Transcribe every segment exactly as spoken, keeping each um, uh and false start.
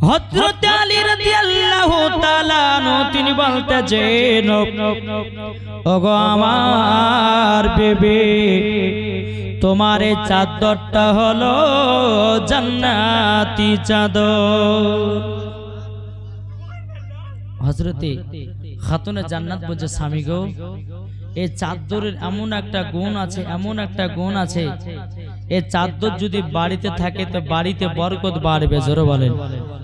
হযরত আলী রাদিয়াল্লাহু তাআলা আনহু তিনি বলতেছেন, ওগো আমার বিবি, তোমার এই চাদরটা হলো জান্নাতি চাদর। হযরতে খাতুনে জান্নাত বলছে, স্বামী গো, এই চাদরের এমন একটা গুণ আছে, এমন একটা গুণ আছে, এই চাদর যদি বাড়িতে থাকে তো বাড়িতে বরকত বাড়বে। জোরে বলেন।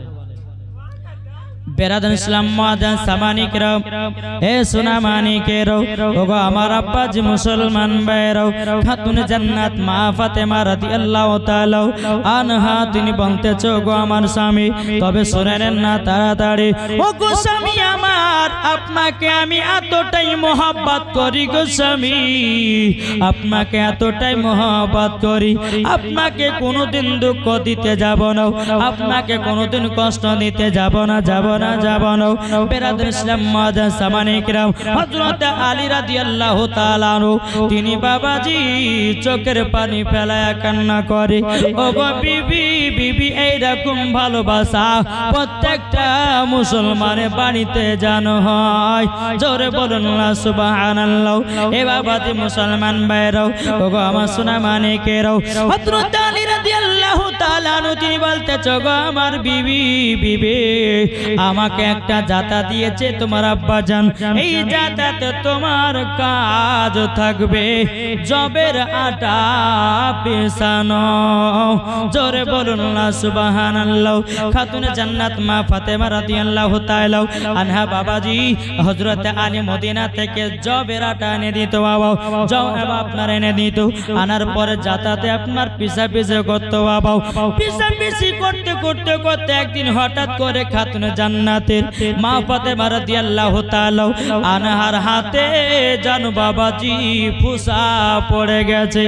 বেরাদান ইসলাম মাদান সামানিকরাও, এ সোনা মানিকেরাও, ওগো আমার আব্বাজি মুসলমান ভাইরাও, খাতুনে জান্নাত মা ফাতেমা রাদিয়াল্লাহু তাআলা আনহা তিনি বলতেছে, ওগো আমার স্বামী, তবে শুনেন না তাড়াতাড়ি, ওগো স্বামী আমার, আপনাকে আমি এতটাই মহব্বত করি গো স্বামী, আপনাকে এতটাই মহব্বত করি, আপনাকে কোনোদিন দুঃখ দিতে যাব না, আপনাকে কোনোদিন কষ্ট দিতে যাব না, যাব না যাব না। বেরাদার ইসলাম মাদান সামানিকরাম, হযরত আলী রাদিয়াল্লাহু তাআলা আনহু তিনি বাবাজি চোখের পানি ফেলায়া কান্না করে, ওগো বিবি, বিবি এইরকম ভালোবাসা প্রত্যেকটা মুসলমানের বাড়িতে জানো হয়। জোরে বলুন না সুবহানাল্লাহ। এ বাবাজি মুসলমান ভাইরাও, ওগো আমার সোনা মানিকেরাও, হযরত আলী রাদিয়াল্লাহু তাআলা আনহু তিনি বলতেছে, ওগো আমার বিবি, বিবি আমাকে একটা জাতা দিয়েছে তোমার আব্বা জান, এই জাতাতে তোমার কাজ থাকবে জবের আটা পেছানো। জোরে বলুন না সুবহানাল্লাহ। খাতুনে জান্নাত মা ফাতেমা রাদিয়াল্লাহু তাআলা আনহা বাবাজি হযরত আলী মদিনা থেকে জবের আটা এনে দিত, বাবা যাও আপনার এনে দিত, আনার পরে জাতাতে আপনার পিছা পিছে করতো, বাবা পিছা পিছি করতে করতে করতে একদিন হঠাৎ করে খাতুনে জান্নাতের মা ফাতেমা রাদিয়াল্লাহু তাআলা আনহার হাতে জানো বাবাজি ফুসা পড়ে গেছে।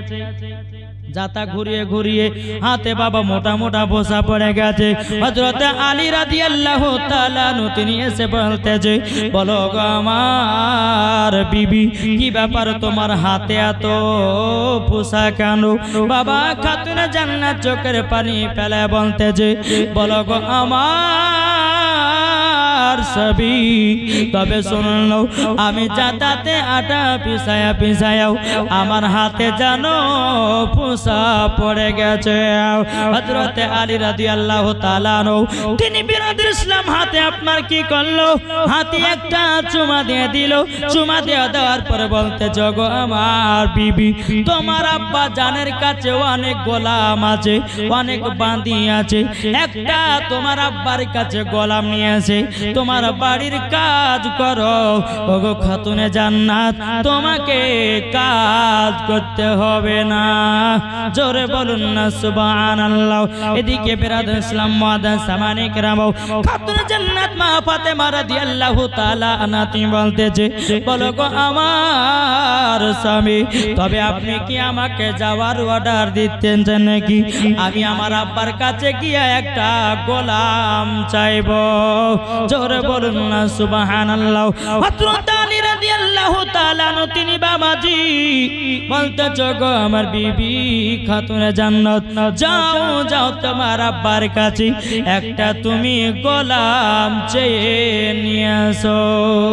জাতা ঘুরিয়ে ঘুরিয়ে হাতে বাবা মোটা মোটা ফোসা পড়ে গেছে। হযরত আলী রাদিয়াল্লাহু তাআলা তিনি এসে বলতেছে, বলো গো আমার বিবি, কি ব্যাপার তোমার হাতে এত ফোসা কেন? বাবা খাতুনে জান্নাত চোখের পানি ফেলে বলতেছে, বলো গো আমার সবই, তবে শুনলো আমি জাতাতে আটা পিছায়া পিছায়াও আমার হাতে জানো ফুসা পড়ে গেছে। হযরত আলী রাদিয়াল্লাহু তাআলা তিনি বিরাদর ইসলাম হাতে আপনার কি করলো? হাতে একটা চুমা দিয়ে দিল। চুমা দিয়ে দেওয়ার পরে বলতে, জগো আমার বিবি, তোমার আব্বা জানের কাছে অনেক গোলাম আছে, অনেক বাঁধি আছে, একটা তোমার আব্বার কাছে গোলাম নিয়ে আসে, তোমার বাড়ির কাজ করো। ওগো খাতুনে জান্নাত, তোমাকে কাজ করতে হবে না। জোরে বলুন না সুবহানাল্লাহ। এদিকে বিরাদর ইসলাম মাদান সামানিকরাম, খাতুনে জান্নাত মা ফাতেমা রাদিয়াল্লাহু তাআলা আনহা তিনি বলতেছে, বলো গো আমার স্বামী, তবে আপনি কি আমাকে যাওয়ার অর্ডার দিতেন নাকি? আমি আমার আব্বার কাছে গিয়ে একটা গোলাম চাইবো। জোরে বলুন না সুবহানাল্লাহ। হযরত আলী রাদিয়াল্লাহু তাআলা তিনি বাবাজি বলতেছে, গো আমার বিবি খাতুনে জান্নাত, যাও যাও তোমার আব্বার কাছে একটা তুমি গোলাম চেয়ে নিয়ে আসো।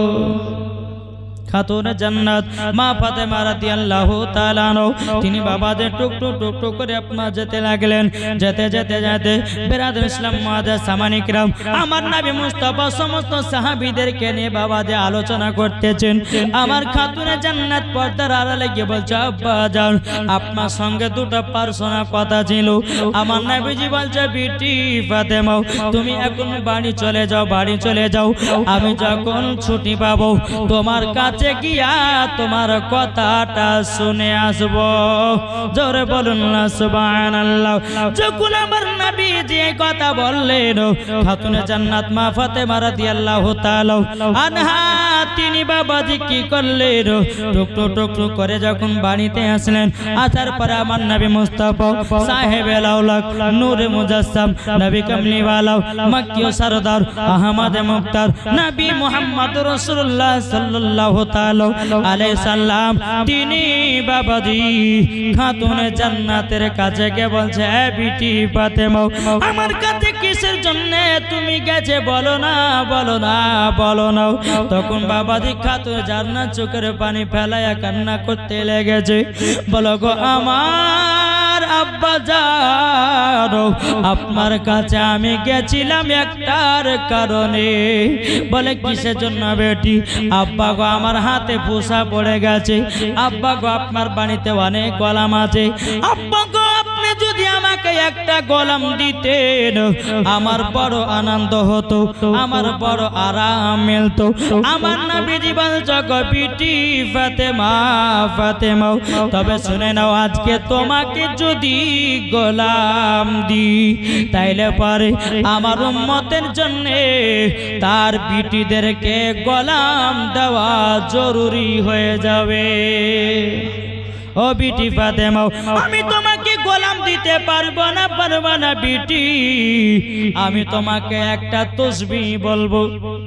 খাতুনে জান্নাত মা ফাতেমা রাদিয়াল্লাহু তাআলা তিনি বাবাদের টুক টুক টুক টুক করে আপনার যেতে লাগলেন। যেতে যেতে যেতে বিরাদর ইসলাম মাদার সামানিকরাম, আমার নবী মুস্তাফা সমস্ত সাহাবীদেরকে নিয়ে বাবাদের আলোচনা করতেছেন। আমার খাতুনে জান্নাত পর্দার আড়ালে গিয়ে বলছে, আব্বা জান, আপনার সঙ্গে দুটো পার্সোনাল কথা ছিল। আমার নবীজি বলছে, বিটি ফাতেমা, তুমি এখন বাড়ি চলে যাও, বাড়ি চলে যাও, আমি যখন ছুটি পাবো তোমার কাছে গিয়া তোমার কথাটা শুনে আসবো। জোরে বলুন না সুবহানাল্লাহ। যখন আমার নবীজি এই কথা বললেন, খাতুনে জান্নাত মা ফাতেমা রাদিয়াল্লাহু তাআলা আনহা তিনি বাবাজি কি করলেন, টুক টুক টুক টুক করে যখন বাড়িতে আসলেন, আসার পরে আমার নবী মুস্তাফা সাহেব আলাউলাক নূরে মুজাসসাম নবী কামলিওয়ালা মক্কি ও সরদার আহমদ মুখতার নবী মুহাম্মদ রাসূলুল্লাহ সাল্লাল্লাহু তাআলা আলাইহিস সালাম তিনি বাবাজি খাতুনে জান্নাতের কাছে গিয়ে বলছে, এ বিটি ফাতেমা, আমার কাছে কিসের জন্য তুমি গেছে বলো না, বলো না, বলো না। তখন বাবাজি খাতুনে জান্নাত চোখের পানি ফেলায়া কান্না করতে লেগেছে। বলো গো আমার আব্বা জানো, আপনার কাছে আমি গেছিলাম একটার কারণে। বলে কিসের জন্য বেটি? আব্বা গো আমার হাতে পোষা পড়ে গেছে, আব্বা গো আপনার বাড়িতে অনেক গোলাম আছে, আব্বা গো আপনি যদি আমাকে একটা গোলাম দিতেন আমার বড় আনন্দ হতো, আমার বড় আরাম মিলতো। আমার নবীজি বলছে গো বিটি ফাতেমা, ফাতেমা তবে শুনে নাও, আজকে তোমাকে যদি গোলাম দি তাইলে পরে আমার উম্মতের জন্য তার বিটিদেরকে গোলাম দেওয়া জরুরি হয়ে যাবে। ও বিটি ফাতেমা, আমি তোমাকে গোলাম দিতে পারবো না, পারবো না বিটি, আমি তোমাকে একটা তসবিহ বলবো।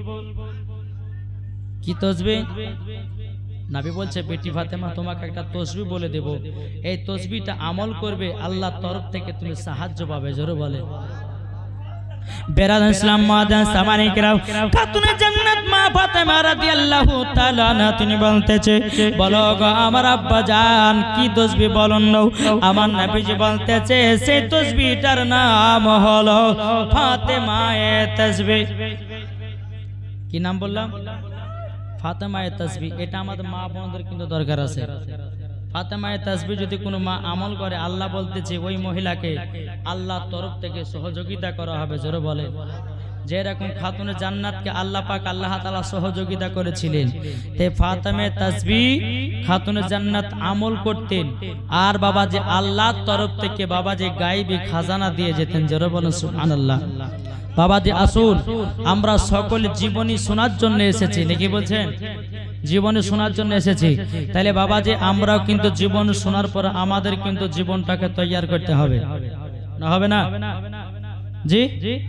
কি তসবিহ? নবী বলছে বেটি ফাতেমা তোমাকে একটা তসবিহ বলে দেব, এই তসবিহটা আমল করবে, আল্লাহর তরফ থেকে তুমি সাহায্য পাবে। জোরে বলে বেরাদান ইসলাম মাদান সামানিকরাও খাতুনে জান্নাত মা ফাতেমা রাদিয়াল্লাহু তাআলা আনহা তিনি বলতেছে, বলো গো আমার আব্বা জান কি তসবিহ বলুন নাও। আমার নবীজি বলতেছে সেই তসবিহটার নাম হলো ফাতেমায়ে তাসবিহ। কি নাম বললাম? ফাতেমায়ে তাসবিহ। এটা আমাদের মা বোনদের কিন্তু দরকার আছে। ফাতেমায়ে তাসবিহ যদি কোনো মা আমল করে, আল্লাহ বলতেছে ওই মহিলাকে আল্লাহর তরফ থেকে সহযোগিতা করা হবে। জোরে বলে যে এরকম খাতুনে জান্নাতকে আল্লাহ পাক আল্লাহ তাআলা সহযোগিতা করেছিলেন। তে ফাতেমায়ে তাসবিহ খাতুনে জান্নাত আমল করতেন, আর বাবা যে আল্লাহর তরফ থেকে বাবা যে গায়েবী খাজানা দিয়ে যেতেন। জোরে বলেন সুবহানাল্লাহ। বাবাজি আসুন, আমরা সকল জীবনী শোনার জন্য এসেছি, নাকি বলছেন? জীবনী শোনার জন্য এসেছি। তাহলে বাবাজি আমরাও কিন্তু জীবন শোনার পর আমাদের কিন্তু জীবনটাকে তৈয়ার করতে হবে, না হবে না? জি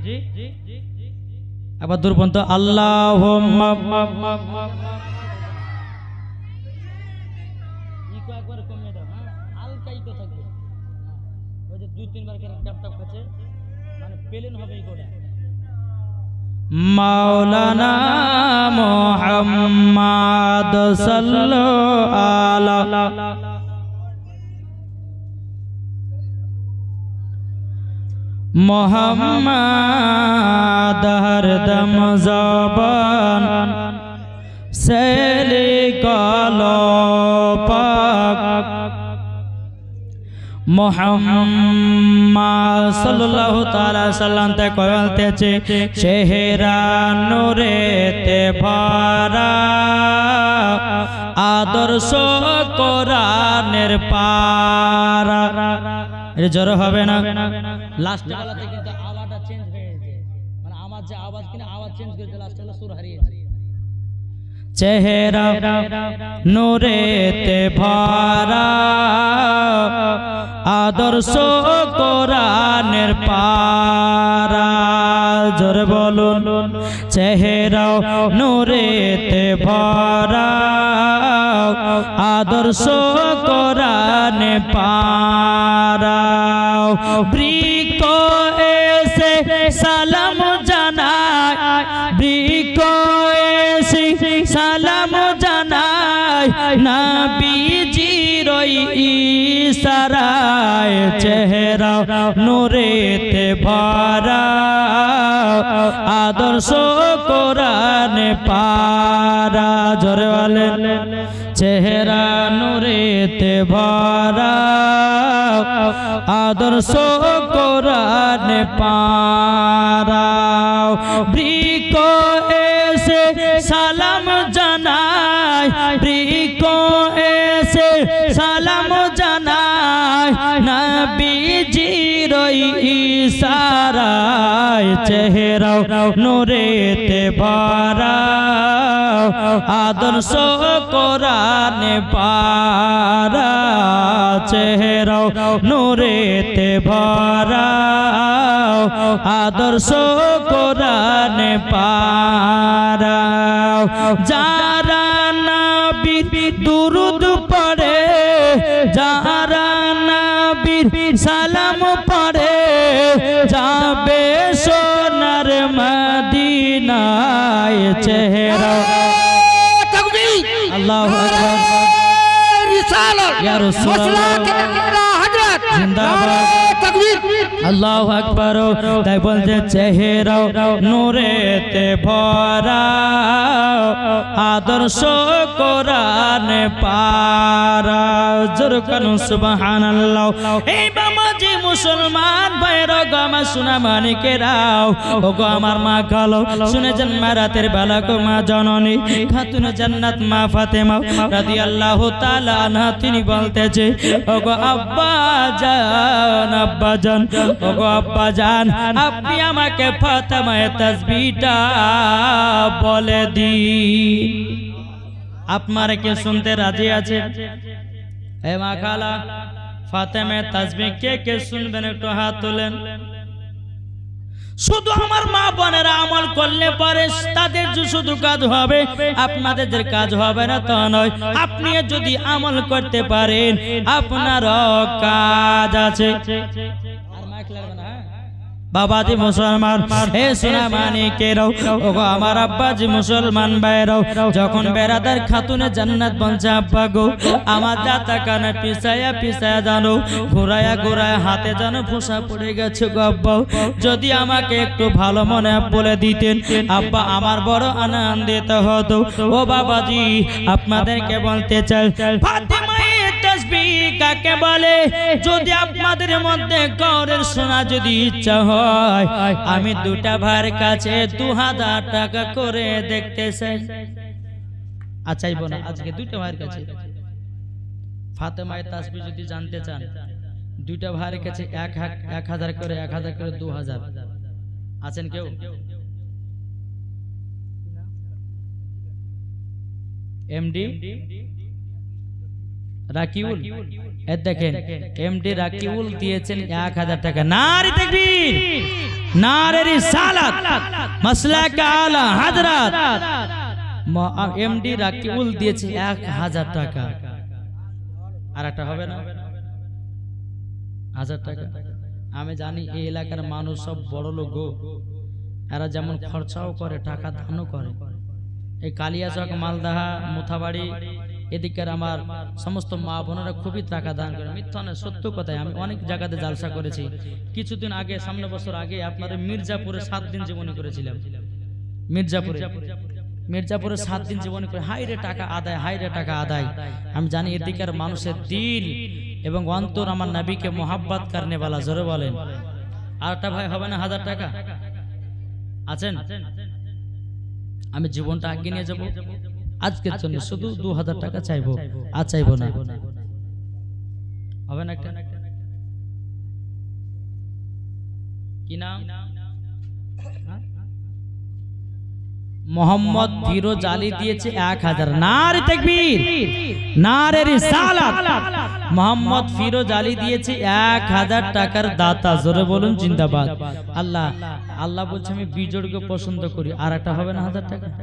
একবার দূর পর্যন্ত আল্লাহুম্মা মাওলানা মুহাম্মদ সাল্লাল্লাহু আলা মুহাম্মদ হরদম জবান সে লিখলো পাক মুহাম্মদ সাল্লাল্লাহু তাআলা সাল্লাম তে কইতেছে চেহারা নূরেতে ভরা আদর্শ কোরআনের পারা। এর জোরে হবে না? লাস্ট বেলাতে কিন্তু আওয়াজটা চেঞ্জ হয়ে গেছে, মানে আমার যে আওয়াজ কিনা আওয়াজ চেঞ্জ করে লাস্ট বেলা সুর হারিয়েছে। চেহারা নূরেতে ভরা আদর্শ কোরআনের পারা। জোরে বলুন চেহারা নূরেতে ভরা আদর্শ কোরআনে পারা। বৃক্ষ এসে সালাম জানায়, বৃক্ষ এসে সালাম জানায় নবীজির ইশারায়। চেহারা নূরেতে ভরা আদর্শ কোরআনে পারা। জোরে বলেন চেহারা নূরেতে ভরা আদর্শ কোরআনে পারা। বৃক্ষ এসে সালাম জানায়, বৃক্ষ এসে সালাম জানায় নবীজির ইশারায়। চেহারা নূরেতে ভরা আদর্শ কোরআনে পারা। চেহারা নূরেতে ভরা আদর্শ কোরআনে পারা। যারা না যারা নবীর সালাম পড়ে যাবে সোনার মদিনায় চেহারা তাকবীর আল্লাহু আকবার রিসালাত ইয়া রাসূলুল্লাহ হযরত জিন্দাবাদ তাকবীর আল্লাহু আকবার তাই বলতে চেহারা নূরেতে ভরা আদর্শ কোরআন পারা জোর কানু সুবহানাল্লাহ। এই বাবাজি মুসলমান ভাইরা গো আমার সোনা মানিকেরাও ও গো আমার মা কালো শুনেছেন মা রাতের বেলা গো মা জননী খাতুনে জান্নাত মা ফাতেমা রাদিয়াল্লাহু তাআলা আনহা তিনি বলতেছে ও গো আব্বা জান আব্বা জান ও গো আব্বা জান আপনি আমাকে ফাতেমায়ে তাসবিহটা বলে দিন। আপনারা কি শুনতে রাজি আছে? এ মা খালা ফাতেমায়ে তাসবিহ কে কে শুনবেন একটু হাত তোলেন। শুধু আমার মা বোনেরা আমল করলে পরে তাদের শুধু কাজ হবে, আপনাদের কাজ হবে না তা নয়। আপনি যদি আমল করতে পারেন আপনারও কাজ আছে। আর মাইক লাগবে না বাবাজি মুসলমান হে সোনা মানিকেরাও ও গো আমার আব্বাজি মুসলমান ভাইরাও যখন বেরাদার খাতুনে জান্নাত বলছে আব্বা গো আমার দাতা কানে পিছায়া পিছায়া জানো ঘোরায়া ঘোরায়া হাতে জানো ফোঁসা পড়ে গেছে গো আব্বা, যদি আমাকে একটু ভালো মনে বলে দিতেন আব্বা আমার বড় আনন্দিত হতো। ও বাবাজি আপনাদেরকে বলতে চাই ফাতেমায়ে তাসবিহ কাকে বলে? যদি আপনাদের মধ্যে গৌরের সোনা যদি ইচ্ছা হয় আমি দুটা ভাইয়ের কাছে দু হাজার টাকা করে দেখতে চাই। আচ্ছাই বোনা আজকে দুটা ভাইয়ের কাছে ফাতেমায়ে তাসবিহ যদি জানতে চান দুইটা ভাইয়ের কাছে এক এক হাজার করে এক হাজার করে দু হাজার আছেন কেউ? এমডি রাকিউল এ দেখেন এমডি রাকিউল দিয়েছেন এক হাজার টাকা। নারে তাকবীর নারে রিসালাত মাসলাক আলা হযরত এমডি রাকিউল দিয়েছে এক হাজার টাকা। আর একটা হবে না হাজার টাকা। আমি জানি এই এলাকার মানুষ সব বড় লোক, এরা যেমন খরচাও করে টাকা দানও করে। এই কালিয়াচক মালদাহা মুথাবাড়ি এদিকের আমার সমস্ত মা বোনেরা খুবই টাকা দান করে। মিথ্যা নয় সত্য কথাই। আমি অনেক জায়গাতে জালসা করেছি। কিছুদিন আগে সামনে বছর আগে আপনার মির্জাপুরে সাত দিন জীবনী করেছিলাম। মির্জাপুরে মির্জাপুরে সাত দিন জীবনী করে হাইরে টাকা আদায় হাইরে টাকা আদায়। আমি জানি এদিকের মানুষের দিল এবং অন্তর আমার নবীকে মোহাব্বত করনে वाला জোরে বলেন। আরটা ভাই হবে না হাজার টাকা আছেন? আমি জীবনটা আগে নিয়ে যাব আজকের জন্য শুধু দু হাজার টাকা চাইবো আর চাইবো না। হবে না একটা কি নাম? মোহাম্মদ ফিরোজ আলী দিয়েছে এক হাজার। নারে তাকবীর নারে রিসালাত মোহাম্মদ ফিরোজ আলী দিয়েছে এক হাজার টাকার দাতা জোরে বলুন জিন্দাবাদ। আল্লাহ আল্লাহ বলছে আমি বিজোড়কে পছন্দ করি। আর একটা হবে না হাজার টাকা?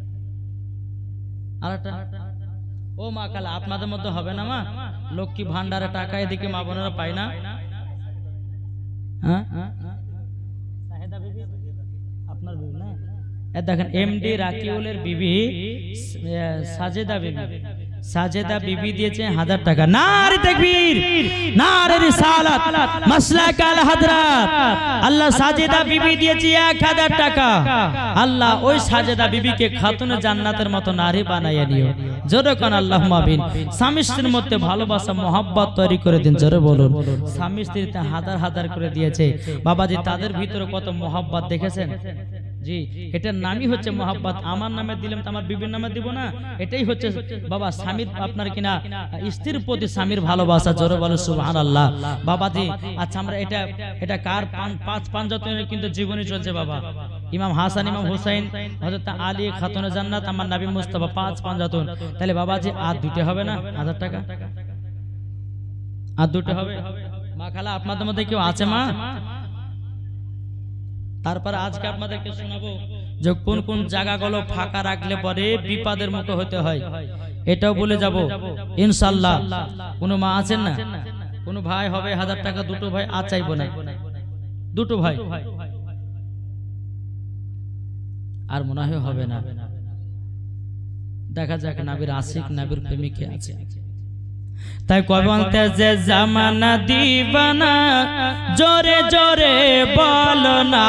আর একটা ও মা কালা আপনাদের মধ্যে হবে না মা? লক্ষ্মী ভান্ডারে টাকা এদিকে মা বোনেরা পায় না? হ্যাঁ সাহেদা বিবি আপনার বিবি না? দেখেন এমডি রাকিউলের বিবি সাজেদা বিবি সাজেদা বিবি দিয়েছে হাজার টাকা। নারে তাকবীর নারে রিসালাত মাসলাক আলা হযরত আল্লাহ সাজেদা বিবি দিয়েছে এক হাজার টাকা। আল্লাহ ওই সাজেদা বিবিকে খাতুনে জান্নাতের মতো নারী বানাইয়া নিও জোরে কোন আল্লাহুম্মা আমিন। স্বামী স্ত্রীর মধ্যে ভালোবাসা মোহাব্বত তৈরি করে দিন জোরে বলুন। স্বামী স্ত্রীতে হাজার হাজার করে দিয়েছে বাবাজি, তাদের ভিতরে কত মোহাব্বত দেখেছেন? জি এটার নামই হচ্ছে মোহাব্বত। আমার নামে দিলাম তো আমার বিবির নামে দিব না। এটাই হচ্ছে বাবা স্বামীর আপনার কিনা স্ত্রীর প্রতি স্বামীর ভালোবাসা জোরে বলো সুবহানাল্লাহ। বাবাজি আচ্ছা আমরা এটা এটা কার পাঁচ পাঁচজনের কিন্তু জীবনী চলছে বাবা। ইমাম হাসান ইমাম হুসাইন হযরত আলী খাতুনে জান্নাত আমার নবী মুস্তাফা পাঁচ পাঁচজন। তাহলে বাবাজি আর দুটো হবে না হাজার টাকা? আর দুটো হবে? মা খালা আপনাদের মধ্যে কেউ আছে মা? তারপর আজকে আপনাদেরকে শোনাবো যে কোন কোন জায়গাগুলো ফাঁকা রাখলে পরে বিপদের মুখে হতে হয় এটাও বলে যাব ইনশাআল্লাহ। কোনো মা আছেন না, কোনো ভাই হবে হাজার টাকা, দুটো ভাই আর চাইবো না, দুটো ভাই আর মনে হয় হবে না। দেখা যাক নাবির আশিক নাবির প্রেমিকে আছে। তাই কবে বলতে যে জামানা দিবানা জোরে জোরে বলো না,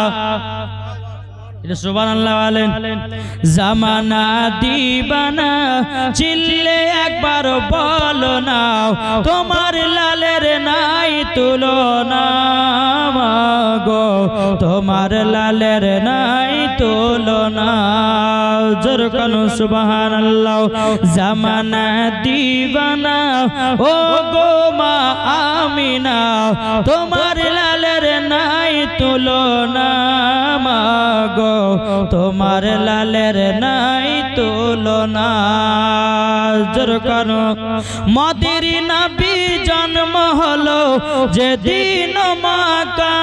এটা সুবহানাল্লাহ বলেন। জামানা দিবানা চিল্লে একবার বলো না, তোমার লালের নাই তুলনা গো, তোমার লালের নাই তুলনা। জোর কানো সুবহানাল্লাহ। জামানা দিবানা ও গো মা আমিনা, তোমার লালের নাই তুলনা গো, তোমার লালের নাই তুলনা। জোর কানো। মদির নবী জন্ম হলো যেদিন মাকা,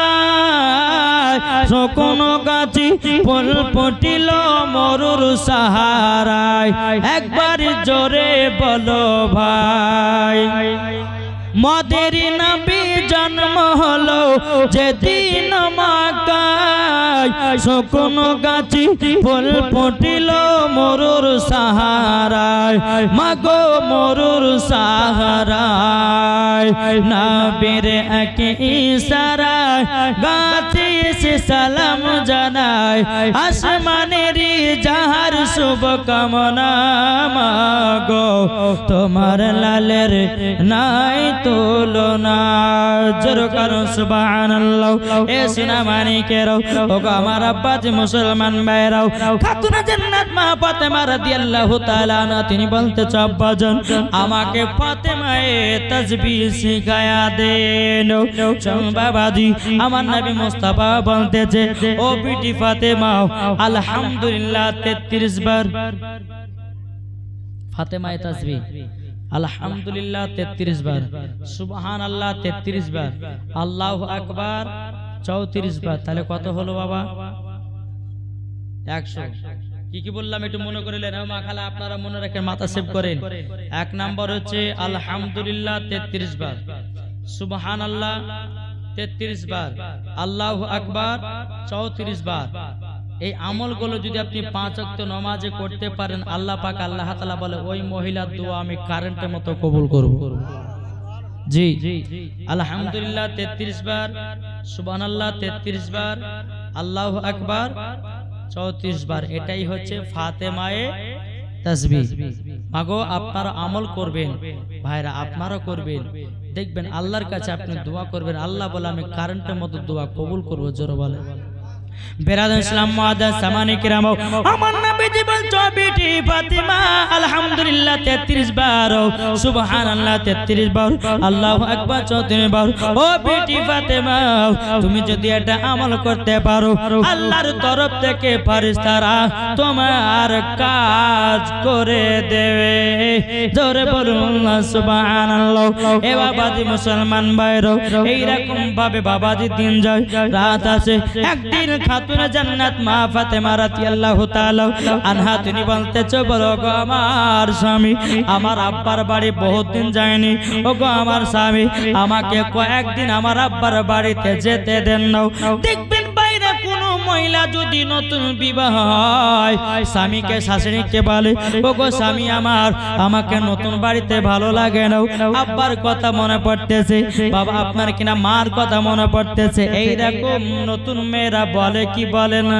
কোনো গাছি ফুল ফুটিল মরুর সাহারায়, একবার জোরে বলো ভাই। মদির নবী জন্ম হলো যেদিন মাকায়, শুকনো গাছি ফুল ফুটিল মরুর সাহারায়, মাগো মরুর সাহারায়। নবীর এক ইশারায় গাছে সে সালাম জানায়, আসমানের যাহার শুভ কামনা মাগো, তোমার লালের নাই তুলনা। জোর কারো সুবহানাল্লাহ। এ সোনা মানিকেরাও, ওগো আমার আব্বাজি মুসলমান ভাইরাও, খাতুনে জান্নাত মা ফাতেমা রাদিয়াল্লাহু তাআলা আনহা তিনি বলতেছে, আব্বাজান আমাকে ফাতেমায়ে তাসবিহ শিখায়া দেন। বাবাজি আমার নবী মুস্তাফা বলতেছে, ও বিটি ফাতেমা আলহামদুলিল্লাহ তেত্রিশ বার। ফাতেমায়ে তাসবিহ আলহামদুলিল্লাহ তেত্রিশ বার, সুবহানাল্লাহ তেত্রিশ বার, আল্লাহু আকবার চৌত্রিশ বার। তাহলে কত হলো বাবা? একশো। কি কি বললাম একটু মনে করে নেন মা খালা, আপনারা মনে রাখেন, মাথা সেভ করেন। এক নাম্বার হচ্ছে আলহামদুলিল্লাহ তেত্রিশ বার, সুবহানাল্লাহ তেত্রিশ বার, আল্লাহু আকবার চৌত্রিশ বার। এই আমলগুলো যদি আপনি পাঁচ ওয়াক্ত নামাজে করতে পারেন, আল্লাহ পাক আল্লাহ তাআলা বলে ওই মহিলার দোয়া আমি কারেন্টের মতো কবুল করব। জি আলহামদুলিল্লাহ তেত্রিশ বার, সুবহানাল্লাহ তেত্রিশ বার, আল্লাহু আকবার চৌত্রিশ বার। এটাই হচ্ছে ফাতেমায়ে তাসবিহ। মাগো আপনারা আমল করবেন, ভাইরা আপনারা করবেন, দেখবেন আল্লাহর কাছে আপনি দোয়া করবেন, আল্লাহ বলে আমি কারেন্টের মতো দোয়া কবুল করব। জোরে বলে বেরাদান ইসলাম মুআদ্দাস সামানি কিরাম, আমার নবীজি বলছো বিটি ফাতিমা আলহামদুলিল্লাহ তেত্রিশ বার, সুবহানাল্লাহ তেত্রিশ বার, আল্লাহু আকবার চৌত্রিশ বার। ও বিটি ফাতিমা তুমি যদি এটা আমল করতে পারো, আল্লাহর তরফ থেকে ফেরেশতারা তোমার কাজ করে দেবে। জোরে বলুন সুবহানাল্লাহ। এ বাবাজি মুসলমান ভাইরা, এই রকম ভাবে বাবাজি দিন যায় রাত আসে। একদিন খাতুনে জান্নাত মা ফাতেমা রাদিয়াল্লাহু তাআলা আনহা তিনি বলতেছে, বলো গো আমার স্বামী, আমার আব্বার বাড়ি বহুত দিন যায়নি, ও গো আমার স্বামী আমাকে কয়েকদিন আমার আব্বার বাড়িতে যেতে দেন নাও। দেখবেন বাইরে কোনো মহিলা যদি নতুন বিবাহ হয়, স্বামীকে শাশুড়িকে বলে, ও গো স্বামী আমার আমাকে নতুন বাড়িতে ভালো লাগে না, আব্বার কথা মনে পড়তেছে, বাবা আপনার কিনা মার কথা মনে পড়তেছে। এইরকম নতুন মেয়েরা বলে কি বলে না?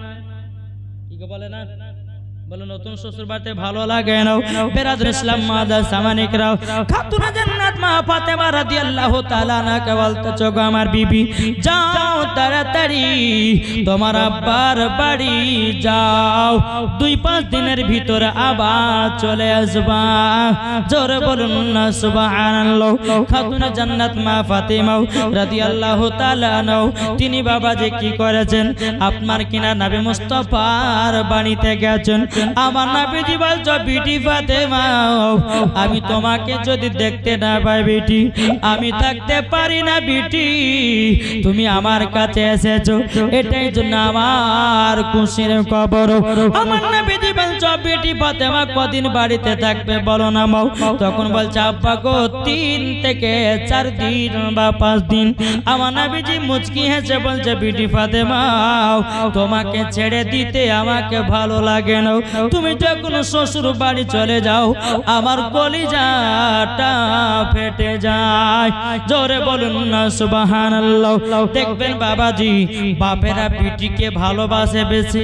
কি বলে না? বলে নতুন শ্বশুর বাড়িতে ভালো লাগে না। বেরাদর ইসলাম মুআদ্দাস সামানি কিরাম, খাতুনে জান্নাত মা ফাতেমা রাদিয়াল্লাহু তাআলা আনহাকে বলতেছে, গো আমার বিবি যাও তাড়াতাড়ি তোমার আব্বার বাড়ি যাও, দুই পাঁচ দিনের ভিতরে আবার চলে আসবা। জোরে বলুন না সুবহানাল্লাহ। খাতুনে জান্নাত মা ফাতেমা রাদিয়াল্লাহু তাআলা আনহা তিনি বাবাজি কি করেছেন, আপনার কিনা নবী মুস্তাফার বাড়িতে গেছেন। আমার নবীজি বলছো, বিটি ফাতেমা আমি তোমাকে যদি দেখতে না পাই বিটি আমি থাকতে পারি না, বিটি তুমি আমার কাছে এসেছো। এসেছো, এটাই জন্য আমার খুশির খবর। আমার নবীজি বলছো বেটি ফাতেমা কদিন বাড়িতে থাকবে বলো না মাও। তখন বলছে আব্বা গো তিন থেকে চার দিন বা পাঁচ দিন। আমার নবীজি মুচকি হেসে বলছে বেটি ফাতেমা তোমাকে ছেড়ে দিতে আমাকে ভালো লাগে না, তুমি যখন শ্বশুর বাড়ি চলে যাও আমার কলিজাটা ফেটে যায়। জোরে বলুন না সুবহানাল্লাহ। দেখবেন বাবাজি বাপেরা বিটিকে ভালোবাসে বেশি,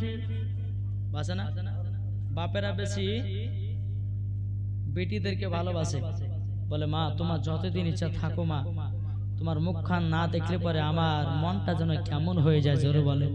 বাসে না? বাপেরা বেশি বেটিদেরকে ভালোবাসে, বলে মা তোমার যতদিন ইচ্ছা থাকো মা, তোমার মুখখান না দেখলে পরে আমার মনটা যেন কেমন হয়ে যায়। জোরে বলে।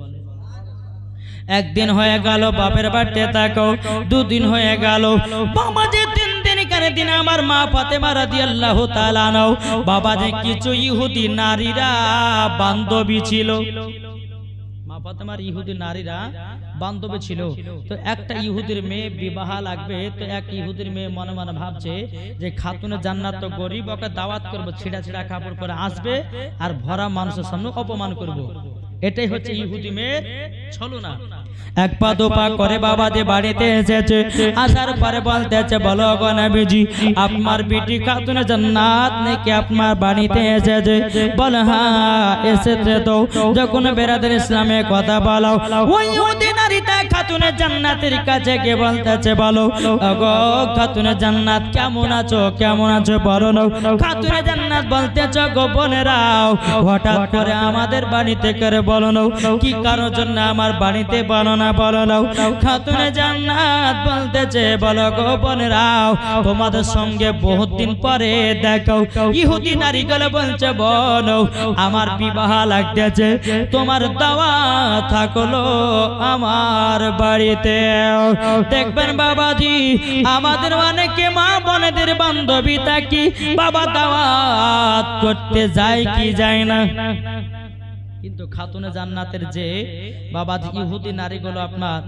একদিন হয়ে গেল বাপের বাড়িতে থাকো, দুদিন হয়ে গেল, বাবাজি তিন দিন কানে দিন আমার মা ফাতেমা রাদিয়াল্লাহু তাআলা নাও বাবাজি কিছু ইহুদি নারীরা বান্ধবী ছিল। মা ফাতেমার ইহুদি নারীরা বান্ধবী ছিল। তো একটা ইহুদির মেয়ে বিবাহ লাগবে, তো এক ইহুদির মেয়ে মনে মনে ভাবছে যে খাতুনে জান্নাত তো গরিব, ওকে দাওয়াত করবো, ছিঁড়া ছিঁড়া কাপড় পরে আসবে আর ভরা মানুষের সামনে অপমান করব। এটাই হচ্ছে ইহুদি মেয়ের ছলনা। এক পা দু পা করে বাবা যে বাড়িতে এসেছে, আসার পরে বলতেছে বলো গো নবীজি আপনার বেটি খাতুনে জান্নাত নাকি আপনার বাড়িতে এসেছে? বলে হ্যাঁ এসেছে। তো যখন বেরাদের ইসলামে কথা বলো, ওই ইহুদি নারীটা খাতুনে জান্নাতের কাছে গিয়ে বলতেছে বলো গো খাতুনে জান্নাত কেমন আছো, কেমন আছো বলো না। খাতুনে জান্নাত বলতেছে গো বোনেরাও হঠাৎ করে আমাদের বাড়িতে করে বলো না, কি কারোর জন্য আমার বাড়িতে বলো না বলো না। খাতুনে জান্নাত বলতেছে বলো গো বোনেরাও তোমাদের সঙ্গে বহুত দিন পরে দেখো। ইহুদি নারীগুলো বলছে বলো আমার বিবাহ লাগতেছে, তোমার দাওয়াত থাকলো আমার বাড়িতে। দেখবেন বাবাজি আমাদের অনেকে মা বোনেদের বান্ধবী থাকি বাবা দাওয়াত করতে যায় কি যায় না, কিন্তু খাতুনে জান্নাতের যে বাবা ইহুদি নারীগুলো আপনার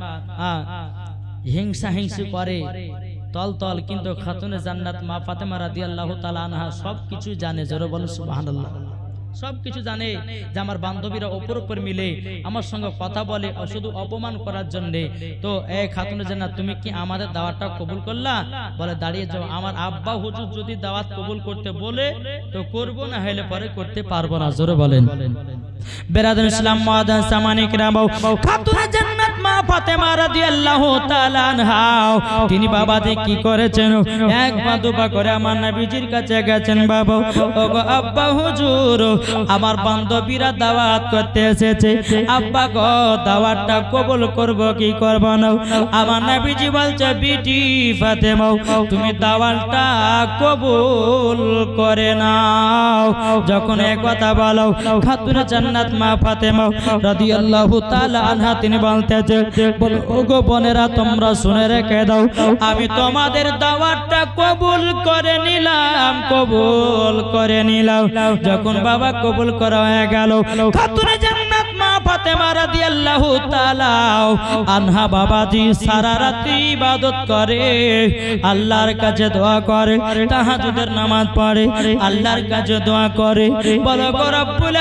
হিংসা হিংসি করে তল তল, কিন্তু খাতুনে জান্নাত মা ফাতেমা রাদিয়াল্লাহু তাআলা আনহা সবকিছু জানে। জোরে বলো সুবহানাল্লাহ। সবকিছু জানে যে আমার বান্ধবীরা ওপর উপর মিলে আমার সঙ্গে কথা বলে শুধু অপমান করার জন্য। তো এই খাতুনে জান্নাত তুমি কি আমাদের দাওয়াতটা কবুল করলা? বলে দাঁড়িয়ে যাও, আমার আব্বা হুজুর যদি দাওয়াত কবুল করতে বলে তো করব, না হলে পরে করতে পারবো না। জোরে বলেন। বেরাদুল ইসলাম মুআদ্দান সামানি কিরাম, খাতুনে জান্নাত মা ফাতেমা রাদিয়াল্লাহু তাআলা আনহা তিনি বাবাজি কি করেছেন, এক পা দুপা করে আমার নবীজির কাছে গেছেন। বাবা ওগো আব্বা হুজুর আমার বান্ধবীরা দাওয়াত করতে এসেছে, আব্বা গো দাওয়াতটা কবুল করব কি করব না? আমার নবীজি বলছে বিটি ফাতেমা তুমি দাওয়াতটা কবুল করে নাও। যখন এই কথা বলো খাতুনে জান্নাত মা ফাতেমা রাদিয়াল্লাহু তাআলা আনহা তিনি বলতেছে বলো ওগো বোনেরা তোমরা শুনে রেখে দাও, আমি তোমাদের দাওয়াতটা কবুল করে নিলাম, কবুল করে নিলাম। যখন বাবা কবুল করা হয়ে গেল খাতুনে জান্নাত মা ফাতেমা রাদিয়াল্লাহু তাআলা আনহা বাবাজি সারা রাত ইবাদত করে, আল্লাহর কাছে দোয়া করে, তাহাজ্জুদের নামাজ পড়ে, আল্লাহর কাছে দোয়া করে। বলো গো রব্বুল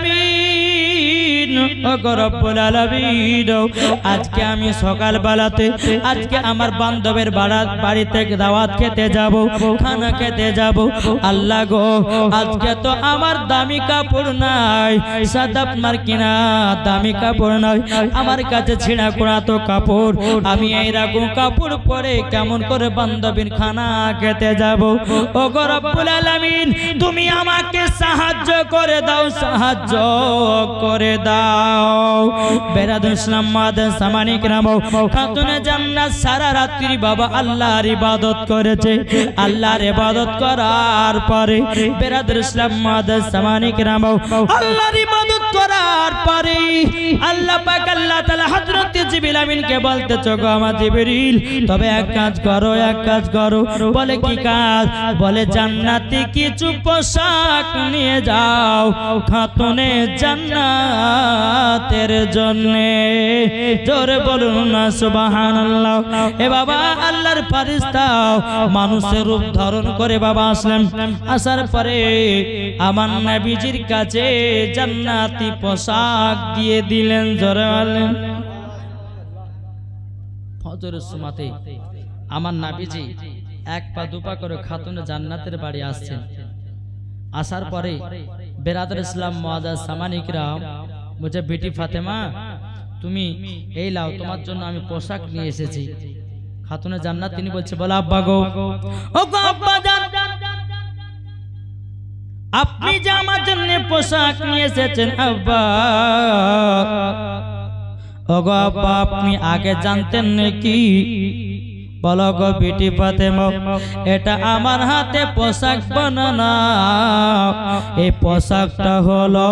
আলামিন, ও গো রব্বুল আলামিন আজকে আমি সকাল বেলাতে আজকে আমার বান্ধবের বাড়িতে দাওয়াত খেতে যাব, খানা খেতে যাব। আল্লাহ গো আজকে তো আমার দামি কাপড় নাই, সাদা আপনার কিনা দামি কাপড় নাই, আমার কাছে ছিঁড়া কোড়া তো কাপড়, আমি এইরকম কাপড় পরে কেমন করে বান্ধবীর খানা খেতে যাব? ও গো রব্বুল আলামিন তুমি আমাকে সাহায্য করে দাও, সাহায্য করে দাও। বেরাদুল ইসলাম মুআদ্দান সামানি কিরাম, খাতুনে জান্নাত সারা রাত্রি বাবা আল্লাহর ইবাদত করেছে। আল্লাহর ইবাদত করার পরে বেরাদুল ইসলাম মুআদ্দান সামানি কিরাম আল্লাহর ইবাদত করার পরে আল্লাহ পাক আল্লাহ তাআলা হযরত জিবরিল আমিনকে বলতেছে গো আমার জিবরিল তবে এক কাজ করো, এক কাজ করো। বলে কি কাজ? বলে জান্নাতি কিছু পোশাক নিয়ে যাও, খাতুনে জান্নাতের জান্নাতের জন্য। জোরে বলুন না সুবহানাল্লাহ। এ বাবা আল্লাহর ফেরেশতা মানুষের রূপ ধারণ করে বাবা আসলেন। আসার পরে আমার নবীজির কাছে জান্নাতি পোশাক দিয়ে দিলেন। জোরে বলেন। ফজরের সময়তে আমার নবীজি এক পা দুপা করে খাতুনে জান্নাতের বাড়ি আসছেন। আসার পরে বেরাদর ইসলাম মুআজ্জাজ সামানিকরাম বলছে, বেটি ফাতেমা তুমি এই লাও, তোমার জন্য আমি পোশাক নিয়ে এসেছি। খাতুনে জান্নাত তিনি বলছে, বলো আব্বা গো, ও গো আব্বা জান, আপনি যে আমার জন্য পোশাক নিয়ে এসেছেন আব্বা, ও গো আব্বা আপনি আগে জানতেন নাকি? বলো গো বেটি ফাতেমা, এটা আমার হাতে পোশাক বানানো, এই পোশাকটা হলো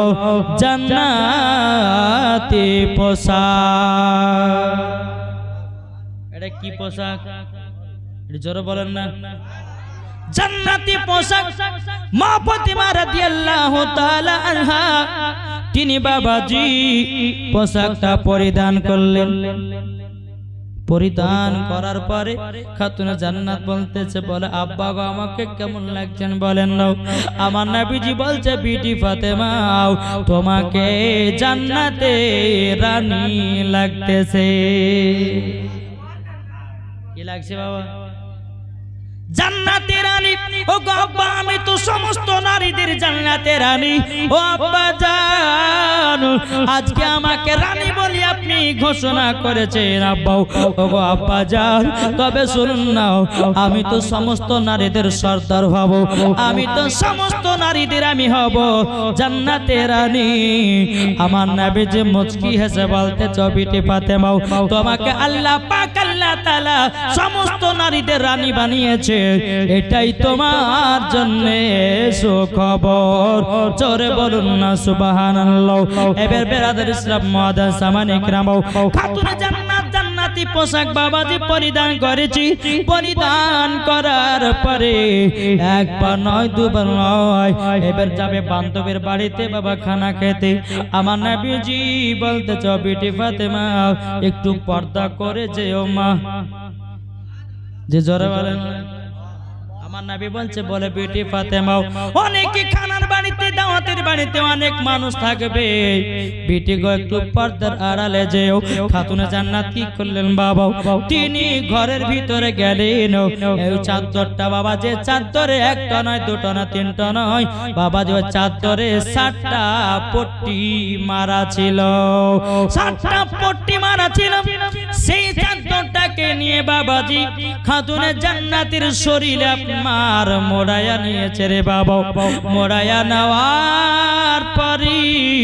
জান্নাতি পোশাক। এটা কি পোশাক? জোরে বলেন না। জান্নাতি পোশাক। মা ফাতেমা রাদিয়াল্লাহু তাআলা আনহা তিনি বাবাজি পোশাকটা পরিধান করলেন। পরিধান করার পরে খাতুনে জান্নাত বলতেছে, বলে আব্বা গো আমাকে কেমন লাগছেন বলেন না। আমার নবীজি বলছে, বিটি ফাতেমা তোমাকে জান্নাতে রানী লাগতেছে। কি লাগছে বাবা? জান্নাতে রানী। ও গো আব্বা আমি তো সমস্ত নারীদের জান্নাতে রানী। ও আব্বা জান আজকে আমাকে রানী বলি আপনি ঘোষণা করেছেন আব্বা। ও গো আব্বা জান তবে শুনুন না, আমি তো সমস্ত নারীদের সর্দার হব, আমি তো সমস্ত নারীদের আমি হব জান্নাতে রানী। আমার নবীজি মুচকি হেসে বলতে, বিটি ফাতেমা তোমাকে আল্লাহ পাক আল্লাহ তাআলা সমস্ত নারীদের রানী বানিয়েছে, এটাই তোমার জন্য সুখবর। জোরে বলুন না সুবহানাল্লাহ। এবার বেরাদর ইসলাম মুআজ্জাজ সামানিকরাম খাতুনে জান্নাত জান্নাতি পোশাক বাবাজি পরিধান করেছি। পরিধান করার পরে একবার নয় দুবার নয়, এবার যাবে বান্ধবীর বাড়িতে বাবা খানা খেতে। আমার নবীজি বলতেছে, বিটি ফাতেমা একটু পর্দা করে যেও মা। যে জোরে বলেন। আমার নবী বলছে, বলে বেটি ফাতেমা অনেকে খানার বাড়িতে দাওয়াতের বাড়িতে অনেক মানুষ থাকবে, বেটি গো একটু পর্দার আড়ালে যেও। খাতুনে জান্নাত কি করলেন বাবা, তিনি ঘরের ভিতরে গেলেন। এই চাদরটা বাবা, যে চাদরে একটা নয় দুটো না তিনটা নয় বাবা, যে চাদরে ষাটটা পট্টি মারা ছিল, ষাটটা পট্টি মারা ছিল। সেই চাদরটাকে নিয়ে বাবাজি খাতুনে জান্নাতের শরীরে মার মোড়ায়া নিয়েছে রে বাবা। মোড়ায়া নেওয়ার পরে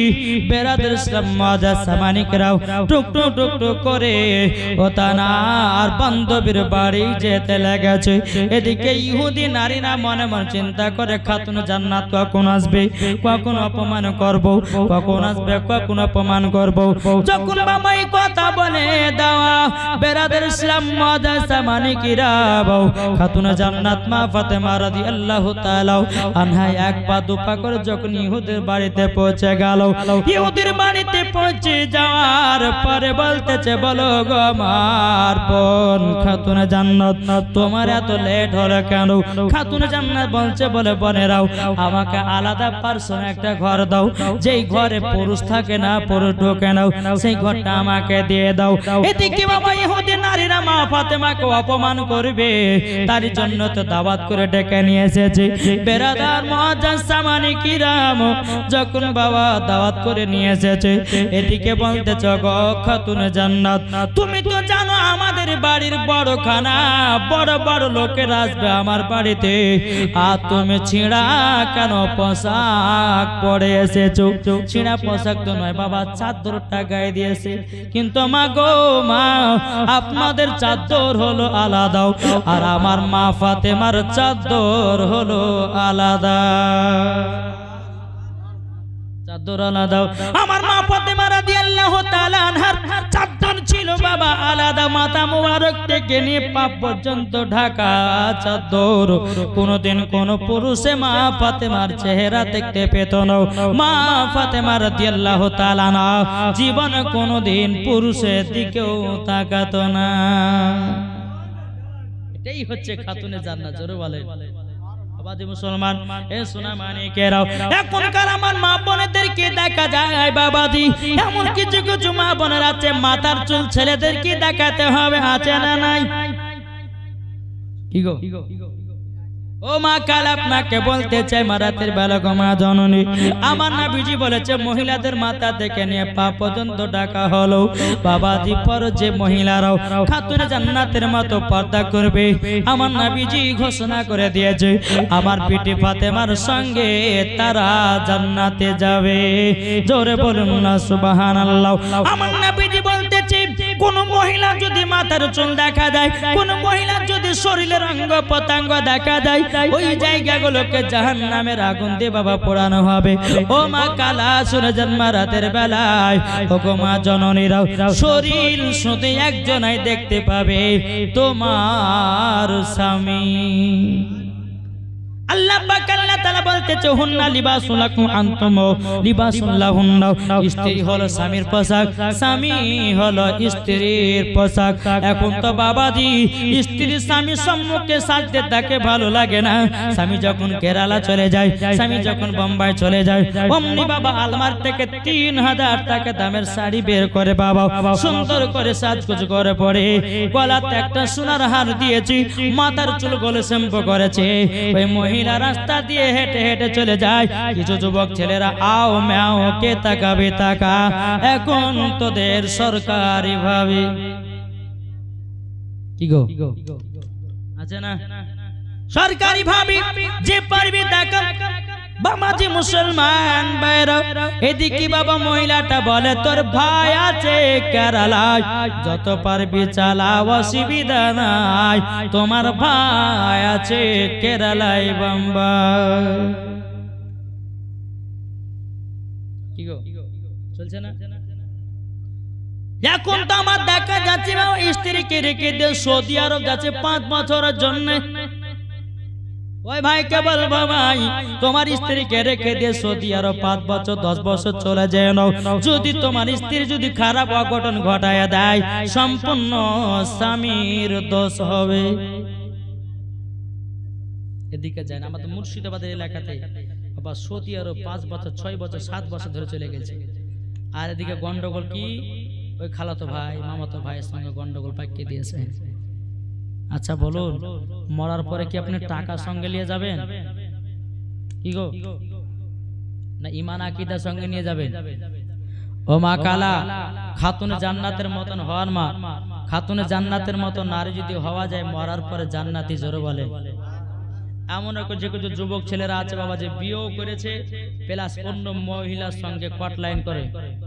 বেরাদর ইসলাম মুআজ্জাজ সামানিকরাও টুক টুক টুক টুক করে ও তানার বান্ধবীর বাড়ি যেতে লেগেছে। এদিকে ইহুদি নারীরা মনে মনে চিন্তা করে, খাতুনে জান্নাত কখন আসবে, কখন অপমান করব, কখন আসবে, কখন অপমান করব। যখন বাবা এই কথা বলে দেওয়া, বেরাদর ইসলাম মুআজ্জাজ সামানিকরাও খাতুনে জান্নাত মা ফাতেমা রাদিয়াল্লাহু তাআলা আনহা এক পা দুপা করে যখন ইহুদির বাড়িতে পৌঁছে গেল, ইহুদির বাড়িতে পৌঁছে যাওয়ার পরে বলতেছে, বলো গো আমার বোন খাতুনে জান্নাত তোমার এত লেট হলো কেন? খাতুনে জান্নাত বলছে, বলে বোনেরাও আমাকে আলাদা পার্সোনাল একটা ঘর দাও, যেই ঘরে পুরুষ থাকে না, পুরুষ ঢোকে না, সেই ঘরটা আমাকে দিয়ে দাও। এদিকে বাবা ইহুদি নারীরা মা ফাতেমাকে অপমান করবে, তার জন্য তো দাওয়াত করে ডেকে নিয়ে এসেছে। বেরাদার মুআজ্জাজ সামানিকরাম যখন বাবা দাওয়াত করে নিয়ে এসেছে, এদিকে বলতেছ, গো খাতুনে জান্নাত তুমি তো জানো আমাদের বাড়ির বড় খানা, বড় বড় লোকের আসবে আমার বাড়িতে, আর তুমি ছিঁড়া কেন পোশাক পরে এসেছো? ছিঁড়া পোশাক তো নয় বাবা, চাদরটা গায়ে দিয়েছে, কিন্তু মা গো মা আপনাদের চাদর হলো আলাদা, আর আমার মা ফাতেমার চাদর হলো আলাদা। চাদর আলাদা। আমার মা ফাতেমা রাদিয়াল্লাহু তাআলা আনহার চাদর ছিল বাবা আলাদা, মাথা মুবারক থেকে নিয়ে পা পর্যন্ত ঢাকা চাদর। কোনদিন কোন পুরুষে মা ফাতেমার চেহারা দেখতে পেত না। মা ফাতেমা রাদিয়াল্লাহু তাআলা আনহা জীবন কোনদিন পুরুষের দিকেও তাকাতো না। এটাই হচ্ছে খাতুনে জান্নাত। জোরে বলেন বাবাজি মুসলমান, এ সোনা মানিকেরাও, এখনকার আমার মা বোনেদেরকে দেখা যায় বাবাজি, এমন কিছু কিছু মা বোনের আছে মাথার চুল ছেলেদেরকে দেখাতে হবে, আছে না নাই? কি গো ও মা কাল আপনাকে বলতে চাই মারাতের বেলা গো মা জননী, আমার নবীজি বলেছে মহিলাদের মাথা থেকে নিয়ে পা পর্যন্ত ঢাকা হলো বাবাজি, পর যে মহিলারাও খাতুনে জান্নাতের মতো পর্দা করবে আমার নবীজি ঘোষণা করে দিয়েছে আমার পিঠে ফাতেমার সঙ্গে তারা জান্নাতে যাবে। জোরে বলুন না সুবহানাল্লাহ। আমার নবীজি বলতেছে কোন মহিলা যদি মাথার চুল দেখা যায়, কোন মহিলা যদি শরীরের অঙ্গ প্রত্যঙ্গ দেখা যায়, ওই জায়গাগুলোকে জাহান্নামের আগুন দিয়ে বাবা পোড়ানো হবে। ও মা কালা শুনে জন্ম রাতের বেলায় ও গো মা জননীরাও শরীর শুধু একজনাই দেখতে পাবে, তোমার স্বামী। আল্লাহ পাক আল্লাহ তাআলা বলতেছে হুন্না লিবাসুল লাকুম আনতুম লিবাসুল লাহুন্না, স্ত্রী হলো স্বামীর পোশাক, স্বামী হলো স্ত্রীর পোশাক। এখন তো বাবাজি স্ত্রী স্বামী সম্মুখে সাজতে তাকে ভালো লাগে না। স্বামী যখন কেরালা চলে যায়, স্বামী যখন বোম্বাই চলে যায়, অমনি বাবা আলমার থেকে তিন হাজার টাকা দামের শাড়ি বের করে বাবা সুন্দর করে সাজগোজ করে পরে, গলাতে একটা সোনার হার দিয়েছি, মাথার চুলগুলো শ্যাম্পু করেছে। ওই মহিলা রাস্তা দিয়ে হেঁটে হেঁটে চলে যায়। কিছু যুবক ছেলেরা আও ম্যাও কে তাকাবে তাকা, এখন তোদের সরকারি ভাবে কি গো আছে না সরকারি ভাবে যে পারবি তাকা। বাবাজি মুসলমান ভাইরা, এদিকে বাবা মহিলাটা বলে তোর ভাই আছে কেরালায়, যত পারবি চালা অসুবিধা নাই, তোমার ভাই আছে কেরালায় বোম্বাই। কি গো চলছে না? এখন তো আমার দেখা যাচ্ছে স্ত্রীকে রেখে দিয়ে সৌদি আরব যাচ্ছে পাঁচ বছরের জন্য। ওই ভাইকে বলবো ভাই তোমার স্ত্রীকে রেখে দিয়ে সৌদি আরব পাঁচ বছর দশ বছর চলে যায় না, যদি তোমার স্ত্রী যদি খারাপ অঘটন ঘটায় দেয় সম্পূর্ণ স্বামীর দোষ হবে। এদিকে যায় না আমাদের মুর্শিদাবাদের এলাকাতে বাবা সৌদি আরব পাঁচ বছর ছয় বছর সাত বছর ধরে চলে গেছে। আর এদিকে গন্ডগোল কি ওই খালাতো ভাই মামাতো ভাইয়ের সঙ্গে গন্ডগোল পাকিয়ে দিয়েছে। আচ্ছা বলুন মরার পরে কি আপনি টাকা সঙ্গে নিয়ে যাবেন কি গো, না ঈমান আকীদার সঙ্গে নিয়ে যাবেন? ও মা কালা, খাতুনে জান্নাতের মতন হওয়ার মা, খাতুনে জান্নাতের মতো নারী যদি হওয়া যায় মরার পরে জান্নাতি। জোরে বলে এমন যে কিছু যুবক ছেলেরা আছে বাবা যে বিয়েও করেছে প্লাস অন্য মহিলার সঙ্গে কট লাইন করে।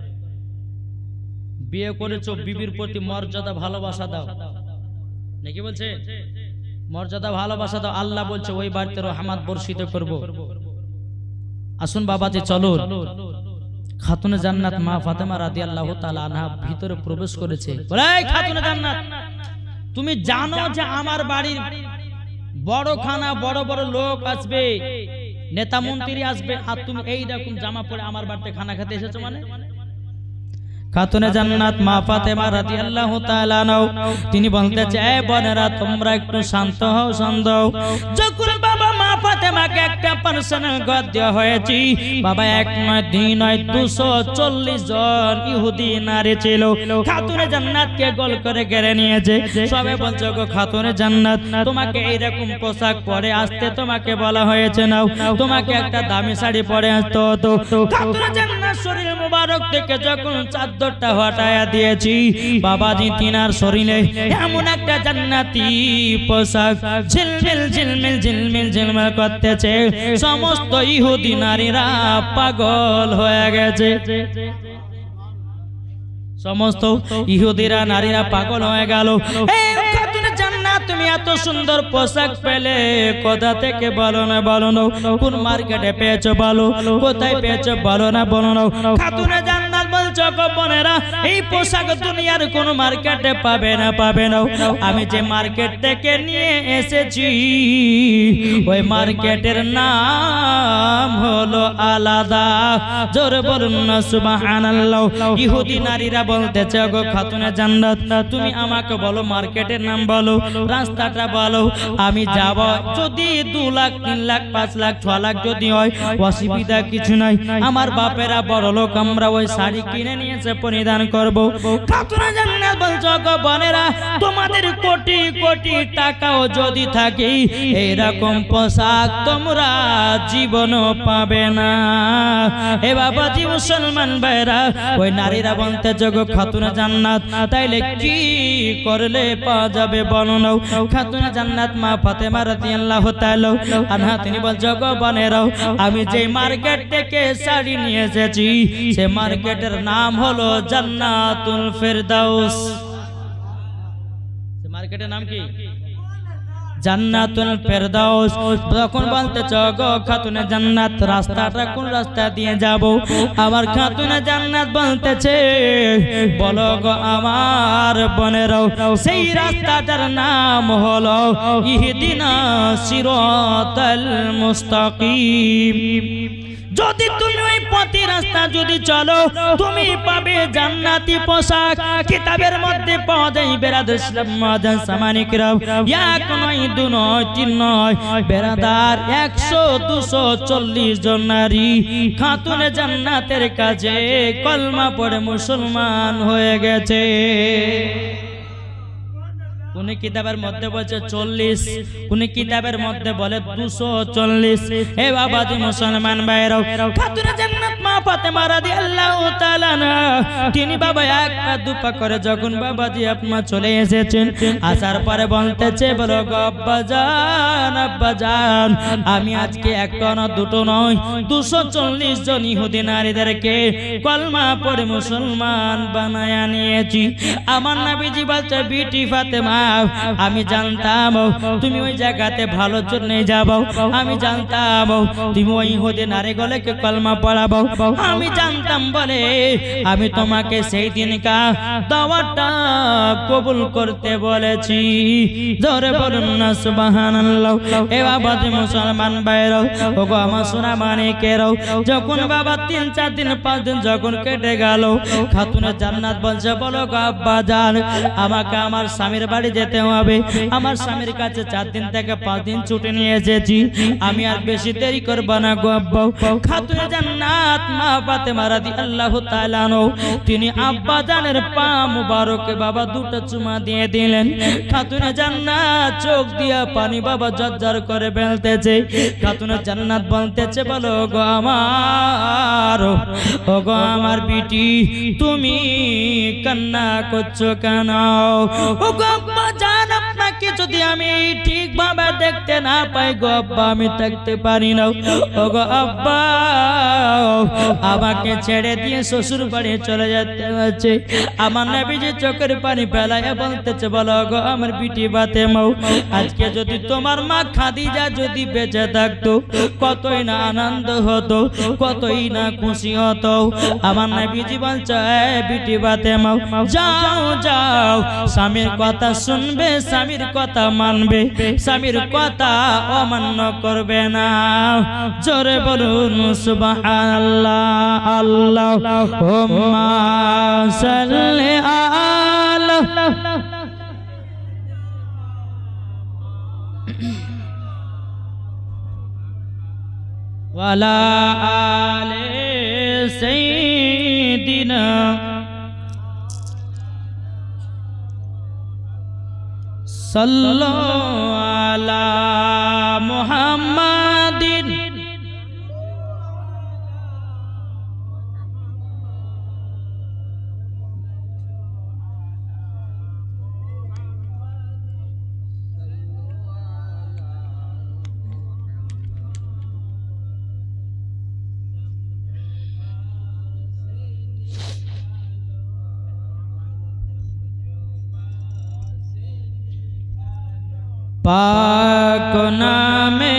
বিয়ে করেছো, বিবির প্রতি মর্যাদা ভালোবাসা দাও, নাকি বলছে মর্যাদা ভালোবাসা দাও। আল্লাহ বলছে ওই বাড়িতে রহমত বর্ষিত করব। আসুন বাবাজি চলুন, খাতুনে জান্নাত মা ফাতেমা রাদিয়াল্লাহু তাআলা আনহা ভিতরে প্রবেশ করেছে। বলে খাতুনে জান্নাত তুমি জানো যে আমার বাড়ির বড় খানা বড় বড় লোক আসবে, নেতা মন্ত্রী আসবে, আর তুমি এই রকম জামা পরে আমার বাড়িতে খানা খেতে এসেছো মানে? খাতুনে জান্নাত মা ফাতেমা রাদিয়াল্লাহু তাআলা আনহা তিনি বলতে চায় বোনেরা তোমরা একটু শান্ত হও শান্ত হও। যখন বাবা মা ফাতেমাকে একটা পার্সোনাল ঘর দেওয়া হয়েছে বাবা, এক নয় দুই নয় দুশো চল্লিশ জন ইহুদি নারী ছিল। খাতুনে জান্নাতকে গোল করে ঘিরে নিয়েছে। সবে বলছে গো খাতুনে জান্নাত তোমাকে এইরকম পোশাক পরে আসতে তোমাকে বলা হয়েছে না, তোমাকে একটা দামি শাড়ি পরে আসতে হতো। খাতুনে জান্নাত শরীর মুবারক থেকে যখন চাদরটা হটায়া দিয়েছি বাবাজি তিনার শরীরে এমন একটা জান্নাতি পোশাক ঝিলমিল ঝিলমিল ঝিলমিল ঝিলমিল করতেছে, সমস্ত ইহুদি নারীরা পাগল হয়ে গেছে। সমস্ত ইহুদিরা নারীরা পাগল হয়ে গেল। তুমি এত সুন্দর পোশাক পেলে কোথা থেকে বলো না বলো না, কোন মার্কেটে পেয়েছো বলো, কোথায় পেয়েছো বলো না বলো না। খাতুনে জান্নাত বলছো জগৎ বোনেরা এই পোশাক দুনিয়ার কোন মার্কেটে পাবে না পাবে না আমি যে মার্কেট থেকে নিয়ে এসেছি ওই মার্কেটের নাম হলো আলাদা জোরে বলুন না সুবহানাল্লাহ ইহুদি নারীরা বলতেছে গো খাতুনে জান্নাত তুমি আমাকে বলো মার্কেটের নাম বলো রাস্তাটা বলো আমি যাব যদি দুই লাখ তিন লাখ পাঁচ লাখ ছয় লাখ যদি হয় অসুবিধা কিছু নাই আমার বাপেরা বড় লোক আমরা ওই শাড়ি কিনে নিয়েছে পরিধান করব খাতুনে জান্নাত বলছো গো বোনেরা তোমাদের কোটি কোটি টাকাও যদি থাকে এরকম পোশাক তোমরা জীবনও পাবে না এ বাবাজি মুসলমান ভাইরা ওই নারীরা বলতে জগো খাতুনে জান্নাত তাইলে কি করলে পাওয়া যাবে বলো না খাতুনে জান্নাত মা ফাতেমা রাদিয়াল্লাহু তাআলা আনহা তিনি বলছো গো বোনেরা আমি যে মার্কেট থেকে শাড়ি নিয়ে এসেছি সে মার্কেটের নাম হলো জান্নাতুল ফেরদাউস সে মার্কেটের নাম কি জান্নাতুল ফেরদাউস তখন বলতেছ গো খাতুনে জান্নাত রাস্তাটা কোন রাস্তা দিয়ে যাব আমার খাতুনে জান্নাত বলতেছে বলো গো আমার বোনেরাও সেই রাস্তাটার নাম হলো ইহদিনা সিরাতাল মুস্তাকিম যদি তুমি ওই পথে রাস্তা যদি চলো তুমি পাবে জান্নাতি পোশাক কিতাবের মধ্যে পাওয়া যায় বেরাদার ইসলাম মাদান সামানিকরাম এক নয় দুই নয় তিন নয় বেরাদার একশো দুশো চল্লিশ জন নারী খাতুনে জান্নাতের কাছে কলমা পড়ে মুসলমান হয়ে গেছে কোন কিতাবের মধ্যে বলছে চল্লিশ কোন কিতাবের মধ্যে বলে দুশো চল্লিশ হে বাবাজি মুসলমান ভাইরাও খাতুনে জান্নাত মা ফাতেমা রাদিয়াল্লাহু তাআলা তিনি বাবা এক পা দু পা করে যখন বাবাজি আপনা চলে এসেছেন আসার পরে বলতেছে বলো গো আব্বাজান আব্বাজান আমি আজকে একটা না দুটো নয় দুশো চল্লিশ জন ইহুদি নারীদেরকে কলমা পড়ে মুসলমান বানায়া নিয়েছি আমার নবীজি বলছে বিটি ফাতেমা আমি জানতাম তুমি ওই জায়গাতে ভালো জন্য যাবো আমি জানতাম তুমি ওই ইহুদি নারীগুলোকে কলমা পড়াবো আমি জানতাম বলে আমি তোমাকে সেই দিনকা দাওয়াতটা কবুল করতে বলেছি জোরে বলুন না সুবহানাল্লাহ এ বাবাজি মুসলমান ভাইরা ওগো আমার সোনা মানিকেরাও যখন বাবা তিন চার দিন পাঁচ দিন যখন কেটে গেল খাতুনে জান্নাত বলছে বলো গো আব্বাজান আমাকে আমার স্বামীর বাড়ি যেতে হবে আমার স্বামীর কাছে চার দিন থেকে পাঁচ দিন ছুটি নিয়ে এসেছি আমি আর বেশি দেরি করব না গো আব্বা খাতুনে জান্নাত মা ফাতেমা রাদিয়াল্লাহু তাআলা তিনি আব্বাজানের পা মুবারকে বাবা দুটো চুমা দিয়ে দিলেন খাতুনে জান্নাত চোখ দিয়া পানি বাবা ঝরঝর করে ফেলতেছে খাতুনে জান্নাত বলতেছে বলো গো আমার ও গো আমার বিটি তুমি কান্না করছো কেন ও গো আব্বাজান আপনাকে যদি আমি ঠিকভাবে দেখতে না পাই গো আব্বা আমি থাকতে পারি না ও গো আব্বা আমাকে ছেড়ে দিয়ে শ্বশুর বাড়ি চলে যেতে হচ্ছে আমার নবীজি চোখের পানি ফেলায় বলতেছে বলো গো আমার বিটি ফাতেমা আজকে যদি তোমার মা খাদিজা যদি বেঁচে থাকতো কতই না আনন্দ হতো কতই না খুশি হতো আমার নবীজি বলছে বিটি ফাতেমা যাও যাও স্বামীর কথা শুনবে স্বামীর কথা মানবে স্বামীর কথা অমান্য করবে না জোরে বলুন সুবহানাল্লাহ আল্লাহুম্মা সাল্লি আলা ওয়ালা আলে সাইয়্যিদিনা সাল্লাল্লাহু আলা মুহাম্মাদিন पाक नामे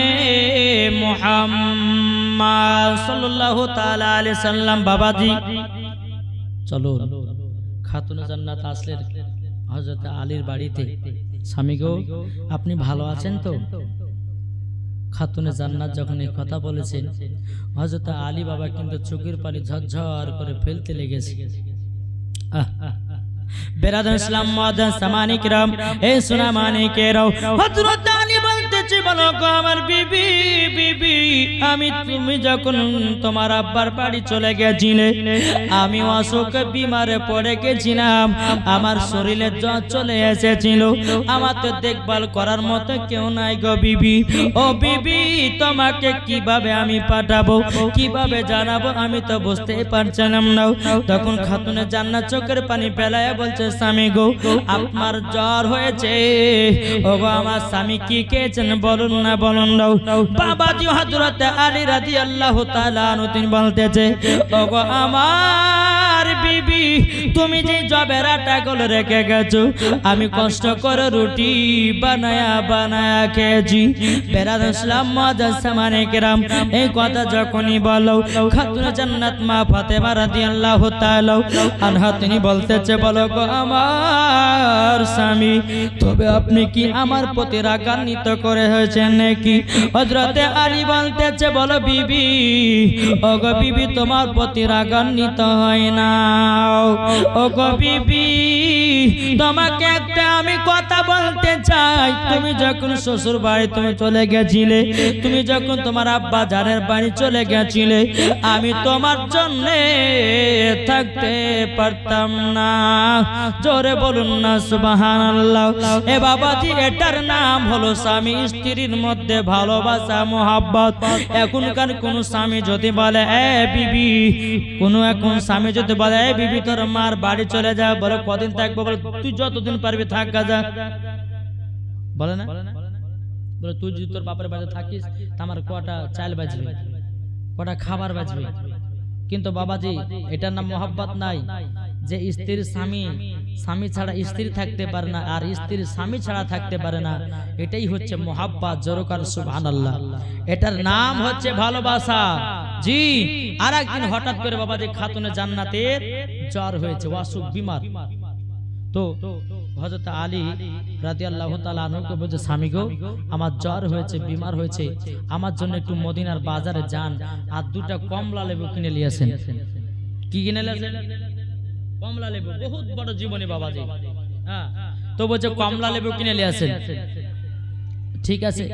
मुहम्मद सल्लल्लाहु ताला अलैहि वसल्लम बाबा जी চলো খাতুনে জান্নাত আসলেন হযরত আলীর বাড়িতে। স্বামী গো, আপনি ভালো আছেন তো? খাতুনে জান্নাত যখন এই কথা বলেছেন, হযরত আলী বাবা কিন্তু চোখের পানি ঝরঝর করে ফেলতে লেগেছে। আহ বেরাদান ইসলাম মাদান সামানি কিরাম, এ সোনা মানিকেরাও, হযরত আলী বলতেছে, বলো গো আমার বিবি, বিবি আমি তুমি যখন তোমার আব্বার বাড়ি চলে গেছিলে, আমি অসুখ বিমারে পড়ে গেছিলাম, আমার শরীরে জ্বর চলে এসেছিল, আমার তো দেখভাল করার মতো কেউ নাই গো বিবি। ও বিবি, তোমাকে কিভাবে আমি পাঠাবো, কিভাবে জানাবো, আমি তো বুঝতেই পারছিলাম না। তখন খাতুনে জান্নাত চোখের পানি ফেলায় বলছে, স্বামী গো আপনার জ্বর হয়েছে। ও গো আমার স্বামী কি খেয়েছেন বলুন না, বলুন না। বাবাজি হযরত আলী রাদিয়াল্লাহু তাআলা আনহু তিনি বলতেছে, ও গো আমার বিবি, তুমি যে জবের আটা গুলো রেখে গেছো, আমি কষ্ট করে রুটি বানায়া বানায়া খেয়েছি। বেরাদান ইসলাম মাদান সামানে কিরাম, এই কথা যখনই বলো, খাতুনে জান্নাত মা ফাতেমা রাদিয়াল্লাহু তাআলা আনহা তিনি বলতেছে, বলো গো আমার স্বামী, তবে আপনি কি আমার প্রতি রাগান্বিত করে হয়েছেন নাকি? হযরত আলী বলতেছে, বলো বিবি, ও গো বিবি তোমার প্রতি রাগান্বিত হয় না। ও গো বিবি, তোমাকে একটা আমি কথা বলতে চাই। তুমি যখন শ্বশুর বাড়ি তুমি চলে গেছিলে, তুমি যখন তোমার আব্বা জানের বাড়ি চলে গেছিলে, আমি তোমার জন্য থাকতে পারতাম না। জোরে বলুন না সুবহানাল্লাহ। এ বাবাজি, এটার নাম হলো স্বামী স্ত্রীর মধ্যে ভালোবাসা, মোহাব্বত। এখনকার কোন স্বামী যদি বলে, এ বিবি, কোন এখন স্বামী যদি বলে, এ বিবি তোর মার বাড়ি চলে যা, বলে কদিন থাকবো, বলে তুই যতদিন পারবি থাক যা, বলে না? বলে তুই যদি তোর বাপের বাড়িতে থাকিস, আমার কটা চাল বাজবে, কটা খাবার বাজবে। কিন্তু বাবাজি, এটার নাম মোহাব্বত নাই। যে স্ত্রীর স্বামী স্বামী ছাড়া স্ত্রী থাকতে পারে না, আর স্ত্রীর স্বামী ছাড়া থাকতে পারে না, এটাই হচ্ছে মোহাব্বত। জোরকার সুবহানাল্লাহ। এটার নাম হচ্ছে ভালোবাসা। জি। আর একদিন হঠাৎ করে বাবাজি খাতুনে জান্নাতের জ্বর হয়েছে, অসুখ বিমার। তো হযরত আলী রাদিয়াল্লাহু তাআলা আনহুকে বলছে, স্বামী গো আমার জ্বর হয়েছে, বিমার হয়েছে, আমার জন্য একটু মদিনার বাজারে যান আর দুটা কমলা লেবু কিনে নিয়ে আসেন। কি কিনে নিয়ে আসেন? কমলা লেবু। বহুত বড় জীবনী বাবাজি। হ্যাঁ, তো বলছে কমলা লেবু কিনে নিয়ে আসেন। ঠিক আছে।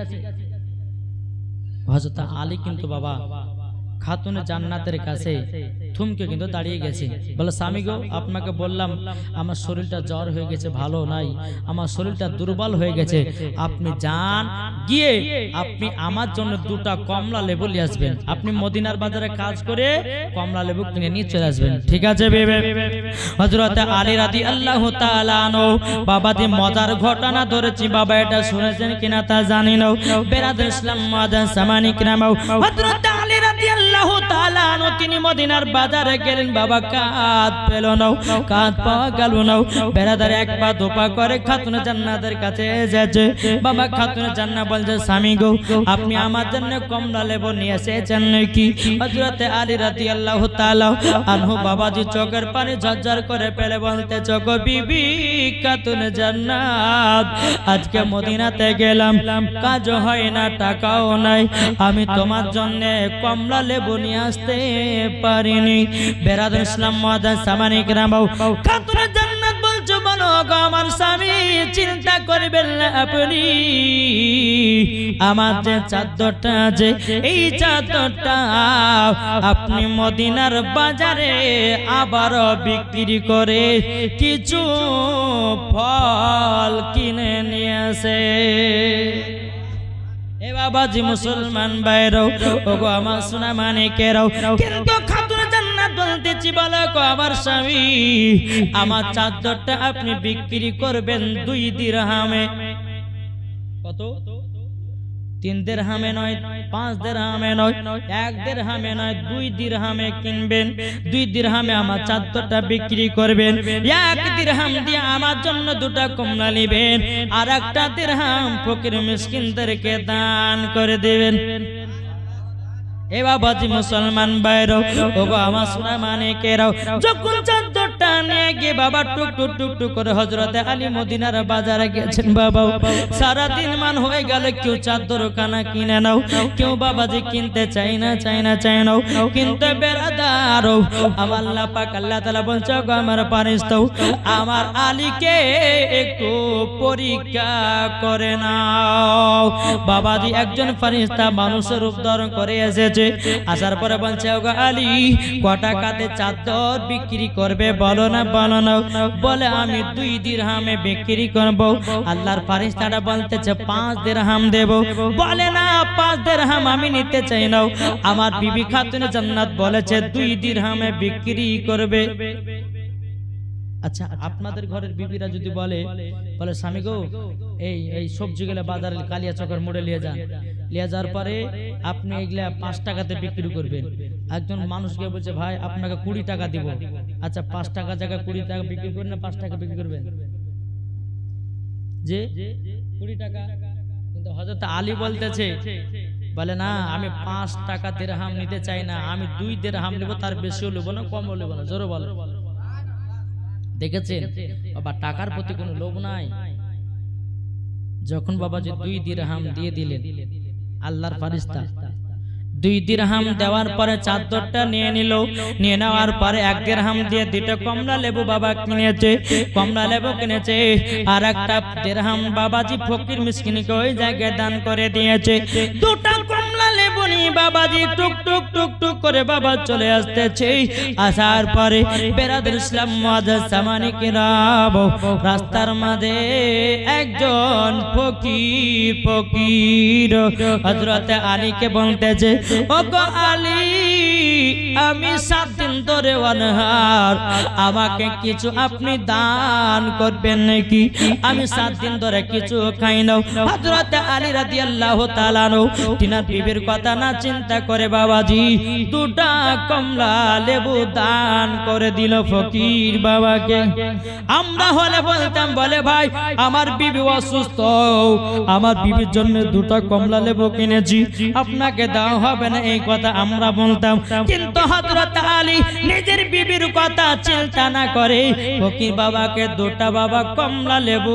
হযরত আলী কিন্তু বাবা খাতুনে জান্নাতের কাছে থমকে কিন্তু দাঁড়িয়ে গেছে। বলে, স্বামী গো আপনাকে বললাম আমার শরীরটা জ্বর হয়ে গেছে, ভালো নাই, আমার শরীরটা দুর্বল হয়ে গেছে, আপনি যান, গিয়ে আপনি আমার জন্য দুটা কমলা লেবু নিয়ে আসবেন। আপনি মদিনার বাজারে কাজ করে কমলা লেবু কিনে নিয়ে চলে আসবেন। ঠিক আছে বেবে? হযরত আলী রাদিয়াল্লাহু তাআলা আনহু বাবাজি মজার ঘটনা ধরেছি বাবা, এটা শুনেছেন কিনা তা জানি না। বেরাদার ইসলাম মাদান সামানি কিরাম, হযরত আলী রাদিয়াল্লাহু তাআলা আনহু তিনি মদিনার বাজারে গেলেন বাবা, কাঁধ পেল না, কাঁধ পাওয়া গেল না। বেরাদার এক পা দুপা করে খাতুনে জান্নাতের কাছে এসেছে বাবা। খাতুনে জান্নাত বলছে, স্বামী গো আপনি আমার জন্য কমলা লেবু নিয়ে এসেছেন নাকি? হযরত আলী রাদিয়াল্লাহু তাআলা আনহু বাবাজি চোখের পানি ঝরঝর করে ফেলে বলতে, চোখ বিবি খাতুনে জান্নাত, আজকে মদিনাতে গেলাম, কাজ হয় না, টাকাও নাই, আমি তোমার জন্য কমলা লেবু নিয়ে আসতে পারিনি। বেরাদার ইসলাম মাদান সামানি কিরাম, খাতুনে জান্নাত বলছো, বলো গো আমার স্বামী, চিন্তা করবেন না আপনি, আমার যে চাদরটা আছে এই চাদরটা আপনি মদিনার বাজারে আবার বিক্রি করে কিছু ফল কিনে নিয়ে আসে। এ বাবাজি মুসলমান ভাইরাও, ওগো আমার সোনা মানিকেরাও, কিন্তু খাতুনে জান্নাত বলতেছি, বলো গো আমার স্বামী, আমার চাদরটা আপনি বিক্রি করবেন দুই দিরহামে। কত? তিন দিরহামে নয়, পাঁচ দিরহামে নয়, এক দিরহামে নয়, দুই দিরহামে কিনবেন। দুই দিরহামে আমার চাদরটা বিক্রি করবেন। এক দিরহাম দিয়ে আমার জন্য দুটা কমলা নেবেন, আর একটা দিরহাম ফকির মিসকিনদেরকে দান করে দেবেন। এ বাবাজি মুসলমান ভাইরাও, ওগো আমার সোনা মানিকেরাও, যখন চাদর চাদরটা নিয়ে গিয়ে বাবা টুক টুক টুক টুক করে হযরতে আলী মদিনার বাজারে গেছেন বাবা। সারা দিন মান হয়ে গেল, কেউ চাদর কানা কিনে নাও, কেউ বাবাজি কিনতে চাই না চাই না চাই নাও। কিন্তু বেরাদার আমার আল্লাহ পাক আল্লাহ তাআলা বলছে, গো আমার ফেরেশতা আমার আলীকে একটু পরীক্ষা করে নাও। বাবাজি একজন ফেরেশতা মানুষের রূপ ধারণ করে এসেছে, আসার পরে বলছে, গো আলী কত টাকাতে চাদর বিক্রি করবে বলো না বলো না। বলে আমি দুই দিরহামে বিক্রি করব। আল্লাহর ফেরেশতাটা বলতেছে পাঁচ দিরহাম দেব। বলে না পাঁচ দিরহাম আমি নিতে চাই না। আমার বিবি খাতুনে জান্নাত বলেছে দুই দিরহামে বিক্রি করবে। আচ্ছা আপনাদের ঘরের বিবিরা যদি বলে বলে স্বামী গো এই এই সবজিগুলো বাজারে কালিয়া চকের মোড়ে নিয়ে যান, নিয়ে যাওয়ার পরে আপনি এগুলা পাঁচ টাকাতে বিক্রি করবেন। একজন মানুষকে বলছে ভাই আপনাকে কুড়ি টাকা দিব। আচ্ছা পাঁচ টাকা জায়গায় কুড়ি টাকা বিক্রি করবেন না পাঁচ টাকা বিক্রি করবেন? যে কুড়ি টাকা। কিন্তু হযরত আলী বলতেছে বলে না আমি পাঁচ টাকা দিরহাম নিতে চাই না, আমি দুই দিরহাম নেব, তার বেশিও নেব না কমও নেব না। জোরে বলো। দেখেছেন বাবা টাকার প্রতি কোনো লোভ নাই। যখন বাবা যে দুই দিরহাম দিয়ে দিলেন আল্লাহর ফেরেশতা, দুই দিরহাম দেওয়ার পরে চাদরটা নিয়ে নিল। নিয়ে নেওয়ার পরে এক দিরহাম দিয়ে দুটো কমলা লেবু বাবা কিনেছে, কমলা লেবু কিনেছে। আর একটা দিরহাম বাবাজি ফকির মিসকিনকে ওই জায়গায় দান করে দিয়েছে। দুটো কমলা লেবু নিয়ে বাবাজি টুক টুক টুক টুক করে বাবা চলে আসতেছে। আসার পরে বেরাদুল ইসলাম মুআজ্জাজ সামানি কিরাম রাস্তার মাঝে একজন ফকির ফকির হযরতে আলীকে বলতেছে, ও গো আলী আমি সাত দিন ধরে অনাহার, আমাকে কিছু আপনি দান করবেন নাকি? আমি সাত দিন ধরে কিছু খাই না। হযরত আলী রাদিয়াল্লাহু তাআলা তিনার বিবির কথা না চিন্তা করে বাবাজি দুটা কমলা লেবু দান করে দিল ফকির বাবাকে। আমরা হলে বলতাম বলে ভাই আমার বিবি অসুস্থ, আমার বিবির জন্য দুটা কমলা লেবু কিনেছি, আপনাকে দাও হবে না, এই কথা আমরা বলতাম। কিন্তু হযরত আলী নিজের বিবির কথা চিন্তা না করে ফকির বাবাকে দুটা বাবা কমলা লেবু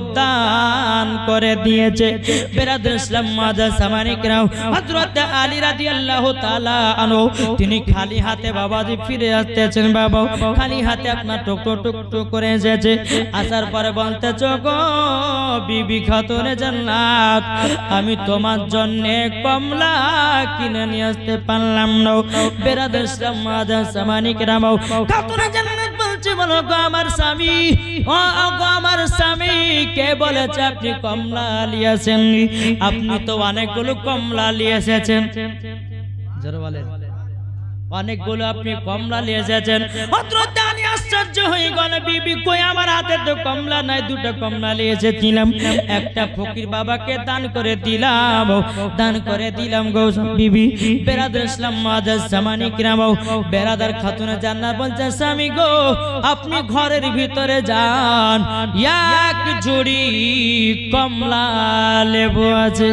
দান করে দিয়েছে। বেরাদুল ইসলাম মুআজ্জাজ সামানি কিরাম হযরত আলী রাদিয়াল্লাহু তাআলা আনহু তিনি খালি হাতে বাবাজি ফিরে আসতেছেন। বাবা খালি হাতে আপনার টুক টুক টুক করে এসেছে। আসার পরে বলতেছো গো বিবি খাতুনে জান্নাত আমি তোমার জন্য কমলা কিনে নিয়ে আসতে পারলাম না। বেরাদুল ইসলাম মুআজ্জাজ সামানি কিরাম খাতুনে জান্নাত বলছে, বলো গো আমার স্বামী, ও গো আমার স্বামী কে বলেছে আপনি কমলা নিয়ে আসেন? আপনি তো অনেকগুলো কমলা নিয়ে এসেছেন। জোরে বলেন অনেকগুলো আপনি কমলা নিয়ে এসেছেন। হযরত আলী আশ্চর্য হয়ে গেল, বিবি কই আমার হাতে তো কমলা নাই, দুটো কমলা নিয়ে এসেছিলাম, একটা ফকির বাবাকে দান করে দিলাম, দান করে দিলাম গো বিবি। বেরাদুল ইসলাম মুআজ্জাজ সামানি কিরাম বেরাদার খাতুনে জান্নাত বলছে, স্বামী গো আপনি ঘরের ভিতরে যান, এক ঝুড়ি কমলা লেবু আছে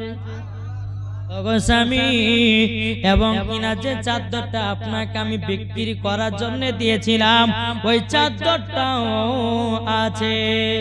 স্বামী, এবং কিনা যে চাদরটা আপনাকে আমি বিক্রি করার জন্য দিয়েছিলাম ওই চাদরটাও আছে।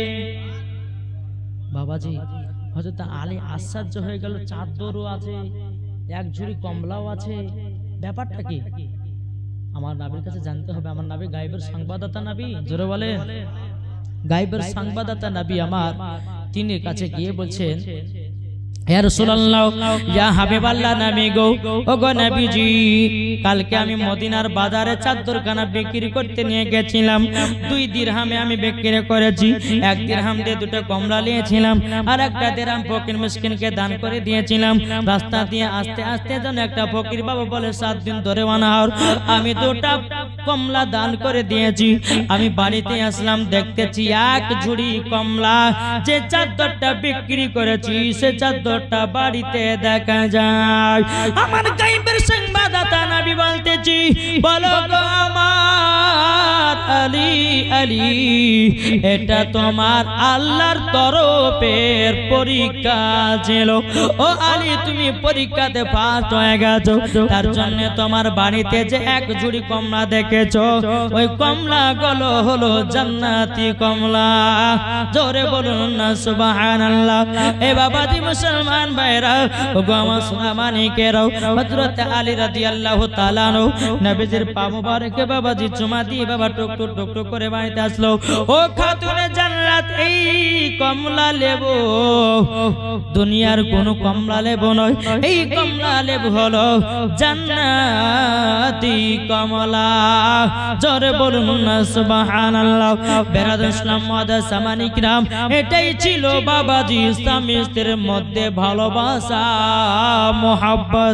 বাবাজি হযরত আলী আশ্চর্য হয়ে গেল, চাদরও আছে, এক ঝুড়ি কমলাও আছে, ব্যাপারটা কি? আমার নবীর কাছে জানতে হবে। আমার নবী গায়েবের সংবাদদাতা নবী। জোরে বলে গায়েবের সংবাদদাতা নবী আমার, তিনি কাছে গিয়ে বলছেন, হে রাসূলুল্লাহ ইয়া হাবিবাল্লাহ নবী গো, ও গো নবীজি কালকে আমি মদিনার বাজারে চাদরখানা বিক্রি করতে নিয়ে গেছিলাম, দুই দিরহামে আমি বিক্রি করেছি, এক দিরহাম দিয়ে দুটো কমলা নিয়েছিলাম, আর একটা দিরহাম ফকির মিসকিনকে দান করে দিয়েছিলাম। রাস্তা দিয়ে আস্তে আস্তে যেন একটা ফকির বাবা বলে সাত দিন ধরে অনাহার, আমি দুটা কমলা দান করে দিয়েছি। আমি বাড়িতে আসলাম, দেখতেছি এক ঝুড়ি কমলা, যে চাদরটা বিক্রি করেছি সে চাদর বাড়িতে দেখা যায়। আমার গায়েবের সংবাদদাতা নবী বলতেছি, বলো গো আমার আলী আলী এটা তোমার আল্লাহর তরফের পরীক্ষা ছিল। ও আলী তুমি পরীক্ষাতে পাস হয়ে গেছো, তার জন্য তোমার বাড়িতে যে এক ঝুড়ি কমলা দেখেছো, ওই কমলা গুলো হলো জান্নাতি কমলা। জোরে বলুন না সুবহানাল্লাহ। এ বাবাজি মুসলমান ভাইরা, ওগো আমার সোনা মানিকেরাও, হযরত আলী রাদিয়াল্লাহু তাআলা আনহু নবীজির পা মুবারকে বাবাজি চুমা দিয়ে বাবা টুক টুক টুক টুক করে বাড়িতে আসলো। ও খাতুনে জান্নাত, এই কমলা লেবু দুনিয়ার কোন কমলা লেবু নয়, এই কমলা লেবু হলো জান্নাতি কমলা। জোরে বলুন না সুবহানাল্লাহ। বেরাদর ইসলাম মুআদ্দাস সামানি কিরাম, এটাই ছিল বাবাজি স্বামী স্ত্রীর মধ্যে ভালোবাসা মোহাব্বত,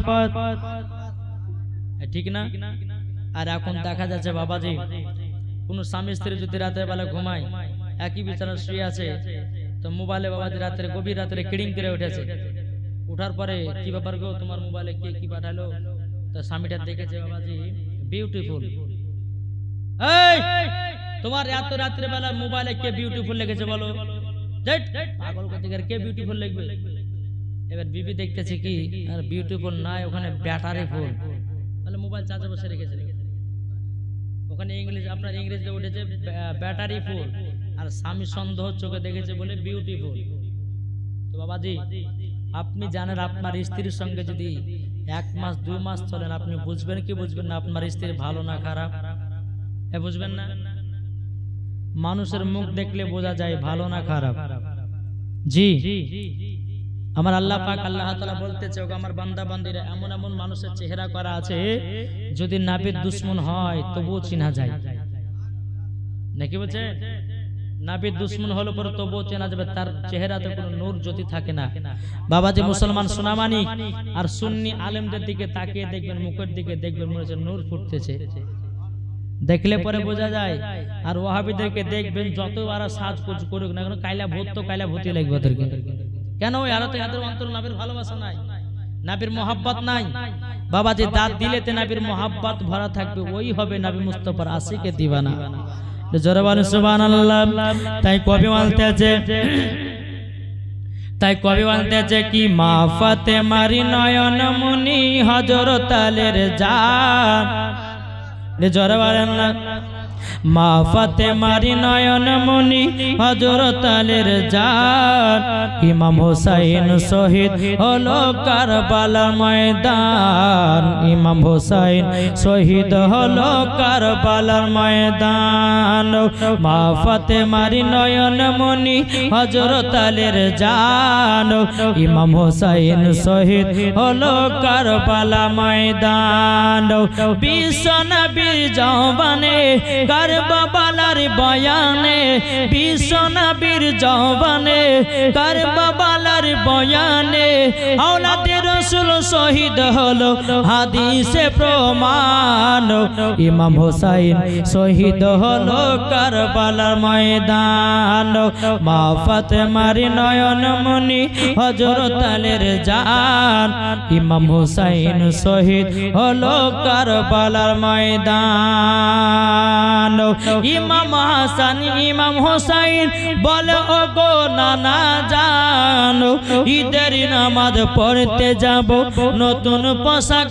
ঠিক না? আর এখন দেখা যাচ্ছে বাবাজি কোন স্বামী স্ত্রী যদি রাতের বেলা ঘুমায়, একই বিছানা শুয়ে আছে, তো মোবাইলে বাবাজি রাত্রে গভীর রাত্রে কিড়িং করে উঠেছে। উঠার পরে কি ব্যাপার গো, তোমার মোবাইলে কে কি পাঠালো? তো স্বামীটা দেখেছে বাবাজি বিউটিফুল। এই তোমার এত রাত্রে বেলা মোবাইলে কে বিউটিফুল লেগেছে বলো? পাগল কোথাকার, কে বিউটিফুল লিখবে? এবার বিবি দেখতেছে কি আর বিউটিফুল নাই, ওখানে ব্যাটারি ফুল। তাহলে মোবাইল চার্জে বসে রেখেছে, ওখানে ইংলিশ আপনার ইংরেজিতে উঠেছে ব্যাটারি ফুল, আর স্বামী সন্দেহ চোখে দেখেছে বলে বিউটিফুল। তো বাবাজি আপনি জানেন আপনার স্ত্রীর সঙ্গে যদি এক মাস দুই মাস চলেন, আপনি বুঝবেন কি বুঝবেন না আপনার স্ত্রী ভালো না খারাপ? এ বুঝবেন না? মানুষের মুখ দেখলে বোঝা যায় ভালো না খারাপ। জি আমার আল্লাহ পাক আল্লাহ তাআলা বলতেছে, ওগো আমার বান্দা বান্দীরা, এমন এমন মানুষের চেহারা করা আছে যদি নাবির দুশমন হয় তবুও চিনা যায়, নাকি বলছে? নাবির দুশমন হলো পরে তবুও চেনা যাবে, তার চেহারাতে কোনো নূর জ্যোতি থাকে না। বাবাজি মুসলমান সোনামানি আর সুন্নি আলেমদের দিকে তাকিয়ে দেখবেন, মুখের দিকে দেখবেন মনে হচ্ছে নূর ফুটতেছে, দেখলে পরে বোঝা যায়। আর ওয়াহাবিদেরকে দেখবেন যত ওরা সাজ করুক না কেন, কাইলা ভূত তো কাইলা ভূতই লাগবে ওদেরকে। কেন? ওই আরো তো এদের অন্তর নাবির ভালোবাসা নাই, নাবির মোহাব্বত নাই। বাবাজি দাঁত দিলেতে নাবির মোহাব্বত ভরা থাকবে, ওই হবে নবী মুস্তাফার আশিকে দিওয়ানা। জোরে বলেন সুবহানাল্লাহ। তাই কবি বলতেছে, তাই কবি বলতেছে কি, মা ফাতেমারি নয়ন মুনি হযরত আলীর জান। জোরে বলেন না। মা ফাতেমারি নয়ন মুনি হযরত আলীর জান, ইমাম হুসাইন শহীদ হলো কারবালার ময়দান, ইমাম হুসাইন শহীদ হলো কারবালার ময়দান। মা ফাতেমারি নয়ন মুনি হযরত আলীর জান, ইমাম হুসাইন শহীদ হলো কারবালা ময়দান। বিশ্ব নবীর জওয়ানে কারবালার বয়ানে, বিশ্ব নবীর জওয়ানে কারবালার বয়ানে, আওলাদে রাসূল শহীদ হলো হাদিসে প্রমাণ, ইমাম হুসাইন শহীদ হলো কারবালার ময়দান। মা ফাতেমার নয়ন মনি হযরত আলীর জান, ইমাম হুসাইন শহীদ হলো কারবালার ময়দান। ইমাম হাসান ইমাম হুসাইন বলে, ও গো নানা জানো, ঈদের নামাজ পড়তে যাব, নতুন পোশাক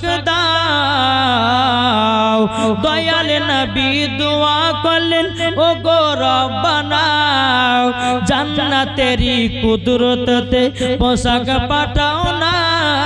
দাও। দয়াল নবী দোয়া করলেন, ও গো রব্বানা, জান্নাতেরি কুদরততে পোশাক পাঠাও না।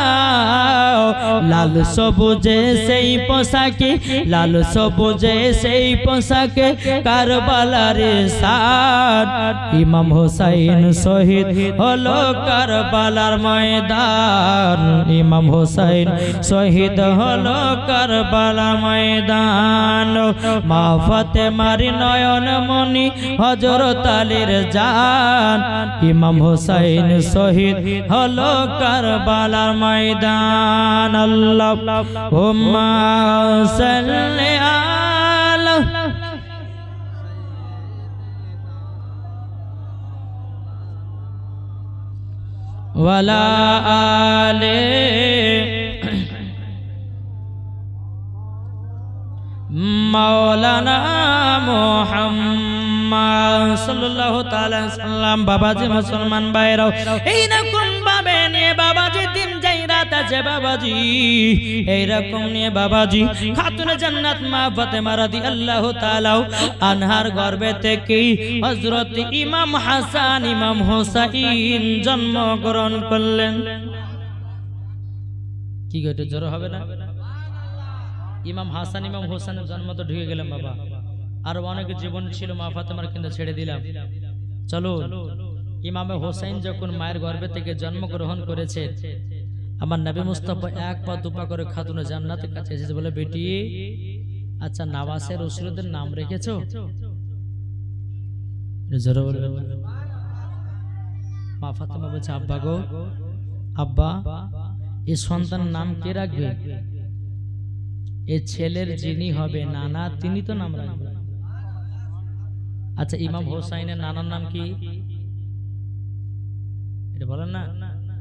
লাল সবুজে সেই পোশাকে, লাল সবুজে সেই পোশাকে কারবালার সাদ, ইমাম হুসাইন শহীদ হলো কারবালার ময়দান, ইমাম হুসাইন শহীদ হলো কারবালার ময়দান। মা ফাতেমার নয়ন মনি হযরত আলীর জান, ইমাম হুসাইন শহীদ হলো কারবালার ময়দান। আল্লাহুম্মা সাল্লি আলা ওয়ালা আলে মাওলানা সাল্লাল্লাহু তাআলা সাল্লাম বাবাজি মুসলমান ভাইরাও এই রকম ভাবে নিয়ে বাবাজি দিন যাই রাত আছে বাবাজি এই রকম নিয়ে বাবাজি খাতুনে জান্নাত মা ফাতেমা রাদিয়াল্লাহু তাআলা আনহার গর্ভে থেকে হযরত ইমাম হাসান ইমাম হোসাইন জন্মগ্রহণ করলেন। কি গো, জোর হবে না? ইমাম হাসান ইমাম হোসেনের জন্ম তো ঢুকে গেলাম বাবা, আরো অনেক জীবন ছিল মা ফাতেমার, কিন্তু ছেড়ে দিলাম। চলো, ইমামে হোসেন যখন মায়ের গর্ভে থেকে জন্মগ্রহণ করেছে, আমার নবী মুস্তাফা এক পা দুপা করে খাতুনে জান্নাতের কাছে এসেছে, বলে বেটি আচ্ছা নাওয়াসের রসুলদের নাম রেখেছো? মা ফাতেমা বলছে আব্বা গো, আব্বা এই সন্তানের নাম কে রাখবে? এ ছেলের যিনি হবে নানা তিনি তো নাম রাখবেন। আচ্ছা ইমাম হোসাইনের নানার নাম কি এটা বলেন না?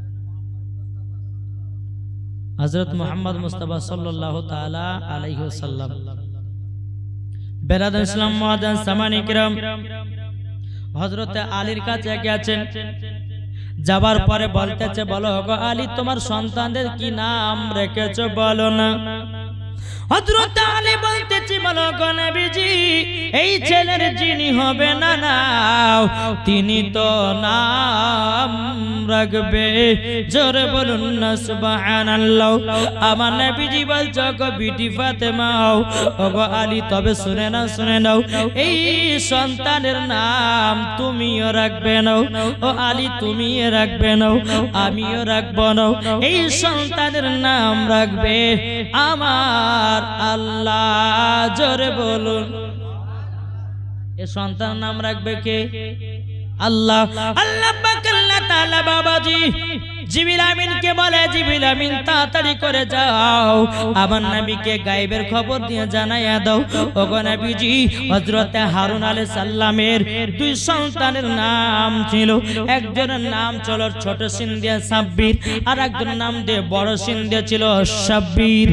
হযরত মুহাম্মদ মুস্তাফা সাল্লাল্লাহু তাআলা আলাইহি ওয়াসাল্লাম। বেরাদার ইসলাম মুআজ্জান সামানি কিরাম, হযরত আলীর কাছে গেছেন, যাবার পরে বলতেছে বলো গো আলী তোমার সন্তানদের কি নাম রেখেছো বলো না। হযরত আলী বলতেছি বলো গো নবীজি এই ছেলের যিনি হবে না নাও তিনি তো নাম রাখবে জোরে বলুন না সুবহানাল্লাহ। আমার নবীজি বলছো গো বিটি ফাতেমা ও গো আলী তবে শুনে না শুনে নাও এই সন্তানের নাম তুমিও রাখবে নাও, ও আলী তুমিও রাখবে নাও আমিও রাখবো নাও, এই সন্তানের নাম রাখবে আমার আল্লাহ। জোরে বলুন এ সন্তান নাম রাখবে কে? আল্লাহ। আল্লাহ পাক আল্লাহ তাআলা বাবাজি জিবরিল আমিনকে বলে জিবরিল আমিন তাড়াতাড়ি করে যাও আমার নবীকে গায়েবের খবর দিয়ে জানাইয়া দাও ওগো নবীজি হযরত হারুন আলাইহিস সালামের দুই সন্তানের নাম ছিল, একজনের নাম ছিল ছোট সিন দিয়ে সাব্বির, আর একজনের নাম দিয়ে বড় সিন দিয়ে ছিল শাব্বির।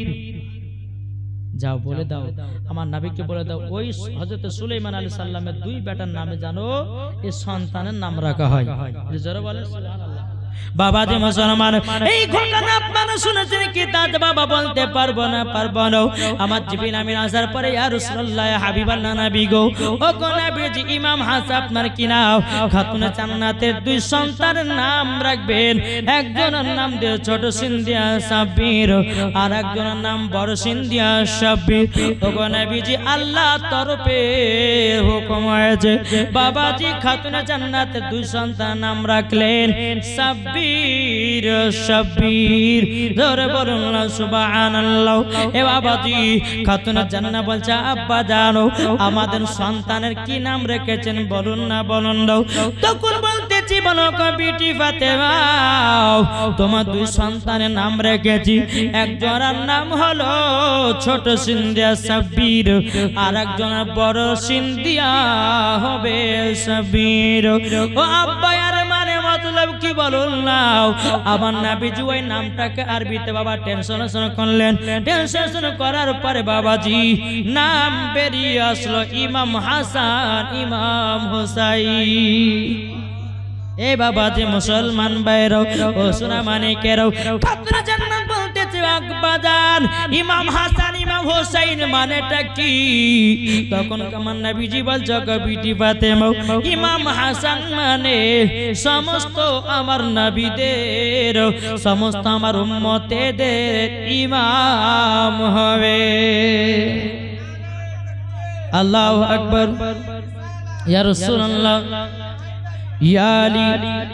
যাও বলে দাও আমার নবীকে বলে দাও ওই হযরত সুলাইমান আলাইহিস সালামের দুই বেটার নামে জানো এই সন্তানের নাম রাখা হয়। জোরে বলে সুবহানাল্লাহ। বাবা যে মুসলমান এই ঘটনা আপনারা শুনেছেন কি তা বাবা বলতে পারবো না পারবো না। আমার জিবরিল আমিন আসার পরে ইয়া রাসূলুল্লাহ হাবিবাল্লাহ নবী গো ও গো নবীজি ইমাম হাসান আপনার কি নাম? খাতুনে জান্নাতের দুই সন্তানের নাম রাখবেন, একজনের নাম দিয়ে ছোট সিন দিয়া সাব্বির আর একজনের নাম বড় সিন দিয়া শাব্বির। ও গো নবীজি আল্লাহ তরফে হুকুম হয়েছে বাবাজি খাতুনে জান্নাতের দুই সন্তান নাম রাখলেন সাব্বির শাব্বির। জোরে বলুন না সুবহানাল্লাহ। এ বাবাজি খাতুনে জান্নাত বলছে আব্বা জানো আমাদের সন্তানের কি নাম রেখেছেন বলুন না বলুন দাও। তখন বলতেছি বলো গো বিটি ফাতেমা তোমার দুই সন্তানের নাম রেখেছি, একজনের নাম হলো ছোট সিন দিয়া সাব্বির আর একজনের বড় সিন দিয়া হবে শাব্বির। ও আব্বা আর মানে মতলব কি বলুন না? আমার নবীজি ওই নামটাকে আরবিতে বাবা ট্রান্সলেশন করলেন, ট্রান্সলেশন করার পরে বাবাজি নাম বেরিয়ে আসলো ইমাম হাসান ইমাম হোসাইন। এ বাবাজি মুসলমান ভাইরাও ও সোনা মানিকেরাও খাতুনে জান্নাত বলতেছে আকবাজান ইমাম হাসান ইমাম হোসাইন মানেটা কি? তখন আমার নবীজি বলছে গো বিটি ফাতেমা ইমাম হাসান মানে সমস্ত আমার নবীদের সমস্ত আমার উম্মতেদের ইমাম হবে। আল্লাহু আকবার। ইয়া রাসূলুল্লাহ या अली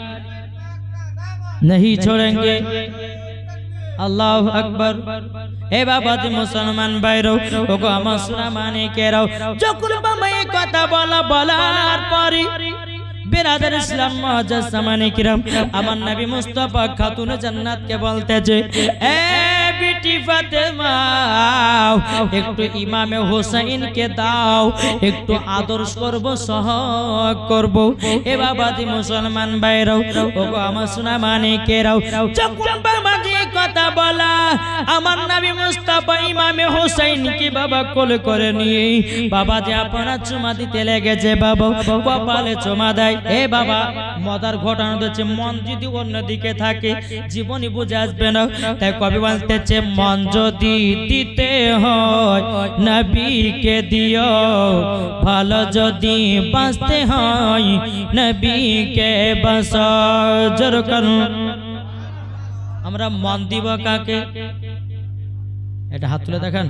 नहीं छोड़ेंगे। अल्लाह अकबर। ए बाबा जी मुसलमान भाईरो ओगो আমার সোনা মানিকেরাও যখন বাবা এই কথা বলা বলার পরে বিরাদার ইসলাম মুআজ্জাজ সামানি কিরাম আমার নবী মুস্তাফা খাতুনে জান্নাত কে বলতেছে এ বিটি ফাতেমা একটু ইমামে হোসেন কে দাও, একটু আদর্শ করব সহগ করব। এ বাবাজি মুসলমান ভাইরাও ওগো আমার সোনা মানিকেরাও যখন বাবাজি কথা কথা বলা আমার নবী মুস্তাফা ইমামে হুসাইন কি বাবা কোলে করে নিয়ে বাবা যে আপনার চুমা দিতে লেগেছে বাবা কপালে চুমা দেয়। এ বাবা মজার ঘটনা হচ্ছে মন যদি অন্যদিকে থাকে জীবনই বুঝে আসবে না। তাই কবি বলতেছে মন যদি দিতে হয় নবীকে দিও, ভালো যদি বাঁচতে হয় নবীকে বাঁচাও। জোর করুন আমরা মন দিব কাকে? এটা হাত তুলে দেখেন।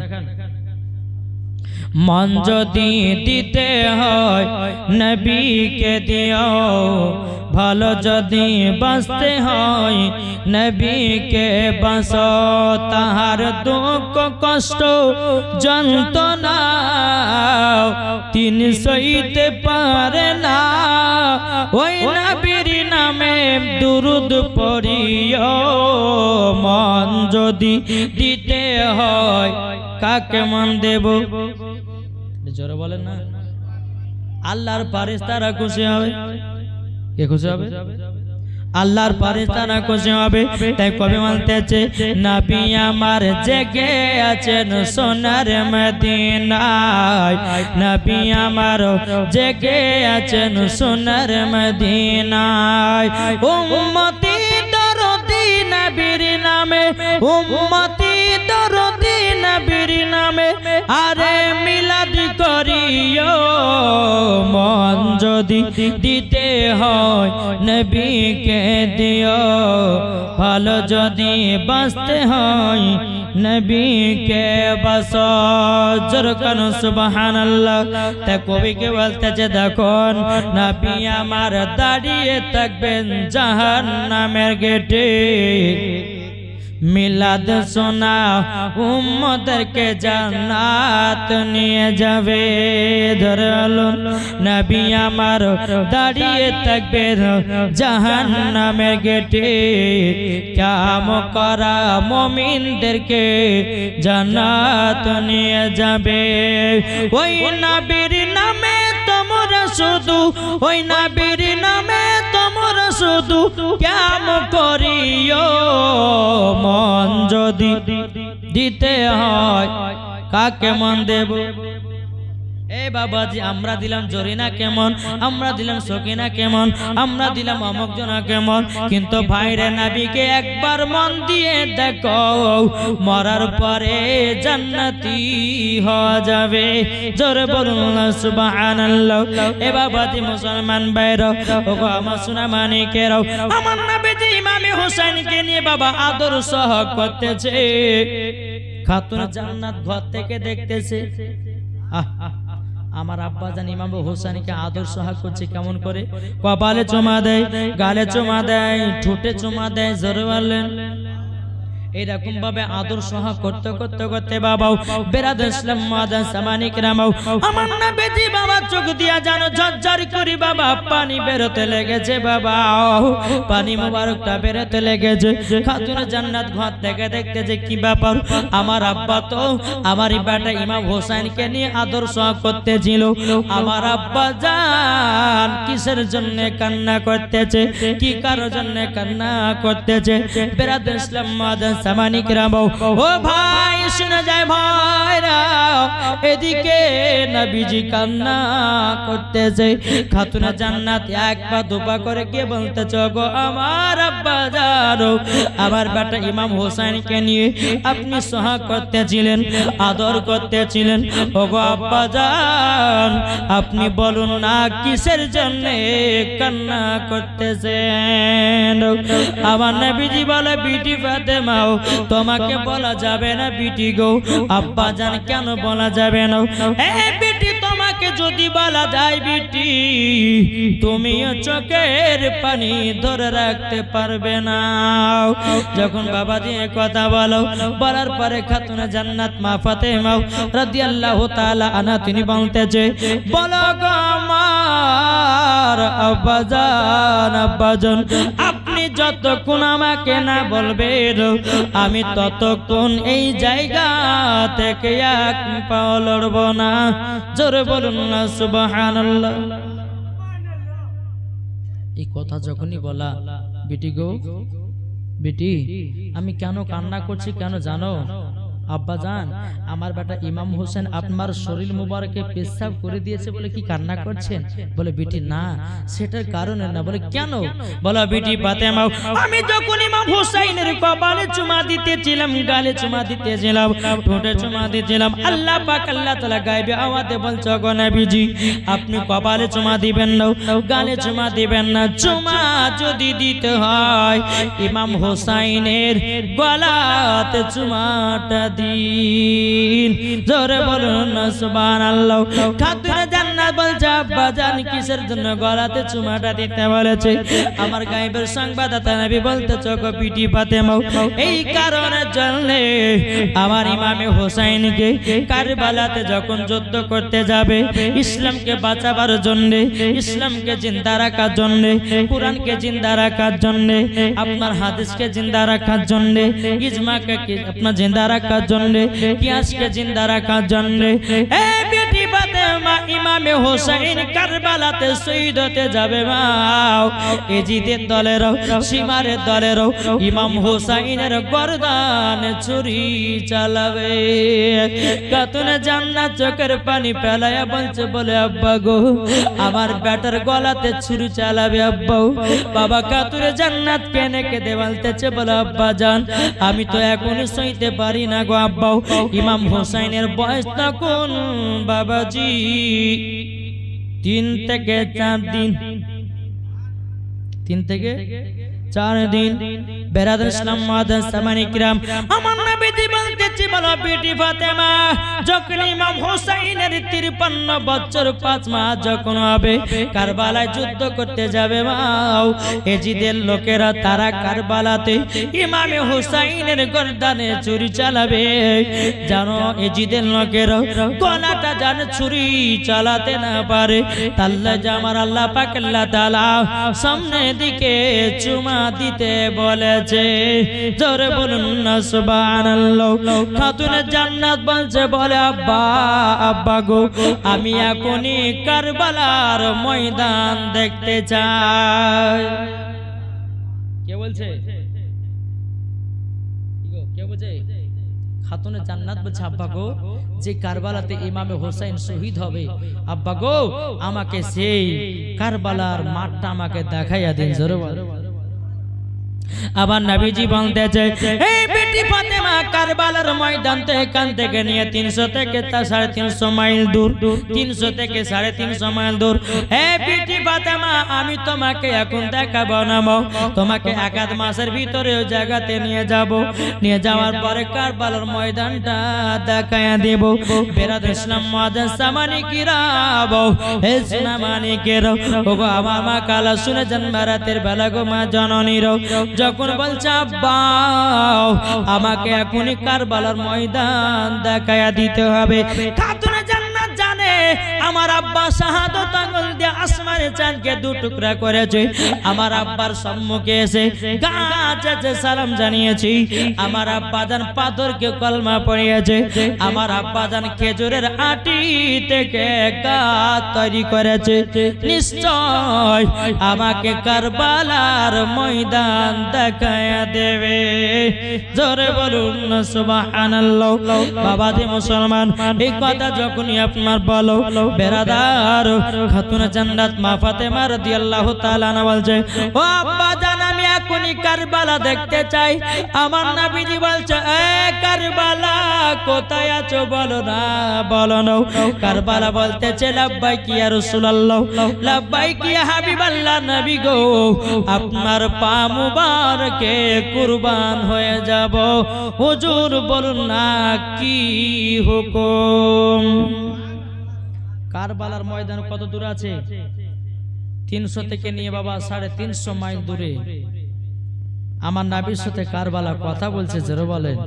মন যদি দিতে হয় নবীকে দিও, ভালো যদি বাঁচতে হয় নবীকে বাঁচাও। তাহার দুঃখ কষ্ট যন্ত্রণা তিনি সইতে পারে না, ওই নবীর নামে দুরুদ পড়িও। মন যদি দিতে হয় কাকে মন দেব? জোরে বলেন না। আল্লাহর ফেরেশতারা খুশি হবে। কে খুশি হবে? আল্লাহর ফেরেশতারা খুশি হবে। তাই কবি বলতেছে নবী আমার জেগে আছেন সোনার মদিনায়, নবী আমার জেগে আছেন সোনার মদিনায়। উম্মতি দরদি নবীর নামে, উম্মতি দরদি নবীর নামে আরে মিলাদ করিও। মন যদি দিতে হয় নবীকে দিও, ভালো যদি বাঁচতে হয় নবীকে বাঁচাও। জোর করুন সুবহানাল্লাহ। তাই কবিকে বলতেছে দেখুন নবী আমার দাঁড়িয়ে থাকবেন জাহান্নামের গেটে, মিলাদ শোনা উম্মতকে জান্নাত নিয়ে যাবে। ধরলুন নবী আমার দাঁড়িয়ে থাকবে জাহান্নামের গেটে, কাম করা মুমিনদেরকে জান্নাত নিয়ে যাবে। ওই নবীর নামে তোমরা শুধু, ওই নবীর নামে তোমরা শুধু কাম করিও। মন যদি দিতে হয় কাকে মন দেব? এ বাবাজি আমরা দিলাম জরিনা কেমন, আমরা দিলাম সকিনা কেমন, আমরা দিলাম অমুক জনা কেমন, কিন্তু ভাইরে নবীকে একবার মন দিয়ে দেখো, মরার পরে জান্নাতি হওয়া যাবে। জোরে বলুন সুবহানাল্লাহ। এ বাবাজি মুসলমান ভাইরা, ওগো আমার সোনা মানিকেরাও, আমার নবীজি ইমামে হুসাইনকে নিয়ে বাবা আদর সহ করতেছে, খাতুন জান্নাত ঘর থেকে দেখতেছে। আহ আমার আব্বা জান ইমাম হোসেনকে আদর সহাগ করছে কেমন করে? কপালে চুমা দেয়, গালে চুমা দেয়, ঠোঁটে চুমা দেয়। জোরে বললেন এরকম ভাবে আদর সহাগ করতে করতে করতে বাবাও বেরাদর ইসলাম মাদান সামানিক রামাও আমার নবীজি বাবা চোখ দিয়া জানো ঝরঝর করে বাবা পানি বেরোতে লেগেছে। বাবা পানি মোবারকটা বেরোতে লেগেছে। খাতুন জান্নাত ঘর থেকে দেখতে যে কি ব্যাপার, আমার আব্বা তো আমার বেটা ইমাম হোসেনকে নিয়ে আদর সহাগ করতেছিল, আমার আব্বা জান কিসের জন্য কান্না করতেছে, কি কারোর জন্য কান্না করতেছে? বেরাদর ইসলাম মাদান সামানিক রামাও, ও ভাই শুনে যায় ভাইরা, এদিকে নবীজি কান্না করতেছে। খাতুন জান্নাত এক পা দুপা করে কে বলতেছে, গো আমার আব্বা জানো আমার বেটা ইমাম হোসেনকে নিয়ে আপনি সোহাগ করতেছিলেন, আদর করতেছিলেন, ওগো আব্বা জান আপনি বলুন না কিসের জন্য কান্না করতেছেন? আমার নবীজি বলে, বিটি ফাতেমা তোমাকে বলা যাবে না বিটি গো। আব্বা জান কেন বলা যাবে না? এ বিটি তোমাকে যদি বলা যায় বিটি তুমিও চোখের পানি ধরে রাখতে পারবে না। যখন বাবা দিয়ে কথা বলো, বলার পরে খাতুন জান্নাত মা ফাতেমা রাদিয়াল্লাহু তাআলা আনহা তিনি বলতেছে, বলো গো আমার আব্বা জান, আব্বা জান আপনি যতক্ষণ আমাকে না বলবেন আমি ততক্ষণ এই জায়গা থেকে এক পাও লড়ব না। জোরে বলুন না সুবহানাল্লাহ। এই কথা যখনই বলা, বিটি গো বেটি আমি কেন কান্না করছি কেন জানো? আব্বা জান আমার বেটা ইমাম হোসেন আপনার শরীর মুবারকে পেশাব করে দিয়েছে বলে কি কান্না করছেন? বলে বেটি না সেটার কারণে না। বলে কেন? বলো বেটি ফাতেমা আমি যখন ইমাম হোসেনের কপালে চুমা দিতেছিলাম, গালে চুমা দিতেছিলাম, ঠোঁটে চুমা দিতেছিলাম, আল্লাহ পাক আল্লাহ তাআলা গায়বে আওয়াজে বলছে গো নবীজি আপনি কপালে চুমা দিবেন না, গালে চুমা দিবেন না, চুমা যদি দিতে হয় ইমাম হোসেনের গলাতে চুমাটা দিন। জোরে বলুন না সুবহানাল্লাহ। খাতুনে জান্নাত বলছে আব্বা জান কিসের জন্য গলাতে চুমাটা দিতে বলেছে? আমার গায়েবের সংবাদদাতা নবী বলতেছে গো বিটি ফাতেমা এই কারণের জন্য আমার ইমামে হোসেনকে কারবালাতে যখন যুদ্ধ করতে যাবে ইসলামকে বাঁচাবার জন্য, ইসলামকে জিন্দা রাখার জন্য, কোরআনকে জিন্দা রাখার জন্য, আপনার হাদিসকে জিন্দা রাখার জন্য, ইজমাকে আপনার জিন্দা রাখার জন্য, কিয়াসকে জিন্দা রাখার জন্য এই বেটি ফাতেমা ইমামে হোসেন কারবালাতে শহীদ হতে যাবে। মাও এজিদের দলেরও সীমারের দলেরও ইমাম হোসেনের গর্দানে ছুরি চালাবে। খাতুনে জান্নাত চোখের পানি ফেলায়া বলছে বলে আব্বা গো আমার বেটার গলাতে ছুরি চালাবে আব্বা। বাবা খাতুনে জান্নাত কেনে কেঁদে বলতেছে বলে আব্বা জান আমি তো এখনো সইতে পারি না গো আব্বা। ইমাম হোসেনের বয়স তখন বাবাজি তিন থেকে চার দিন, তিন থেকে চার দিন। বেরাদার ইসলাম মাদার সামানি কিরাম আমার নবীজি বলতেছি বলো বেটি ফাতেমা যখন ইমাম হোসেনের তিপ্পান্ন বছর পাঁচ মাস যখন হবে কারবালায় যুদ্ধ করতে যাবে মাও এজিদের লোকেরা তারা কারবালাতে ইমামে হোসেনের গর্দানে ছুরি চালাবে। জানো এজিদের লোকেরা গলাটা জানে ছুরি চালাতে না পারে তাল্লা জামার আল্লাহ পাক আল্লাহ তাআলা সামনে দিকে চুমা দিতে বলেছে। জোরে বলুন না সুবহানাল্লাহ। খাতুনে জান্নাত বলছে বলে আব্বা আব্বা গো আমি এখনই কারবালার ময়দান দেখতে চাই। কে বলছে? কে বলছে? খাতুনে জান্নাত বলছে আব্বা গো যে কারবালাতে ইমামে হোসেন শহীদ হবে আব্বা গো আমাকে সেই কারবালার মাঠটা আমাকে দেখাইয়া দিন। জোরে বল। আবার নবীজি বলতেছে এই বেটি ফাতেমা কারবালার ময়দান থেকে এখান থেকে নিয়ে তিনশো থেকে সাড়ে তিনশো মাইল দূর, তিনশো থেকে সাড়ে তিনশো মাইল দূর। এই বেটি ফাতেমা আমি তোমাকে এখন দেখাবো না মা, তোমাকে এক আধ মাসের ভিতরে ওই জায়গাতে নিয়ে যাব, নিয়ে যাওয়ার পরে কারবালার ময়দানটা দেখায়া দেব। বেরাদার ইসলাম মাদার সামানি কিরাম হে সুনামানি কেরো ওগো আমার মা কালা শুনে জন্মারাতের বেলা গো মা জননীর যখন বলছে আব্বা আমাকে এখনই কারবালার ময়দান দেখায়া দিতে হবে। খাতুনে জান্নাত জানে আমার আব্বা শাহাদত আঙ্গুল দিয়ে আসমানের চাঁদকে দু টুকরা করেছে। আমার আব্বার সম্মুখে এসে গাছে সালাম জানিয়েছি। আমার আব্বা জান পাথরকে কলমা পড়িয়েছে। আমার আব্বা জান খেজুরের আটি থেকে গাছ তৈরি করেছে। নিশ্চয় আমাকে কারবালার ময়দান দেখায়া দেবে। জোরে বলুন না সুবহানাল্লাহ। বাবাজি মুসলমান এই কথা যখনই আপনার বলো বেরাদার খাতুনে জান্নাত মা ফাতেমা রাদিয়াল্লাহু তাআলা আনহা বলছে ও আব্বা জান আমি এখনই কারবালা দেখতে চাই। আমার নবীজি বলছে এ কারবালা কোথায় আছো বলো না বলো না। কারবালা বলতেছে লাব্বাইক ইয়া রাসূলুল্লাহ, লাব্বাইক ইয়া হাবিবাল্লাহ নবী গো আপনার পা মুবারকে কুরবান হয়ে যাব। হুজুর বলুন না কি হুকুম? কারবালার ময়দান কত দূর আছে? তিনশো থেকে নিয়ে বাবা সাড়ে তিনশো মাইল দূরে। আমার নবীর সাথে কারবালা কথা বলছে। জোরে বলেন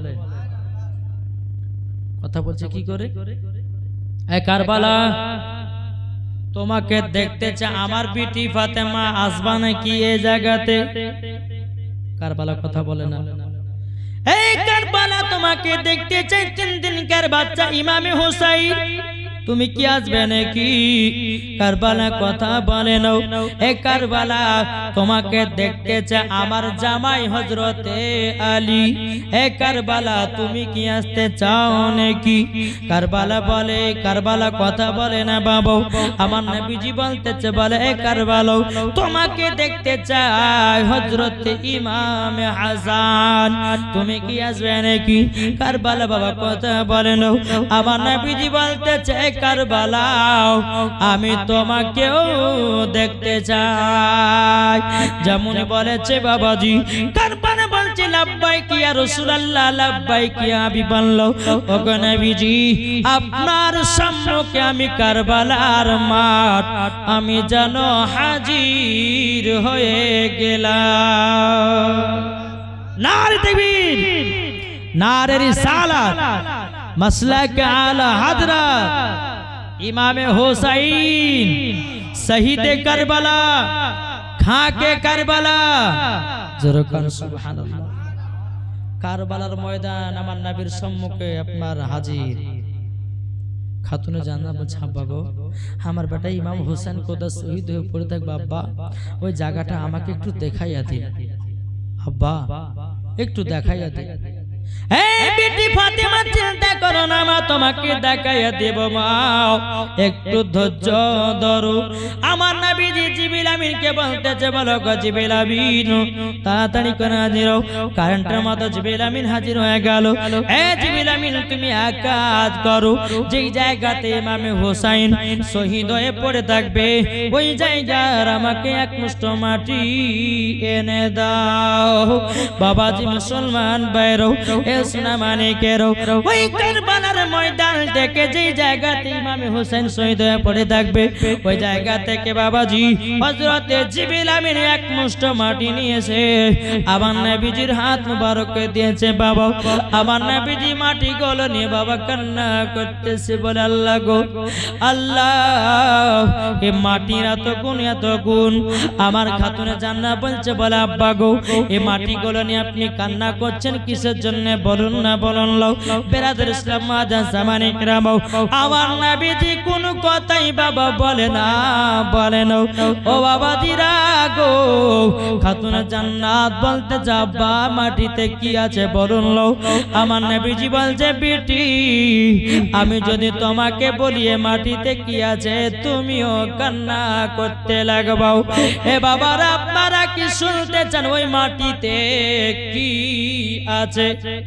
কথা বলছে কি করে? এ কারবালা তোমাকে দেখতে চাই আমার বিটি ফাতেমা আসবা নাকি এই জায়গাতে? কারবালা কথা বলে না। এই কারবালা তোমাকে দেখতে চাই। তিন দিনকার বাচ্চা ইমামে হোসেন তুমি কি আসবে নাকি? কারবালা কথা বলে নাও, এ কারবালা তোমাকে দেখতে চায় আমার জামাই হযরতে আলী। এ কারবালা তুমি কি আসতে চাও নাকি? কারবালা বলে, কারবালা কথা বলে না বাবা, আমার নবীজি বলতেছে, বলে এ কারবালা তোমাকে দেখতে চায় হযরতে ইমাম হাসান, তুমি কি আসবে নাকি? কারবালা বাবা কথা বলে নাও, আমার নবীজি বলতেছে কারবালা আমি তোমাকেও দেখতে চাই। যেমন বলেছে বাবাজি, কারবালা বলছে লাব্বাইক ইয়া রাসূলুল্লাহ, লাব্বাইক ইয়া হাবিবাল্লাহ। ওগো নবীজি আপনার সম্মুখে আমি কারবালার মাঠ আমি যেন হাজির হয়ে গেলাম। নারে তাকবীর, নারে রিসালাত, মাসলাক আলা হাদরাত ইমামে হোসাইন শহীদে কারবালা, খাকে কারবালা। জোরকান সুবহানাল্লাহ। কারবালার ময়দান আমার নবীর সম্মুখে আপনার হাজির। খাতুনে জান্নাত বলছে, আব্বা গো আমার বেটা ইমাম হোসেন কোদা শহীদ হয়ে পড়ে থাকবে, আব্বা ওই জায়গাটা আমাকে একটু দেখাইয়া দিন, আব্বা একটু দেখাইয়া দিন। এই বেটি ফাতেমা চিন্তা করো না মা, তোমাকে দেখাইয়া দেব মা, একটু ধৈর্য ধরো। আমার নবীজি জিবরিল আমিনকে বলতেছে, বলো গো জিবরিল আমিন তাড়াতাড়ি করে হাজির হও। কারেন্টের মতো জিবরিল আমিন হাজির হয়ে গেল। এ জিবরিল আমিন তুমি এক কাজ করো, যেই জায়গাতে ইমামে হোসাইন শহীদ হয়ে পড়ে থাকবে ওই জায়গার আমাকে এক মুষ্ঠ মাটি এনে দাও। বাবাজি মুসলমান বাইরও এ সোনা মানিকের ওই কারবালার ময়দান থেকে যে জায়গাতে ইমামে হোসেন শহীদ হয়ে পড়ে থাকবে ওই জায়গা থেকে বাবাজি হযরতে জিবরিল আমিন এক মুষ্ঠ মাটি নিয়েছে, আমার নবীজির হাত মুবারকে দিয়েছে। বাবা আমার নবীজি মাটি গুলো নিয়ে বাবা কান্না করতেছে, বলে আল্লাহ গো আল্লাহ এই মাটির এত গুণ এত গুণ। আমার খাতুনে জান্নাত বলছে, বলে আব্বা গো এই মাটি গুলো নিয়ে আপনি কান্না করছেন কিসের জন্য বলুন না, বলুন লাও। বেরাদর ইসলাম মাদান জামানে کرام আমার নবীজি কোন কথাই বাবা বলে না, বলে না। ও বাবা দিরা গো খাতুনে জান্নাত বলতে যাবা মাটিতে কি আছে বলুন লাও। আমার নবীজি বলছে, বেটি আমি যদি তোমাকে বলি মাটিতে কি আছে তুমিও কান্না করতে লাগবাও। এ বাবারা আপনারা কি শুনতে চান ওই মাটিতে কি আছে?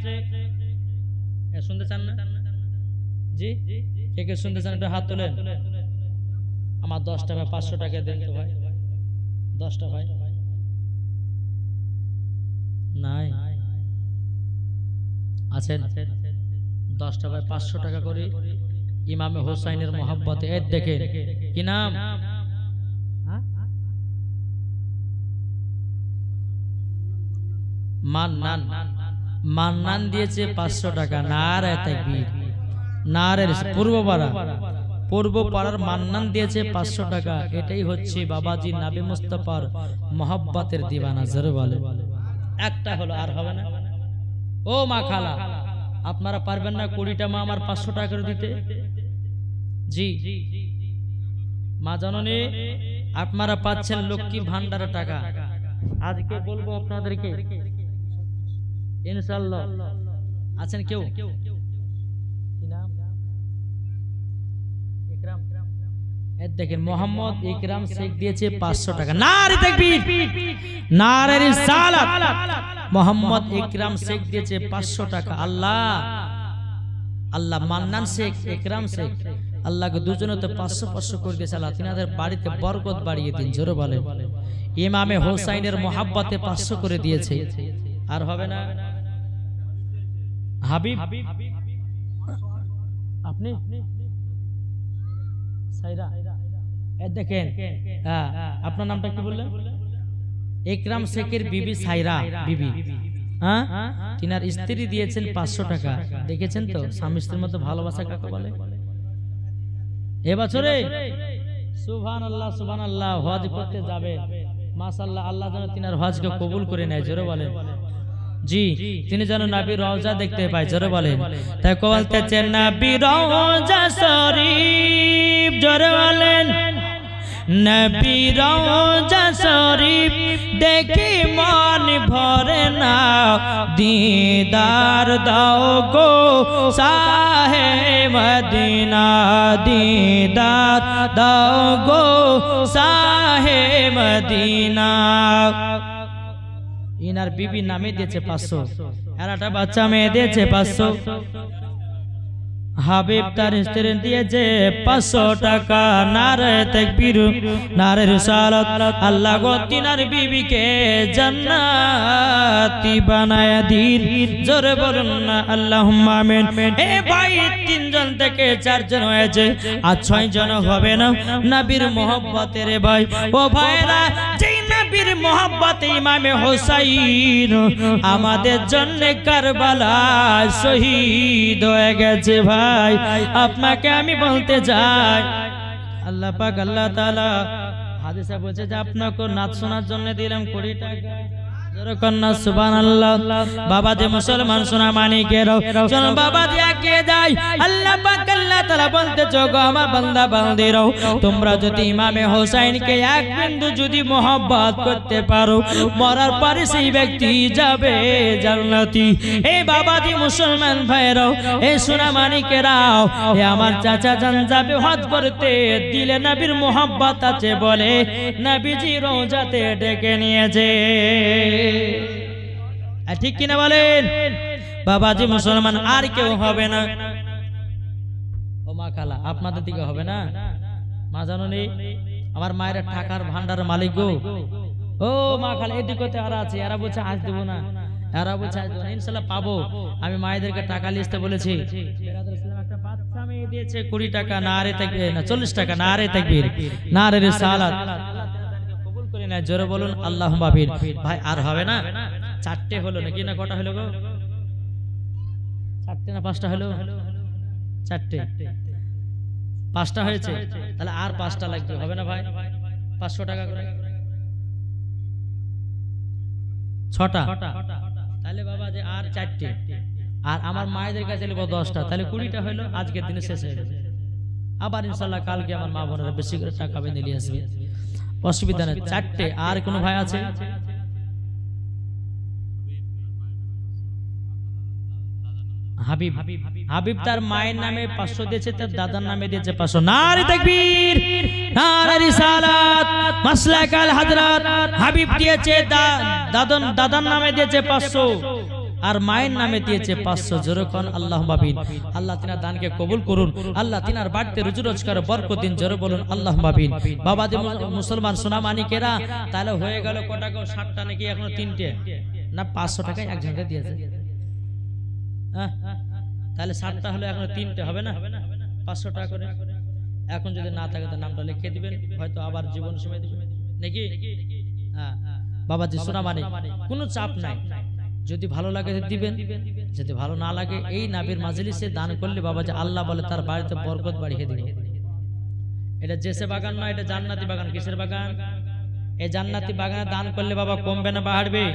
শুনতে চান না? জি কে কে শুনতে চান একটু হাত তোলেন। আমার দশ টাকা পাঁচশো টাকা দেন তো ভাই, দশটা ভাই নাই আছেন? দশটা ভাই পাঁচশো টাকা করে ইমামে হোসাইনের মহব্বতে এর দেখেন কি নাম? মান্নান। মান্নান দিয়েছে পাঁচশো টাকা। নারে তাকবীর, নারে পূর্ব পাড়া, পূর্ব পাড়ার মান্নান দিয়েছে পাঁচশো টাকা। এটাই হচ্ছে বাবাজি নবী মুস্তাফার মহব্বতের দিওয়ানা। জোরে বলে একটা হলো, আর হবে না। ও মা খালা আপনারা পারবেন না কুড়িটা মা আমার পাঁচশো টাকা করে দিতে? জি মা জননী আপনারা পাচ্ছেন লক্ষ্মী ভান্ডারের টাকা। আজকে বলবো আপনাদেরকে ইনশাআল্লাহ। আছেন কেউ? কি নাম? ইকরাম। এই দেখেন মোহাম্মদ ইকরাম শেখ দিয়েছে পাঁচশো টাকা। নারে তাকবীর, নারে রিসালাত। মোহাম্মদ ইকরাম শেখ দিয়েছে পাঁচশো টাকা। আল্লাহ আল্লাহ মান্নান শেখ ইকরাম শেখ আল্লাহকে দুজনে তো পাঁচশো পাঁচশো করে দিয়েছে। আল্লাহ তিনাদের বাড়িতে বরকত বাড়িয়ে দিন। জোরে বলে ইমামে হোসাইনের মহব্বতে পাঁচশো করে দিয়েছে। আর হবে না? হাবিব আপনি সাইরা এ দেখেন, হ্যাঁ আপনার নামটা কি বললেন? ইকরাম শেখের বিবি সাইরা বিবি, হ্যাঁ তিনার স্ত্রী দিয়েছেন পাঁচশো টাকা। দেখেছেন তো স্বামী স্ত্রীর মতো ভালোবাসা কাকে বলে? এবছরে সুবহানাল্লাহ সুবহানাল্লাহ হজ করতে যাবে, মাশাআল্লাহ, আল্লাহ যেন তিনার হজকে কবুল করে নেয়। জোরে বলেন জি তিনি যেন নবীর রওজা দেখতে পায়, জোরে বলেন। তাই বলতেছে নবীর রওজা শরীফ, জোরে বলেন। নবীর রওজা শরীফ দেখি মন ভরে না, দিদার দাও গো শাহে মদিনা, দিদার দাও গো শাহে মদিনা। ইনার বিবি নামে দিয়েছে পাঁচশো, আর একটা বাচ্চা মেয়ে দিয়েছে পাঁচশো। হাবিব তার স্ত্রী দিয়েছে পাঁচশো টাকা। নারে তাকবীর, নারে রিসালাত। আল্লাহ গো তিনার বিবিকে জান্নাতি বানায়া দিন, জোরে বলুন না আল্লাহুম্মা আমিন। এ ভাই তিনজন থেকে চারজন হয়েছে, আর ছয় জন হবে না। নবীর মোহব্বতের ভাই ও ভাইরা, যেই নবীর মোহব্বতে ইমামে হোসাইন আমাদের জন্য কারবালায় শহীদ হয়ে গেছে। ভাই আপনাকে আমি বলতে চাই, আল্লাহ পাক আল্লাহ তাআলা হাদিসে বলেছে যে আপনাকে নাচ শোনার জন্য দিলাম কুড়ি টাকা। বাবাজি মুসলমান সোনা মানিকেরাও, চল বাবাজি আগে যাই। আল্লাহ পাক আল্লাহ তাআলা বলতেছো গো আমার বান্দা বান্দিরাও, তোমরা যদি ইমামে হোসেনকে এক বিন্দু যদি মোহব্বত করতে পারো, মরার পরে সেই ব্যক্তি যাবে জান্নাতি। এই বাবাজি মুসলমান ভাইরাও, এই সোনা মানিকেরাও, এ আমার চাচা জান যাবে হজ করতে, দিলে নবীর মোহব্বত আছে বলে নবীজি রওজাতে ডেকে নিয়েছে। ঠিক কিনা বলেন বাবাজি মুসলমান? আর কেউ হবে না। ও মা খালা আপনাদের দিকে হবে না? মা জানো নেই আমার মায়ের টাকার ভান্ডার মালিক গো। ও মা খালা এদিকে আর আছে, এরা বলছে আজ দেবো না, এরা বলছে আজ দেবো না, ইনশাল্লাহ পাবো। আমি মায়েদেরকে টাকা লিস্টে বলেছি, একটা বাচ্চা মেয়ে দিয়েছে কুড়ি টাকা, না আরে তাকবীর, না চল্লিশ টাকা, না আরে তাকবীর, না আরে রিসালাত। জোরে বলুন আল্লাহুম্মা আমিন। ভাই আর হবে না? চারটে হলো নাকি না কটা হলো গো? চারটে না পাঁচটা হলো? চারটে, পাঁচটা হয়েছে, তাহলে আর পাঁচটা লাগবে, হবে না ভাই? পাঁচশো টাকা করে ছটা, তাহলে বাবা যে আর চারটে, আর আমার মায়েদের কাছে নেবো দশটা, তাহলে কুড়িটা হলো। আজকের দিনে শেষ হয়ে যাবে। আবার ইনশাল্লাহ কালকে আমার মা বোনেরা বেশি করে টাকা বেঁধে নিয়ে আসবে, অসুবিধা নেই। চারটে। আর কোনো ভাই আছে? হাবিব, হাবিব তার মায়ের নামে পাঁচশো দিয়েছে, তার দাদার নামে দিয়েছে পাঁচশো। নারে তাকবীর, নারে রিসালাত, মাসলাকাল হযরত। হাবিব দিয়েছে দাদন, দাদার নামে দিয়েছে পাঁচশো, আর মায়ের নামে দিয়েছে পাঁচশো। জোরকন আল্লাহুম্মা আমিন। আল্লাহ তিনার দানকে কবুল করুন, আল্লাহ তিনার বাড়িতে রুজি রোজগার বরকত দিন, জোরে বলুন আল্লাহুম্মা আমিন। বাবা যে মুসলমান সোনা মানিকেরা, তাহলে হয়ে গেল কটা গো? ষাটটা নাকি এখনো তিনটে না? পাঁচশো টাকায় একজনকে দিয়েছে, তাহলে ষাটটা হলো, এখনো তিনটে হবে না? পাঁচশো টাকা করে। এখন যদি না থাকে তার নামটা লিখে দিবেন, হয়তো আবার জীবন সময় দিবেন নাকি? হ্যাঁ বাবাজি সোনা মানিক, কোনো চাপ নাই, যদি ভালো লাগে দিবেন, যদি ভালো না লাগে এই নবীর মাজলিসে দান করলে বাবাজি আল্লাহ বলে তার বাড়িতে বরকত বাড়িয়ে দিবে। এটা জেসে বাগান নয়, এটা জান্নাতি বাগান। কিসের বাগান? এই জান্নাতি বাগানে দান করলে বাবা কমবে না বাড়বে?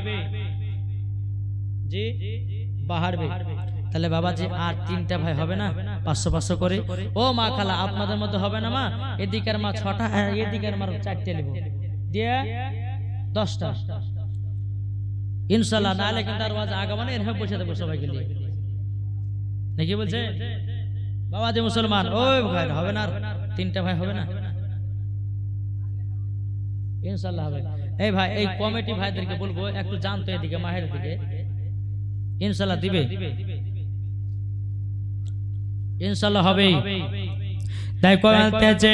জি বাড়বে। তাহলে বাবাজি আর তিনটা ভাই হবে না? পাঁচশো পাঁচশো করে। ও মা খালা আপনাদের মধ্যে হবে না মা? এদিকের মা ছটা, এদিকের মা চারটে নেব দিয়ে দশটা ইনশাল্লাহ। নাহলে কিন্তু আর ওয়াজ আগামানে এরকম বসে দেবো সবাইকে নিয়ে নাকি বলছে বাবা যে মুসলমান? ওই ভাই হবে না, তিনটা ভাই হবে না? ইনশাল্লাহ হবে। এই ভাই এই কমিটি ভাইদেরকে বলবো একটু জানতো এদিকে মাহের দিকে, ইনশাল্লাহ দিবে, ইনশাল্লাহ হবে। তাই বলতেছে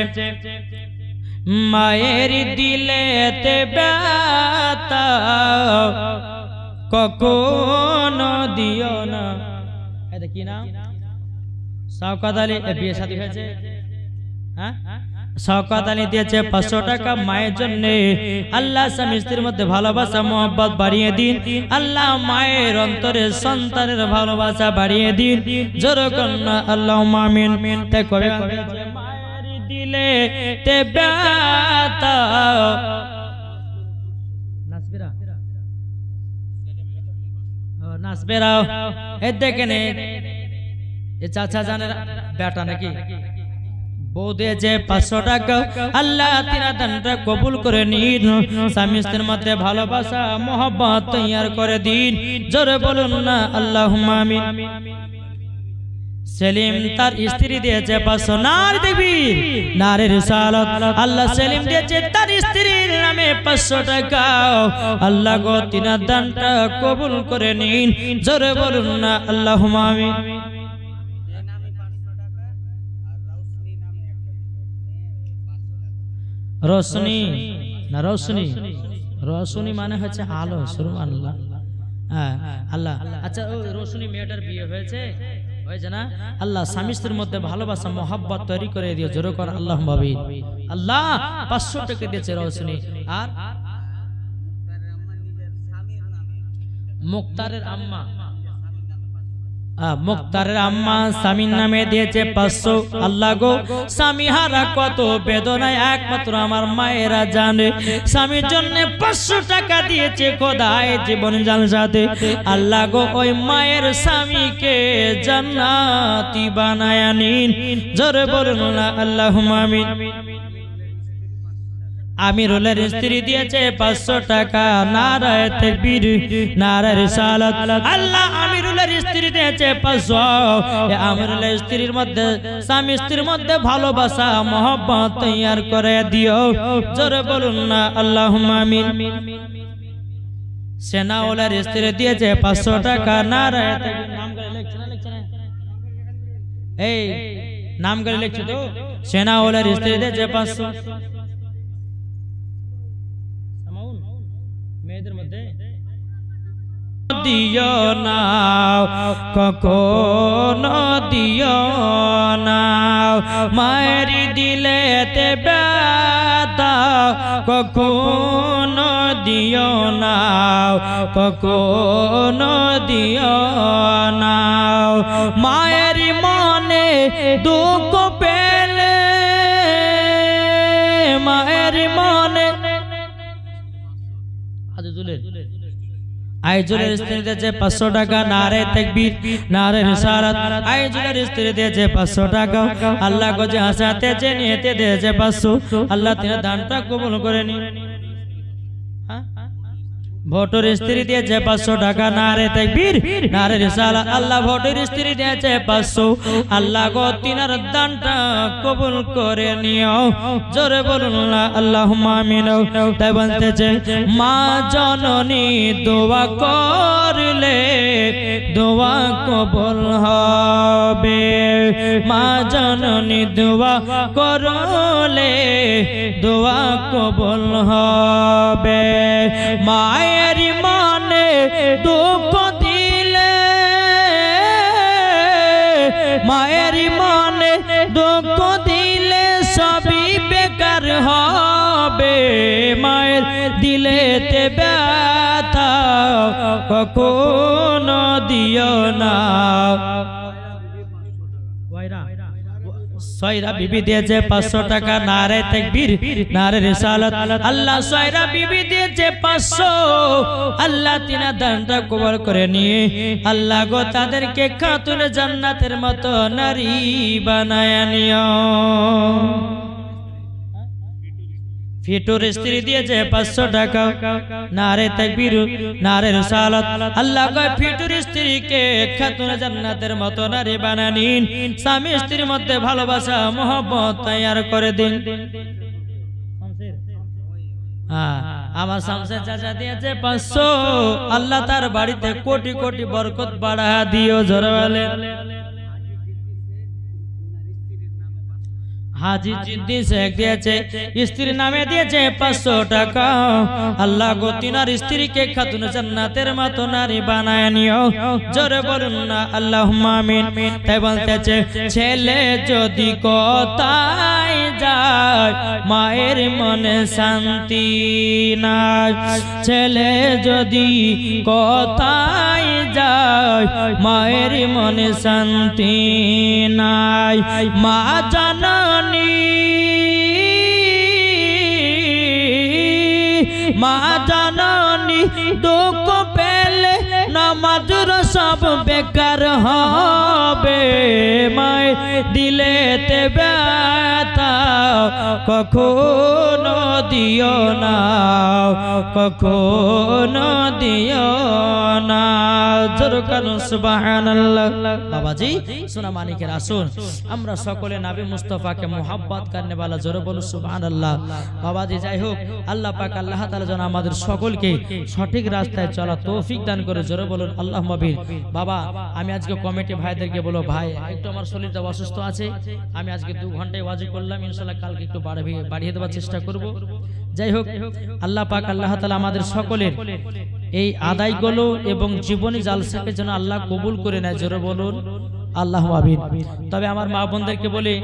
মায়ের দিলেতে ব্যথা কখনো দিও না। এটা কি নাম? শওকত আলী। বিয়ে শাদী হয়েছে? হ্যাঁ, শওকত আলী দিয়েছে পাঁচশো টাকা মায়ের জন্য। আল্লাহ স্বামী স্ত্রীর মধ্যে ভালোবাসা মহব্বত বাড়িয়ে দিন, আল্লাহ মায়ের অন্তরে সন্তানের ভালোবাসা বাড়িয়ে দিন, জোরে কন্যা আল্লাহুম্মা আমিন। তাই কবে মায়ের দিলে তে ব্যথা, নাসবিরা মাছ বেরাও এ দেখেন এ চাচা জানের বেটা নাকি বউ দিয়েছে পাঁচশো টাকা আল্লাহ তিনা দানটা কবুল করে নিন স্বামী স্ত্রীর মধ্যে ভালোবাসা মোহব্বত তৈয়ার করে দিন জোরে বলুন না আল্লাহুম্মা আমিন। সেলিম তার স্ত্রী দিয়েছে পাঁচশো নারী দেখবি নারী রিসালাত আল্লাহ সেলিম দিয়েছে তার স্ত্রীর নামে পাঁচশো টাকা আল্লাহ গো তিনার দানটা কবুল করে নিন জোরে বলুন না আল্লাহুম্মা আমিন। রোশনি না রোশনি রোশনি মানে হচ্ছে আলো সুবহানাল্লাহ হ্যাঁ আল্লাহ আচ্ছা ওই রোশনি মেয়েটার বিয়ে হয়েছে হয়েছে না আল্লাহ স্বামী স্ত্রীর মধ্যে ভালোবাসা মোহাব্বত তৈরি করে দিও জোরে কর আল্লাহুম্মা আমিন। আল্লাহ পাঁচশো টাকা দিয়েছে রোশনি আর মুক্তারের আম্মা মুক্তারের আম্মা স্বামীর নামে দিয়েছে পাঁচশো আল্লাহ গো স্বামী হারা কত বেদনায় একমাত্র আমার মায়েরা জানে স্বামীর জন্য পাঁচশো টাকা দিয়েছে খোদায় জীবন জালসাতে আল্লাহ গো ওই মায়ের স্বামীকে জান্নাতি বানায়া নিন জোরে বলুন না আল্লাহুম্মা আমিন। আমিরুলের স্ত্রী দিয়েছে পাঁচশো টাকা নারায়ে তাকবীর নারায়ে রিসালাত আল্লাহ আমিরুলের স্ত্রী দিয়েছে পাঁচশো আমিরুলের স্ত্রীর মধ্যে স্বামী স্ত্রীর মধ্যে ভালোবাসা মোহব্বত তৈয়ার করে দিও জোরে বলুন না আল্লাহুম্মা আমিন। সেনাওয়ালার স্ত্রী দিয়েছে পাঁচশো টাকা নারায়ে তাকবীর নাম করে লিখছে না লিখছে না এই নাম করে লিখছে তো সেনাওয়ালার স্ত্রী দিয়েছে পাঁচশো মেয়েদের মধ্যে দিও না কখনো দিও না মায়ের দিলেতে ব্যথা কখনো দিও না কখনো দিও না মায়ের মনে দুঃখ পেলে মায়ের মনে আইজুলের স্ত্রী দিয়েছে পাঁচশো টাকা নারায়ে তাকবীর নারায়ে রিসালাত আইজুলের স্ত্রী দিয়েছে পাঁচশো টাকা আল্লাহ গো যে হাসাতে যে নিয়েতে দিয়েছে পাঁচশো আল্লাহ তিনার দানটা কবুল করে নিন। ভোটের স্ত্রী দিয়েছে পাঁচশো টাকা নারায়ে তাকবীর নারায়ে রিসালাত আল্লাহ ভোটের স্ত্রী দিয়েছে পাঁচশো আল্লাহ গো তিনার দানটা কবুল করে নিও জোরে বলুন না আল্লাহুম্মা আমিন। তাই বলতেছে মা জননী দোয়া করলে দোয়া কবুল হবে মা জননী দোয়া করলে দোয়া কবুল হবে মায়ের মনে দুঃখ দিলে মায়ের মনে দুঃখ দিলে সবই বেকার হবে মায়ের দিলেতে ব্যথা কখনো দিও না। সয়রা বিবি দিয়েছে পাঁচশো টাকা নারায়ে তাকবীর নারায়ে রিসালাত আল্লাহ সয়রা বিবি দিয়েছে পাঁচশো আল্লাহ তিনা দানটা কবুল করে নিয়ে আল্লাহ গো তাদেরকে খাতুনে জান্নাতের মতো নারী বানায়া নিও। ফিটুর স্ত্রী দিয়েছে পাঁচশো টাকা নারায়ে তাকবীর নারায়ে রিসালাত আল্লাহ গো ফিটুর স্ত্রীকে খাতুনে জান্নাতের মতো নারী বানায়া নিন স্বামী স্ত্রীর মধ্যে ভালোবাসা মোহব্বত তৈয়ার করে দিন। আমার শামসের চাচা দিয়েছে পাঁচশো আল্লাহ তার বাড়িতে কোটি কোটি বরকত বাড়া দিও জোরে বলেন। হাজি জিদ্দি শেখ দিয়েছে স্ত্রীর নামে দিয়েছে পাঁচশো টাকা আল্লাহ গো তিনার স্ত্রীকে খাতুনে জান্নাতের মতো নারী বানায় নিও জোরে বলুন না আল্লাহুম্মা আমিন। তাই বলতেছে ছেলে যদি কোথায় যায় মায়ের মনে শান্তি নাই ছেলে যদি কোথায় যায় মায়ের মনে শান্তি নাই মা জাননী মা জাননী দুঃখ পেলে নামাজের সব বেকার হবে মায় দিলেতে ব্যথা কখনো দিও না কখনো দিও না জোরে কান সুবহানাল্লাহ। বাবাজি সোনা মানিকের আসুন আমরা সকলে নবী মুস্তাফাকে মোহাব্বত করনে वाला জোরে বলুন সুবহানাল্লাহ। বাবাজি যাই হোক আল্লাহ পাক আল্লাহ তাআলা যেন আমাদের সকলকে সঠিক রাস্তায় চলা তৌফিক দান করে জোরে বলুন আল্লাহুম্মা আমিন। বাবা আমি আজকে কমিটি ভাইদেরকে বলো ভাই একটু আমার শরীরটা অসুস্থ আছে, আমি আজকে দু ঘন্টায় ওয়াজি করলাম, ইনশাআল্লাহ কালকে একটু বাড়িয়ে বাড়িয়ে দেওয়ার চেষ্টা করব। যাই হোক আল্লাহ পাক আল্লাহ তাআলা আমাদের সকলের এই আদায়গুলো এবং জীবনী জালসাকে যেন আল্লাহ কবুল করে নেয় জোরে বলুন আল্লাহুম্মা আমিন। তবে আমার মা বোনদেরকে বলি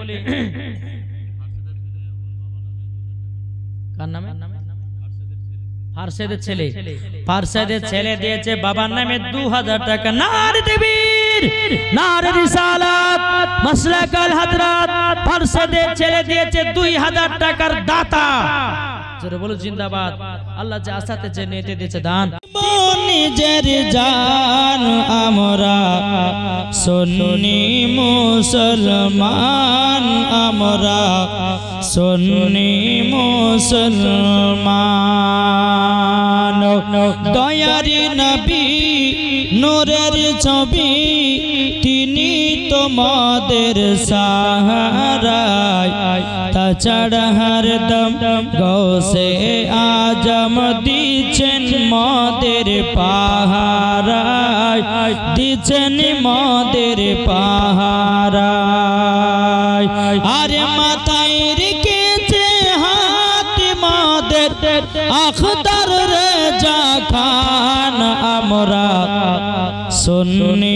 কার নামে ফারসেদের ছেলে ফারসেদের ছেলে দিয়েছে বাবার নামে দু হাজার টাকা। নারে তাকবীর নারে রিসালাত মাসলাক আল হযরত ফারসেদের ছেলে দিয়েছে দুই হাজার টাকার দাতা জোরে বলো জিন্দাবাদ। আল্লাহ যে আসাতে যে নিতে দিয়েছে দান নিজের জান আমরা সুন্নি মুসলমান আমরা সুন্নি মুসলমান দয়ারি নবী নূরের ছবি তিনি তোমাদের সাহারা তাছাড়া হরদম গৌসে আজম দিচ্ছেন মদের পাহারা দিচ্ছেন মদের পাহারা আরে মাথায় রেখেছে হাত মদের আখতার রেজা খান আমরা সুন্নি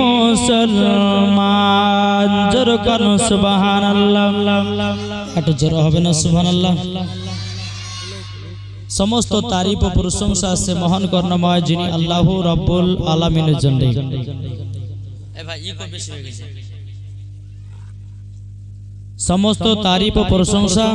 মুসলমান জোরে কান সুবহানাল্লাহ। একটু জোরে হবে না সুবহানাল্লাহ। সমস্ত তারিফ ও প্রশংসা আছে মহান করুণাময় যিনি আল্লাহ রাব্বুল আলামিনের জন্য। এ ভাই ইকো বেশি হয়ে গেছে। সমস্ত তারিফ ও প্রশংসা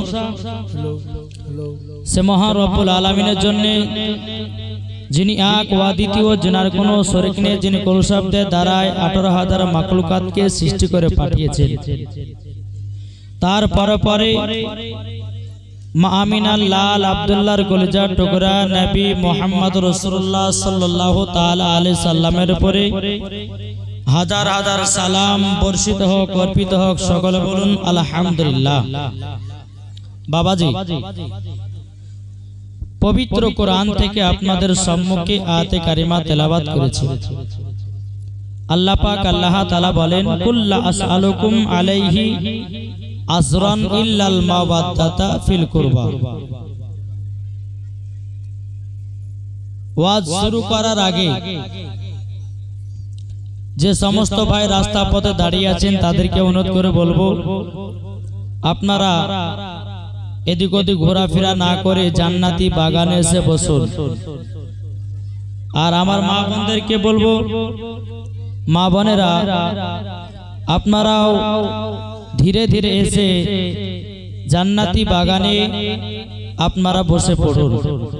সে মহান রব্বুল আলামিনের জন্য যিনি এক ও দ্বিতীয় যিনার কোনো শরীক নেই, যিনি কোন শব্দের দ্বারায় আঠারো হাজার মাখলুকাতকে সৃষ্টি করে পাঠিয়েছেন। তার পরে পরে মা আমিনার লাল আব্দুল্লাহর কলিজার টুকরা নবী মুহাম্মদ রাসূলুল্লাহ সাল্লাল্লাহু তাআলা আলাইহি সাল্লামের উপরে হাজার হাজার সালাম বর্ষিত হোক অর্পিত হোক। সকলে বলুন আলহামদুলিল্লাহ। বাবাজি পবিত্র কোরআন থেকে আপনাদের সম্মুখে আয়াতে কারিমা তেলাওয়াত করেছি। আল্লাহ পাক আল্লাহ তাআলা বলেন কুল্লা আসআলুকুম আলাইহি আজরান ইল্লাল মাওয়াদ্দাতা ফিল কুরবা। ওয়াজ শুরু করার আগে যে সমস্ত ভাই রাস্তা পথে দাঁড়িয়ে আছেন তাদেরকে অনুরোধ করে বলবো আপনারা এদিক ওদিক ঘোরাফেরা না করে জান্নাতি বাগানে এসে বসুন। আর আমার মা বোনদেরকে বলবো মা বোনেরা আপনারাও ধীরে ধীরে এসে জান্নাতি বাগানে আপনারা বসে পড়ুন।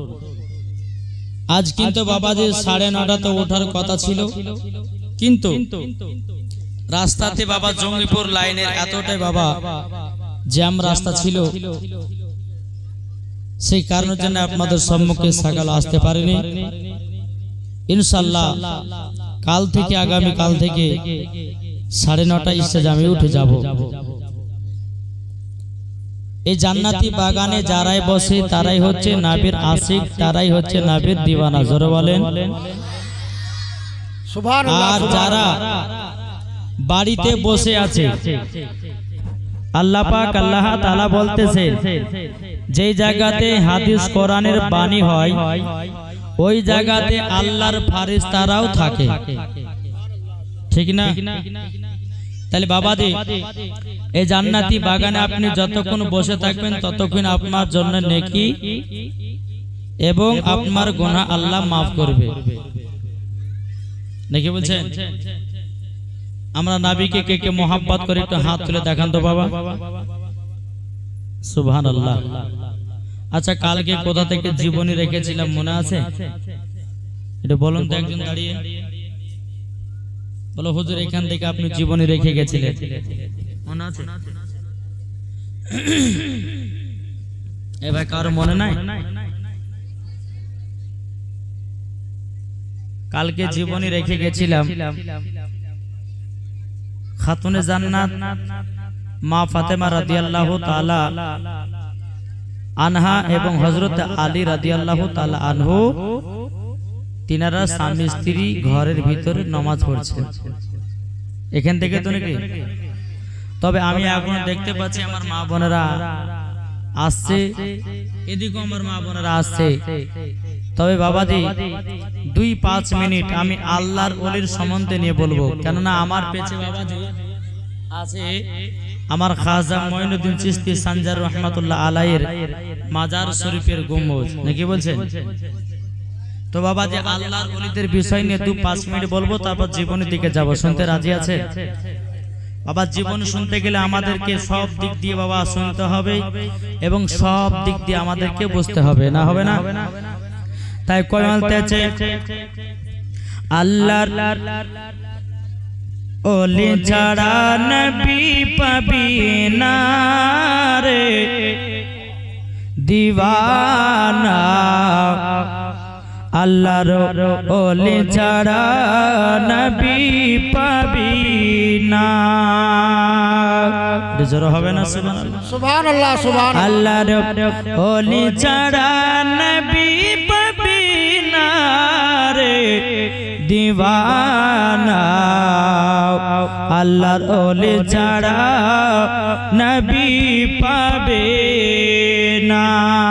আজ কিন্তু বাবাজি সাড়ে নটাতে ওঠার কথা ছিল, কিন্তু রাস্তাতে বাবা জঙ্গিপুর লাইনের এতটাই বাবা জ্যাম রাস্তা ছিল, সেই কারণের জন্য আপনাদের সম্মুখে সকাল আসতে পারেনি। ইনশাআল্লাহ কাল থেকে আগামী কাল থেকে সাড়ে নটা ইস্তেজামে উঠে যাব। এই জান্নাতি বাগানে যারাই বসে তারাই হচ্ছে নবীর আশিক, তারাই হচ্ছে নবীর দিওয়ানা। জোরে বলেন সুবহানাল্লাহ। আর যারা বাড়িতে বসে আছে আল্লাহ পাক আল্লাহ তাআলা বলতেছে যেই জায়গাতে হাদিস কোরআনের বাণী হয় ওই জায়গাতে আল্লাহর ফেরেশতারাও থাকে, ঠিক না? তাহলে বাবাজি এই জান্নাতি বাগানে আপনি যতক্ষণ বসে থাকবেন ততক্ষণ আপনার জন্য নেকি এবং আপনার গুনাহ আল্লাহ মাফ করবে, নাকি বলছেন? আমরা নবীকে কে কে মোহাব্বত করে একটু হাত তুলে দেখান তো বাবা। সুবহানাল্লাহ। আচ্ছা কালকে কোথা থেকে জীবনী রেখেছিলাম মনে আছে? এটা বলুন তো একজন দাঁড়িয়ে। বলো হুজুর এখান থেকে আপনি জীবনী রেখে গেছিলেন, মনে আছে? এ ভাই কারো মনে নাই? কালকে জীবনী রেখে গেছিলাম খাতুনে জান্নাত মা ফাতেমা রাদিয়াল্লাহু তাআলা আনহা এবং হযরত আলী রাদিয়াল্লাহু তাআলা আনহু তিনারা স্বামী স্ত্রী ঘরের ভিতরে নামাজ পড়ছে। এখান থেকে তো নাকি? তবে আমি এখন দেখতে পাচ্ছি আমার মা বোনেরা আসছে, এদিকেও আমার মা বোনেরা আসছে। তবে বাবাজি দুই পাঁচ মিনিট আমি আল্লাহর ওলির সম্বন্ধে নিয়ে বলবো, কেননা আমার পেছে বাবাজি আছে আমার খাজা মঈনুদ্দিন চিশতি সানজার রহমাতুল্লাহ আলাইহির মাজার শরীফের গম্বুজ, নাকি বলছেন? তো বাবাজি আল্লাহর ওলিদের বিষয় নিয়ে দু পাঁচ মিনিট বলবো, তারপর জীবনের দিকে যাব। শুনতে রাজি আছে? বাবা জীবন শুনতে গেলে আমাদেরকে সব দিক দিয়ে বাবা শুনতে হবে এবং সব দিক দিয়ে আমাদেরকে বুঝতে হবে, না হবে না? তাই কয় বলতেছে আল্লাহর ওলি ছাড়া নবী পাবি না রে দিওয়ানা, আল্লাহর ওলি ছাড়া নবী পাবি না। জোর হবে না? সুবহানাল্লাহ সুবহানাল্লাহ সুবহানাল্লাহ। আল্লাহর ওলি ছাড়া নবী পাবি না রে দিওয়ানা, আল্লাহর ওলি ছাড়া নবী পাবে না।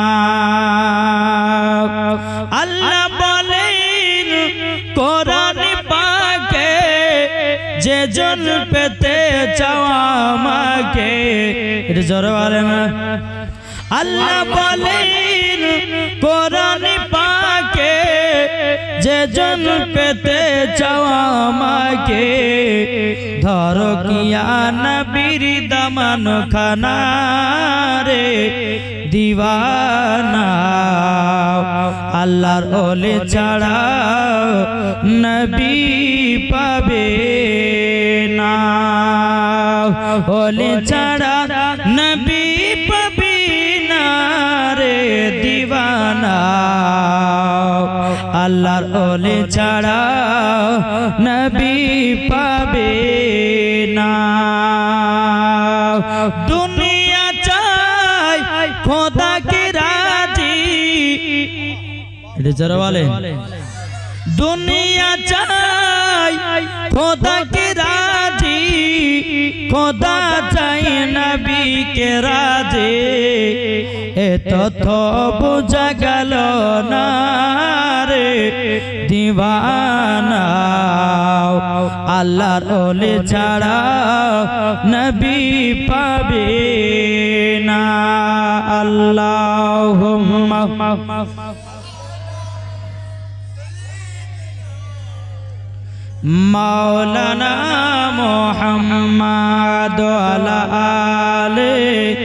আল্লাহ বলেন কোরআন পাকে যে জন পেতে চাও আমাকে, এটা জোরে বলেন। আল্লাহ বলেন কোরআন পাকে যে জন পেতে চাও আমাকে, ধরো কিয়া নবীর দামান খানা রে দিওয়ানা, আল্লাহর ওলি ছাড়া নবী পাবে না, ওলি ছাড়া নবী পাবে না রে দিওয়ানা, আল্লাহর ওলি ছাড়া নবী পাবে না। দুনিয়া চাই খোদা কি রাজি, এটা যারা বলে দুনিয়া চাই খোদা কি রাজি, খোদা চাই নবী কে রাজে, এ তথ্য বুঝা গেল না রে দিওয়ানা, আল্লাহর ওলি ছাড়া নবী পাবে না। আল্লাহুম্মা মাওলানা মুহাম্মদ আলা আলে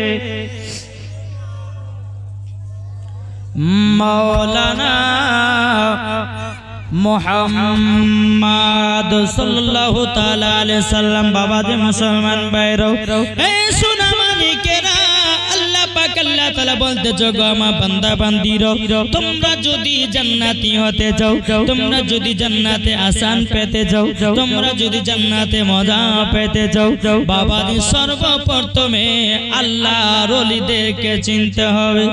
মাওলানা মুহাম্মদ সাল্লাল্লাহু তাআলা আলাইহি সাল্লাম। বাবাজি মুসলমান ভাইরা, এই সোনা মানিকেরা, আল্লাহ পাক আল্লাহ তাআলা বলতে জগো আমার বান্দা বান্দিরা, তোমরা যদি জান্নাতি হতে চাও, তোমরা যদি জান্নাতে আসান পেতে চাও, তোমরা যদি জান্নাতে মজা পেতে চাও, বাবাজি সর্বপ্রথমে আল্লাহর ওলিদেরকে চিনতে হবে।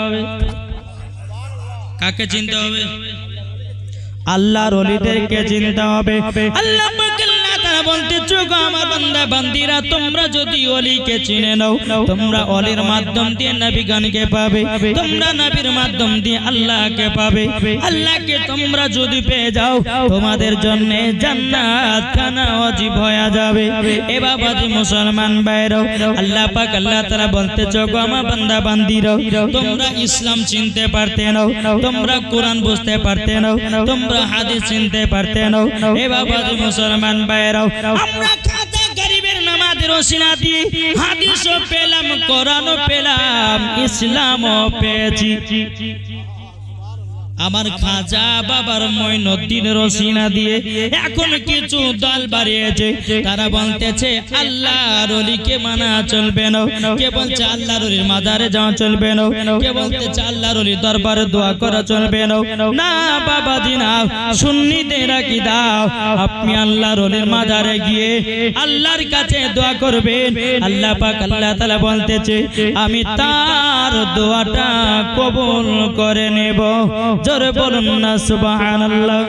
কাকে চিনতে হবে? আল্লাহর ওলিদেরকে চিনতে হবে। আল্লাহ পাক আল্লাহ তাআলা বলতে চোখো আমার বান্দা বান্দিরা, তোমরা যদি ওলিকে চিনে নাও, তোমরা ওলির মাধ্যম দিয়ে নবীগণকে পাবে, তোমরা নবীর মাধ্যম দিয়ে আল্লাহকে পাবে। আল্লাহকে তোমরা যদি পেয়ে যাও, তোমাদের জন্য জান্নাত খানা ওয়াজিব হয়ে যাবে। এ বাবাজি মুসলমান ভাইরা, আল্লাহ পাক আল্লাহ তাআলা বলতে চোখো আমার বান্দা বান্দিরা, তোমরা ইসলাম চিনতে পারতে নাও, তোমরা কোরআন বুঝতে পারতে নাও, তোমরা হাদিস চিনতে পারতে নাও। এ বাবাজি মুসলমান ভাইরা, আমরা খাতা গরিবের নামাজের ওসিলা দিয়ে হাদিসও পেলাম, কোরআনও পেলাম, ইসলামও পেয়েছি। আমার খাজা বাবার মঈনুদ্দিনের রসিনা দিয়ে এখন কিছু দল বাড়িয়েছে, তারা বলতেছে আল্লাহর ওলিকে মানা চলবে না, কে বলছে আল্লাহর ওলির মাজারে যাওয়া চলবে না, কে বলতেছে আল্লাহর ওলির দরবারে দোয়া করা চলবে না। না বাবাজি না, সুন্নিদের কি দাও আপনি আল্লাহর ওলির মাজারে গিয়ে আল্লাহর কাছে দোয়া করবেন, আল্লাহ পাক আল্লাহ তাআলা বলতেছে আমি তার দোয়াটা কবুল করে নেব। জোরে বলুন না সুবহানাল্লাহ।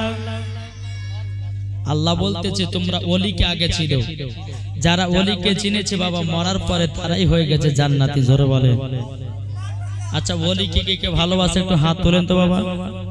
আল্লাহ বলতেছে তোমরা ওলিকে আগে চিনো, যারা ওলিকে চিনেছে বাবা মরার পরে তারাই হয়ে গেছে জান্নাতি। জোরে বলে। আচ্ছা ওলিকে কে কে ভালোবাসে একটু হাত তোলেন তো বাবা।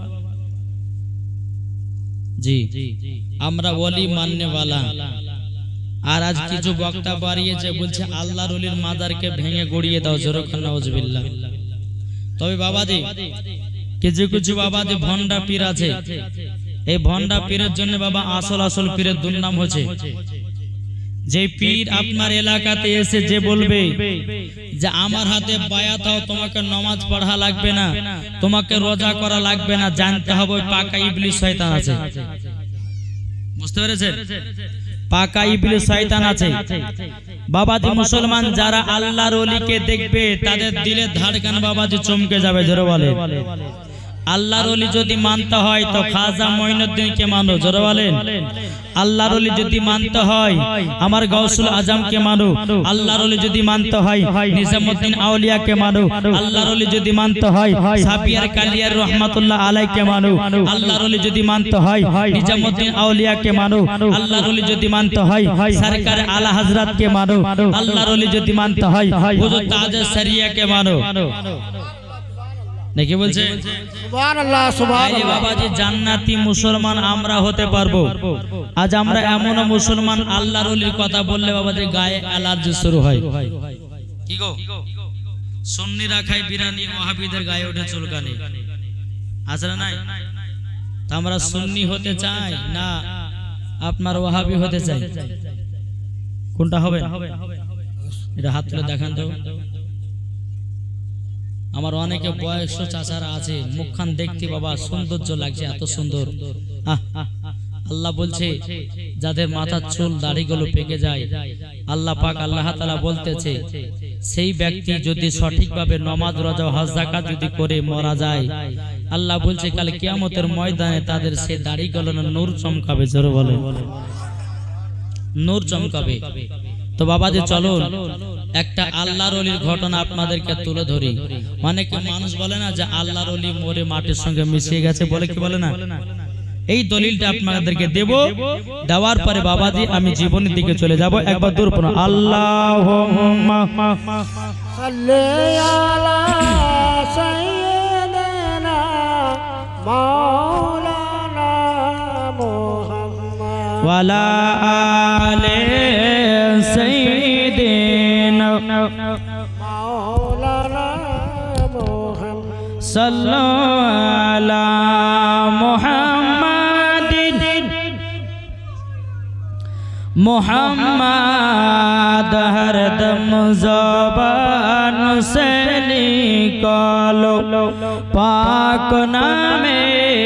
জি আমরা ওলি মাননে वाला। আর আজ কিছু বক্তা বাড়িয়েছে বলছে আল্লাহর ওলির মাজারকে ভেঙে গড়িয়ে দাও। জোরে বলুন নাউজুবিল্লাহ। তবে বাবাজি কিছু কিছু বাবাজি ভন্ডা পীর আছে, এই ভন্ডা পীরের জন্য বাবা আসল আসল পীরের দুর্নাম হচ্ছে। যে পীর আপনার এলাকাতে এসে যে বলবে যে আমার হাতে বায়াত হও, তোমাকে নামাজ পড়া লাগবে না, তোমাকে রোজা করা লাগবে না, জানতে হবে পাকা ইবলিস শয়তান আছে। বুঝতে পেরেছেন? পাকা ইবলিস শয়তান আছে। বাবাজি মুসলমান যারা আল্লাহর ওলিকে দেখবে তাদের দিলের ধড়কন বাবাজি চমকে যাবে। জোরে বলে। আল্লাহর ওলি যদি মানতে হয় তো খাজা মঈনুদ্দিনকে মানো। জোরে বলেন। আল্লাহর ওলি যদি মানতে হয় আমার গাউসুল আজমকে মানো। আল্লাহর ওলি যদি মানতে হয় নিজামউদ্দিন আউলিয়াকে মানো। আল্লাহর ওলি যদি মানতে হয় সাপিয়ার কালিয়ার রহমাতুল্লাহ আলাইহিকে মানো। আল্লাহর ওলি যদি মানতে হয় নিজামউদ্দিন আউলিয়াকে মানো। আল্লাহর ওলি যদি মানতে হয় সরকার আলা হযরতকে মানো। আল্লাহর ওলি যদি মানতে হয় হুজুর তাজে শরিয়াকে মানো। নাকি বলছে সুবহানাল্লাহ সুবহানাল্লাহ। বাবাজি জান্নাতি মুসলমান আমরা হতে পারবো। আজ আমরা এমন মুসলমান আল্লাহর ওলির কথা বললে বাবাজি গায়ে অ্যালার্জি শুরু হয়। কি গো সুন্নিরা খায় বিরানি, ওয়াহাবিদের গায়ে ওঠে চুলকানি। আসলে নাই তো আমরা সুন্নি হতে চাই না আপনার ওয়াহাবি হতে চাই? কোনটা হবে? এটা হাত তুলে দেখান তো। আমার অনেকে বয়স্ক চাচারা আছে, মুখখান দেখতে বাবা সৌন্দর্য লাগছে, এত সুন্দর। আল্লাহ বলছে যাদের মাথার চুল দাড়িগুলো পেকে যায়, আল্লাহ পাক আল্লাহ তাআলা বলতেছে সেই ব্যক্তি যদি সঠিকভাবে নামাজ রোজা হজ যাকাত যদি করে মারা যায়, আল্লাহ বলছে কাল কিয়ামতের ময়দানে তাদের সেই দাড়িগুলো নূর চমকাবে। জোরে বলে নূর চমকাবে। তো বাবাজি চলুন একটা আল্লাহর ওলির ঘটনা আপনাদেরকে তুলে ধরি। অনেকে মানুষ বলে না যে আল্লাহর ওলি মরে মাটির সঙ্গে মিশিয়ে গেছে, বলে কি বলে না? এই দলিলটা আপনাদেরকে দেব, দেওয়ার পরে বাবাজি আমি জীবনের দিকে চলে যাব। একবার দূর পড়ুন আল্লাহুম্মা সাল্লি আলা সাইয়্যিদিনা মাওলানা মুহাম্মদ ওয়া আলা আলি সাইয়্যিদিনা মাওলানা মুহাম্মদ সাল্লাল্লাহু আলা মুহাম্মাদিন মুহাম্মদ হরদম জবান সে নিকালো পাক নামে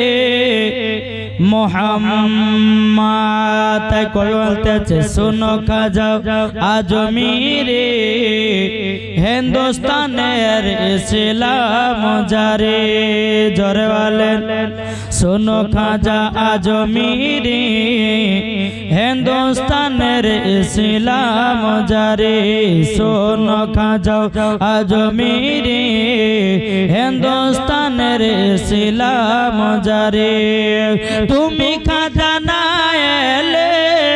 মোহাম্মদ। কই বলতেছে শোনো খাজা আজমিরে হিন্দুস্তানের ইসলাম যারে। জোরে বলেন শোনো খাজা আজমিরে হিন্দুস্তানের ইসলাম যারে। শোনো খাজা আজমিরে হিন্দুস্তানের ইসলাম যারে। তুমি খাজা না এলে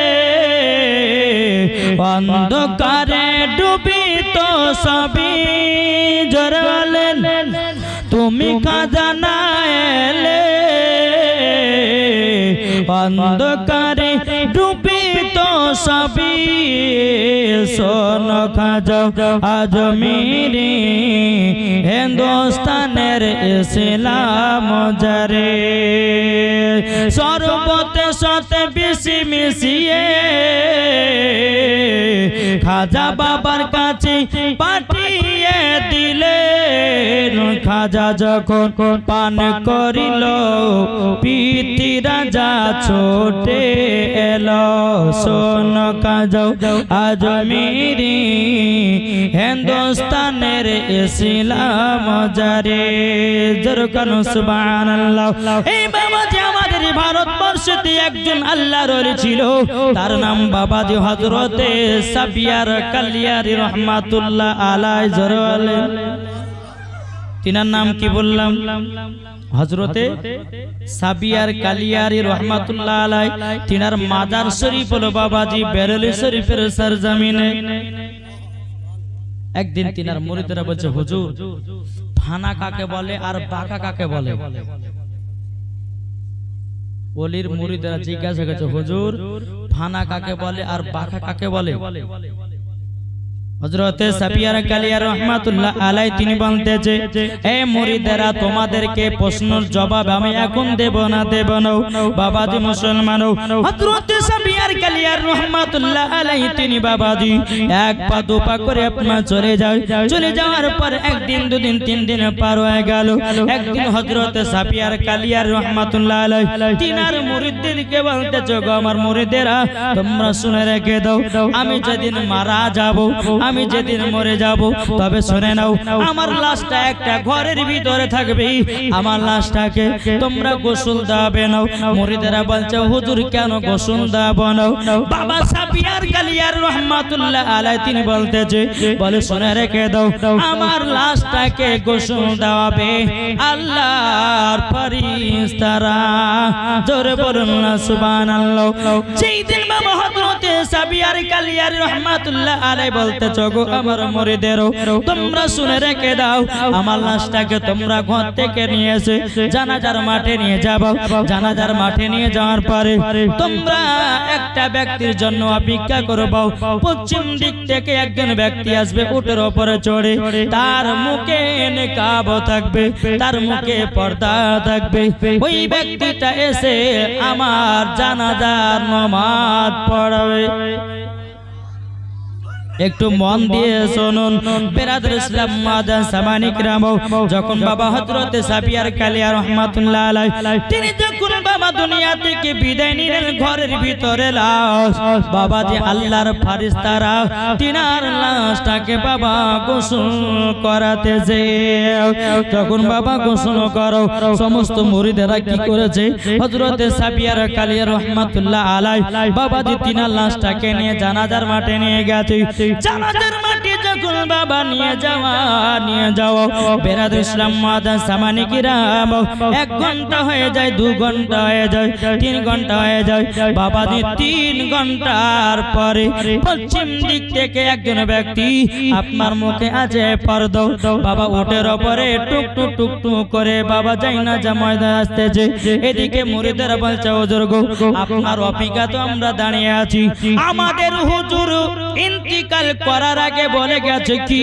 অন্ধকারে ডুবি তো সবই। জোরে বলেন তুমি খাজা না এলে অন্ধকারে ডুবি তো সবই। শোনো খাজা আজমিরে হিন্দুস্তানের ইসলাম যারে। সর্বতে সাথে বেশি মিশিয়ে খাজা বাবার কাছে পাঠিয়ে দিলেন। খাজা যখন পান করিল পিতি রাজা ছোটে এলো। শোন খাজা আজমিরি হিন্দুস্তানের ইসলাম জারে জরকান সুবহানাল্লাহ। এই বাবাজি আমাদের ভারতবর্ষে একজন আল্লাহর ওলি ছিল, তার নাম বাবাজি হযরতে সাবিয়ার কালিয়ারি রহমাতুল্লাহ আলাইহি জরওয়ালেন। তিনার নাম কি বললাম? হযরতে সাবিয়ার কালিয়ারি রহমাতুল্লাহ আলাইহি। তিনার মাজার শরীফ হলো বাবাজি বেরেলি শরীফের সরজমিনে। একদিন তিনার মুরিদরা বলছে, হুজুর ফানা কাকে বলে আর বাঁকা কাকে বলে? ওলির মুরিদরা জিজ্ঞাসা করছে, হুজুর ফানা কাকে বলে আর বাঁকা কাকে বলে? হযরতে সাবিয়ার কালিয়ার রহমাতুল্লাহ আলাইহি তিনি বলতেছে, এ মুরিদেরা তোমাদেরকে প্রশ্নের জবাব আমি এখন দেব না দেব না বাবাজি মুসলমান। হযরতে সাবিয়ার কালিয়ার রহমাতুল্লাহ আলাইহি তিনি বাবাজি এক পা দু পা করে আপনার চলে যায়। চলে যাওয়ার পর একদিন দুদিন তিন দিন পার হয়ে গেল। একদিন হযরতে সাবিয়ার কালিয়ার রহমাতুল্লাহ আলাইহি তিনার মুরিদদেরকে বলতেছে, গো আমার মুরিদেরা তোমরা শুনে রেখে দাও, আমি যেদিন মারা যাব, আমি যেদিন মরে যাব, তবে শুনে নাও আমার লাশটা একটা ঘরের ভিতরে থাকবে, আমার লাশটাকে তোমরা গোসল দাবে নাও। মুরিদেরা বলছে, হুজুর কেন গোসল দাব নাও? বাবা সাবিয়ার কালিয়ার রহমাতুল্লাহ আলাইহি তিনি বলতেছে, বলে শুনে রেখে দাও আমার লাশটাকে গোসল দেওয়াবে আল্লাহর ফেরেশতারা। জোরে বলুন না সুবহানাল্লাহ। সেই দিন বাবা হযরতে সাবিয়ার কালিয়ার রহমাতুল্লাহ আলাইহি বলতেছে, গো আমার মুরিদেরও তোমরা শুনে রেখে দাও আমার লাশটাকে তোমরা ঘর থেকে নিয়ে এসে জানাজার মাঠে নিয়ে যাবো। জানাজার মাঠে নিয়ে যাওয়ার পরে তোমরা একটা ব্যক্তির জন্য অপেক্ষা করবো। পশ্চিম দিক থেকে একজন ব্যক্তি আসবে উটের উপরে চড়ে, তার মুখে নিকাব থাকবে, তার মুখে পর্দা থাকবে। ওই ব্যক্তিটা এসে আমার জানাজার নামাজ পড়াবে। একটু মন দিয়ে শুনুন বেরাদর ইসলাম মাদান সামানিক রাম। যখন বাবা হযরতে সাবিয়ার কালিয়া রহমাতুল্লাহ আলাইহি তিনি যখন বাবা দুনিয়া থেকে বিদায় নিলেন, ঘরের ভিতরে লাশ বাবাজি আল্লাহর ফেরেশতারা তিনার লাশটাকে বাবা গোসল করাতেছে। যখন বাবা গোসল করো সমস্ত মুরিদেরা কি করেছে, হযরতে সাবিয়ার কালিয়া রহমাতুল্লাহ আলাইহি বাবাজি তিনার লাশটাকে নিয়ে জানাজার মাঠে নিয়ে গেছে। জানাজার মাঠে যখন বাবা নিয়ে যাওয়া নিয়ে যাও বেরাদর ইসলাম মাদান সামানিক রাম, এক ঘন্টা হয়ে যায়, দু ঘন্টা হয়ে যায়, তিন ঘন্টা হয়ে যায়। বাবাজি তিন ঘন্টার পরে পশ্চিম দিক থেকে একজন ব্যক্তি আপনার মুখে আছে পর্দা, বাবা ওটের উপরে টুক টুক টুক টুক করে বাবা যায় না জামায়াতে আসতেছে। এদিকে মুরিদেরা বলছে, হুজুর গো আপনার অপেক্ষা তো আমরা দাঁড়িয়ে আছি, আমাদের হুজুর ইন্তিকাল করার আগে বলে গেছে কি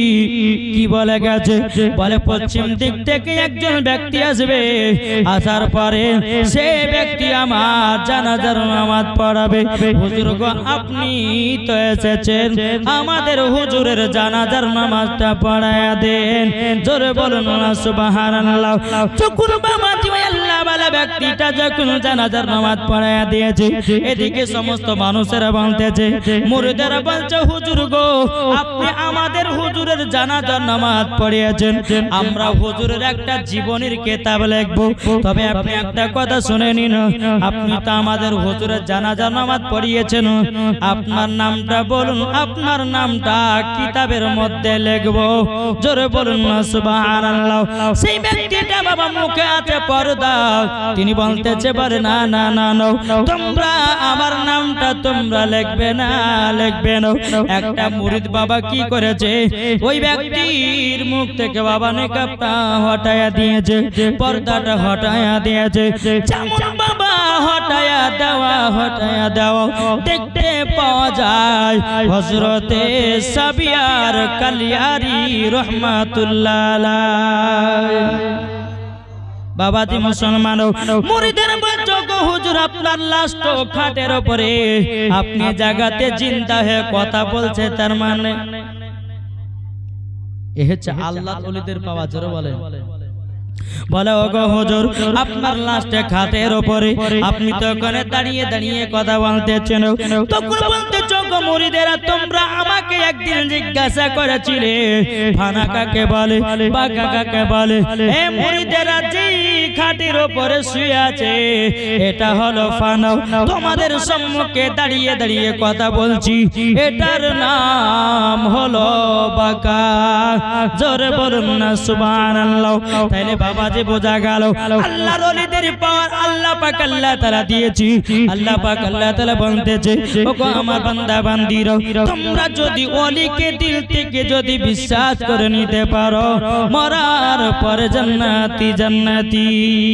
কি বলে গেছে? বলে পশ্চিম দিক থেকে একজন ব্যক্তি আসবে, আসার পরে সে ব্যক্তি আমার জানাজার নামাজ পড়াবে। হুজুর গো আপনি তো এসেছেন, আমাদের হুজুরের জানাজার নামাজটা পড়ায়া দেন। জোরে বলুন না সুবহানাল্লাহ। যখন বাবা আল্লাহ ওয়ালা ব্যক্তিটা যখন জানাজার নামাজ পড়ায়া দিয়েছে, এদিকে সমস্ত মানুষেরা বলতেছে, মুরিদেরা বলছে, হুজুর গো আপনি আমাদের হুজুরের জানাজার নামাজ পড়িয়েছেন, আমরা হুজুরের একটা জীবনীর কিতাব লিখবো, তবে আপনি একটা কথা শুনে নিন, আপনি তো আমাদের হুজুরের জানাজার নামাজ পড়িয়েছেন, আপনার নামটা বলুন, আপনার নামটা কিতাবের মধ্যে লিখবো। জোরে বলুন না সুবহানাল্লাহ। সেই ব্যক্তিটা বাবা মুখে আছে পর্দা, তিনি বলতেছে, বলে না না না না তোমরা আমার নামটা তোমরা লিখবে না লিখবে না। একটা মুরিদ বাবা কি করেছে, ওই ব্যক্তির মুখ থেকে বাবা নিকাবটা হটায়া দিয়েছে, পর্দাটা হটায়া দিয়েছে। যেমন বাবা হটায়া দেওয়া হটায়া দেওয়া দেখতে পাওয়া যায় হযরতে সাবিয়ার কালিয়ারি রহমাতুল্লাহ আলাইহি। বাবাজি মুসলমান মুরিদের বলছো গো হুজুর আপনার লাশ তো খাটের উপরে, আপনি জায়গাতে জিন্দা হয়ে কথা বলছে, তার মানে এ হচ্ছে আল্লাহর ওলিদের পাওয়া। জোরে বলেন। বলে ওগো হুজুর আপনার লাশটা খাটের উপরে, আপনি তো ওখানে দাঁড়িয়ে দাঁড়িয়ে কথা বলতেছেন, তখন বলতেছো গো মুরিদেরা তোমরা আমাকে একদিন জিজ্ঞাসা করেছিলে ফানা কাকে বলে, বাঁকা কাকে বলে। এ মুরিদেরা যে খাটের উপরে শুয়ে আছে এটা হলো ফানা, তোমাদের সম্মুখে দাঁড়িয়ে দাঁড়িয়ে কথা বলছি এটার নাম হলো বাঁকা। জোরে বলুন না সুবহানাল্লাহ। তাইলে বাবাজি বোঝা গেল আল্লাহর ওলিদের পাওয়ার আল্লাহ পাক আল্লাহ তাআলা দিয়েছি। আল্লাহ পাক আল্লাহ তাআলা বলতেছে ওগো আমার বান্দা বান্দীরা তোমরা যদি ওলিকে দিল থেকে যদি বিশ্বাস করে নিতে পারো মরার পরে জান্নাতি জান্নাতি।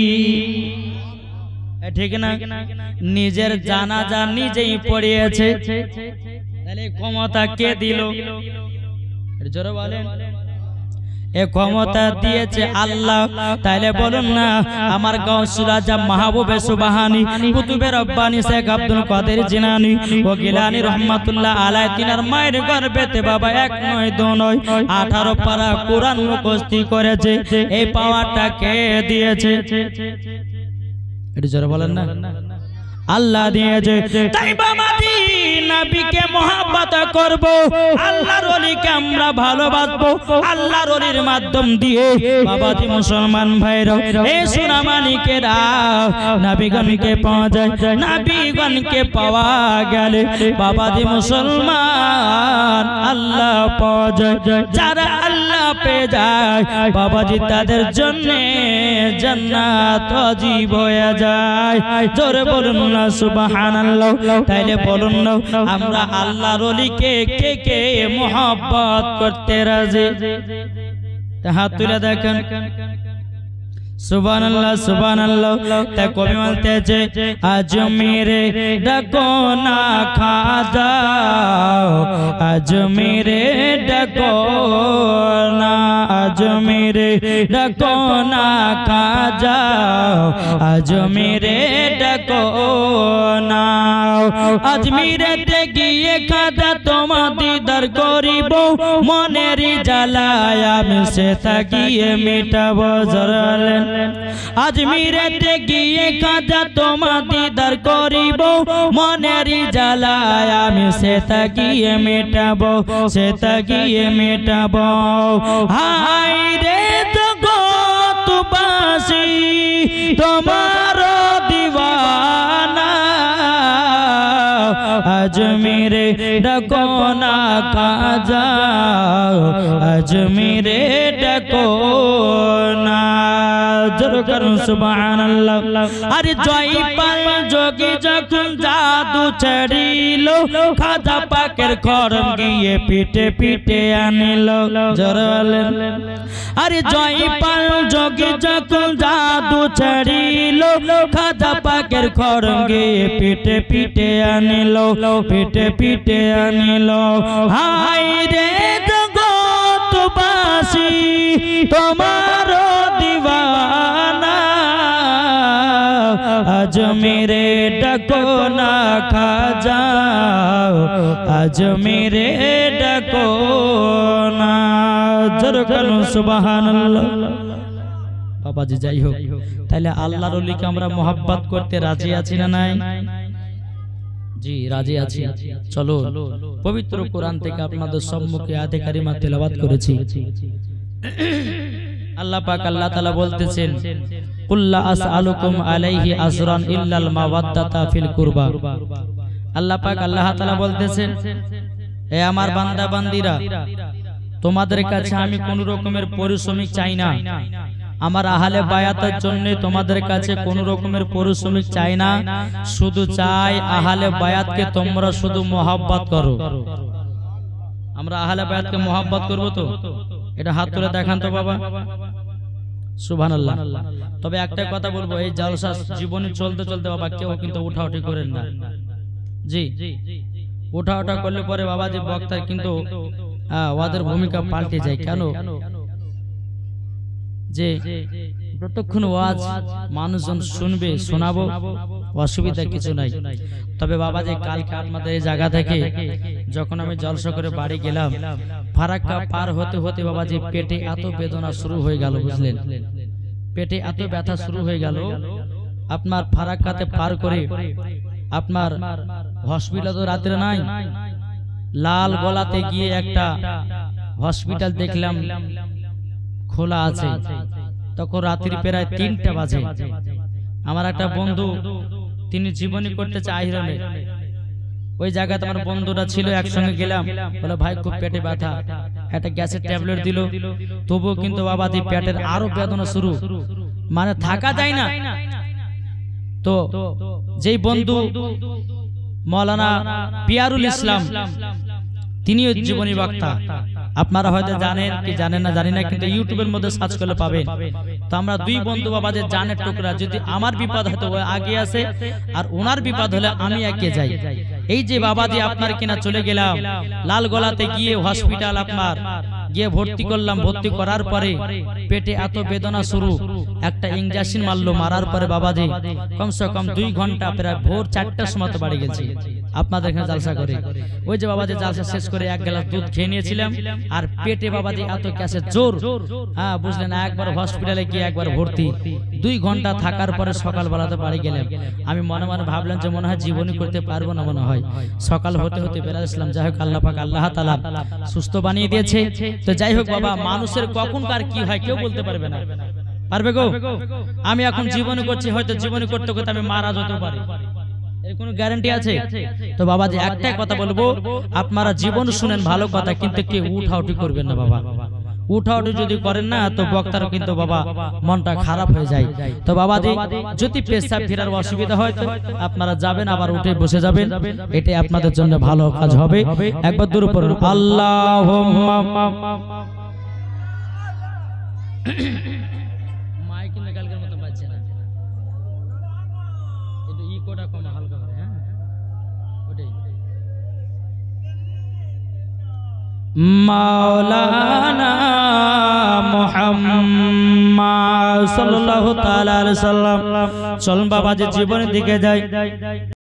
ঠিক না? নিজের জানাজা নিজেই পড়িয়েছে, তাহলে ক্ষমতা কে দিল? জোরে বলেন। এ ক্ষমতা দিয়েছে আল্লাহ। তাইলে বলুন না আমার গাউসুল আজম মাহবুবে সুবহানী কুতুবে রব্বানী শেখ আব্দুল কাদের জিলানী ও গিলানী রহমাতুল্লাহ আলাইহি তিনার মায়ের গর্ভেতে বাবা এক নয় দু নয় আঠারো পারা কোরআন মুখস্থ করেছে। এই পাওয়ারটা কে দিয়েছে? এটা জোরে বলেন না। আল্লাহ দিয়েছে। তাই বাবাজি নবীকে মহব্বত করব, আল্লাহর ওলিকে আমরা ভালোবাসবো আল্লাহর ওলির মাধ্যম দিয়ে। বাবাজি মুসলমান ভাইরা এই সোনামানিকেরা নবীগণকে পাওয়া যায়, নবীগণকে পাওয়া গেলে বাবাজি মুসলমান আল্লাহ পাওয়া যায়। যারা আল্লাহ পেয়ে যায় বাবাজি তাদের জন্য জান্নাত ওয়াজিব হয়ে যায়। জোরে বলুন না সুবহানাল্লাহ। তাইলে বলুন না আমরা আল্লাহর ওলিকে কে কে মুহাব্বত করতে রাজি? হাত তুলে দেখেন। সুবহানাল্লাহ সুবহানাল্লাহ। তা কবি বলতেছে আজ মেরে ডাকো না খাজা, আজ মেরে ডাকো না, আজ মেরে ডাকো না খাজা, আজ মেরে ডাকো না। আজ মেরেতে গিয়ে খাজা তোমার দিদার করিব, মনের জ্বালায় আমি সে থাকিয়ে মেটাবো। জরালেন আজ মেরেতে গিয়ে খাজা তোমার দিদার করিব, মনের জ্বালায় আমি সে থাকিয়ে মেটাবো, সে থাকিয়ে মেটাবো। হাই রে জগৎবাসী তোমার দিওয়ানা, আজ মেরে ডাকো না খাজা, আজ মেরে ডাকো না। জোরে করুন সুবহানাল্লাহ। আরে জয়পাল যোগী যখন জাদু ছাড়িল, খাজা পাকের খরম গিয়ে পিটে পিটে আনিল। জোরে বলেন। আরে জয়পাল যোগী যখন জাদু ছাড়িল, খাজা পাকের খরম গিয়ে পিটে পিটে আনিল, পিটে পিটে আনিল। হাই রে জগৎবাসী তোমার দিওয়ানা, আজ মেরে ডাকো না খাজা, আজ মেরে ডাকো না। জোরে বলুন সুবহানাল্লাহ। বাবাজি যাই হোক, তাহলে আল্লাহর ওলিকে আমরা মোহাব্বত করতে রাজি আছি না নাই? জি রাজি আছি। চলো পবিত্র কোরআন থেকে আপনাদের সম্মুখে আয়াতে কারিমা তেলাওয়াত করেছি। আল্লাহ পাক আল্লাহ তাআলা বলতেছেন কুল লা আসআলুকুম আলাইহি আজরান ইল্লাল মাওয়াদ্দাতা ফিল কুরবা। আল্লাহ পাক আল্লাহ তাআলা বলতেছেন হে আমার বান্দা বান্দীরা তোমাদের কাছে আমি কোন রকমের পারিশ্রমিক চাই না, আমার আহলে বায়াতের জন্য তোমাদের কাছে কোন রকমের পারিশ্রমিক চাই না, শুধু চাই আহলে বায়াতকে তোমরা শুধু মোহাব্বত করো। আমরা আহলে বায়াতকে মোহাব্বত করব তো? এটা হাত তুলে দেখান তো বাবা। সুবহানাল্লাহ। তবে একটা কথা বলবো, এই জালসা জীবনে চলতে চলতে বাবা কেউ কিন্তু উঠাউঠি করেন না। জি উঠা উঠা করলে পরে বাবা যে বক্তার কিন্তু ওদের ভূমিকা পাল্টে যায়। কেন? যে যতক্ষণ ওয়াজ মানুষজন শুনবে শোনাবো অসুবিধা কিছু নাই। তবে বাবা যে কালকে আপনাদের এই জায়গা থেকে যখন আমি জলসা করে বাড়ি গেলাম, ফারাক্কা পার হতে হতে বাবা যে পেটে এত বেদনা শুরু হয়ে গেল, বুঝলেন, পেটে এত ব্যথা শুরু হয়ে গেল। আপনার ফারাক্কাতে পার করে আপনার হসপিটাল তো রাত্রে নাই, লাল গলাতে গিয়ে একটা হসপিটাল দেখলাম খোলা আছে। তখন রাত্রি প্রায় তিনটা বাজে। আমার একটা বন্ধু তিনি জীবনী করতে চায় আহিরনে, ওই জায়গাতে আমার বন্ধুরা ছিল, একসঙ্গে গেলাম। বলে ভাই খুব পেটে ব্যথা, একটা গ্যাসের ট্যাবলেট দিল, তবুও কিন্তু বাবা দি পেটের আরো বেদনা শুরু, মানে থাকা যায় না। তো যেই বন্ধু মৌলানা পিয়ারুল ইসলাম, তিনিও জীবনী বক্তা, আপনারা হয়তো জানেন কি জানেন না জানি না, কিন্তু ইউটিউবের মধ্যে সার্চ করলে পাবেন। তো আমরা দুই বন্ধু বাবা যে জানের টুকরা, যদি আমার বিপদ হয়তো ও আগে আসে আর ওনার বিপদ হলে আমি এগিয়ে যাই। এই যে বাবা দিয়ে আপনার কিনা চলে গেলাম, লাল গলাতে গিয়ে হসপিটাল আপনার গিয়ে ভর্তি করলাম। ভর্তি করার পরে পেটে এত বেদনা শুরু, একটা ইঞ্জেকশন মারলো, মারার পরে বাবাজি কমসে কম দুই ঘন্টা প্রায় ভোর চারটার সময় বাড়ি গেছি আপনাদের এখানে জালসা করে। ওই যে বাবাজি জালসা শেষ করে এক গ্লাস দুধ খেয়ে নিয়েছিলাম, আর পেটে বাবাজি এত গ্যাসের জোর, হ্যাঁ বুঝলেন, একবার হসপিটালে গিয়ে একবার ভর্তি, দুই ঘন্টা থাকার পরে সকালবেলাতে বাড়ি গেলাম। আমি মনে মনে ভাবলাম যে মনে হয় জীবনী করতে পারবো না, মনে হয় সকাল হতে হতে বেড়া আসলাম। যাই হোক আল্লাহ পাক আল্লাহ তাআলা সুস্থ বানিয়ে দিয়েছে। তো যাই হোক বাবা, মানুষের কখন কার কি হয় কেউ বলতে পারবে না, পারবে গো? আমি এখন জীবনী করছি, হয়তো জীবনী করতে করতে আমি মারা যেতে পারি, এর কোনো গ্যারান্টি আছে? তো বাবা যে একটাই কথা বলবো, আপনারা জীবন শুনেন ভালো কথা, কিন্তু কেউ উঠাউটি করবেন না বাবা। উঠাউটি যদি করেন না তো বক্তারও কিন্তু বাবা মনটা খারাপ হয়ে যায়। তো বাবা যদি পেশাব ফেরার অসুবিধা হয় তো আপনারা যাবেন, আবার উঠে বসে যাবেন, এটাই আপনাদের জন্য ভালো কাজ হবে। একবার দূর পড়ুন আল্লাহুম্মা। মাইক কিন্তু কালকের মতো বাজছে না, একটু ইকোটা কম হালকা করে, হ্যাঁ ওটাই। মাওলানা মুহাম্মদ সাল্লাল্লাহু তাআলা আলাইহি সাল্লাম। চলুন বাবা যে জীবনের দিকে যাই।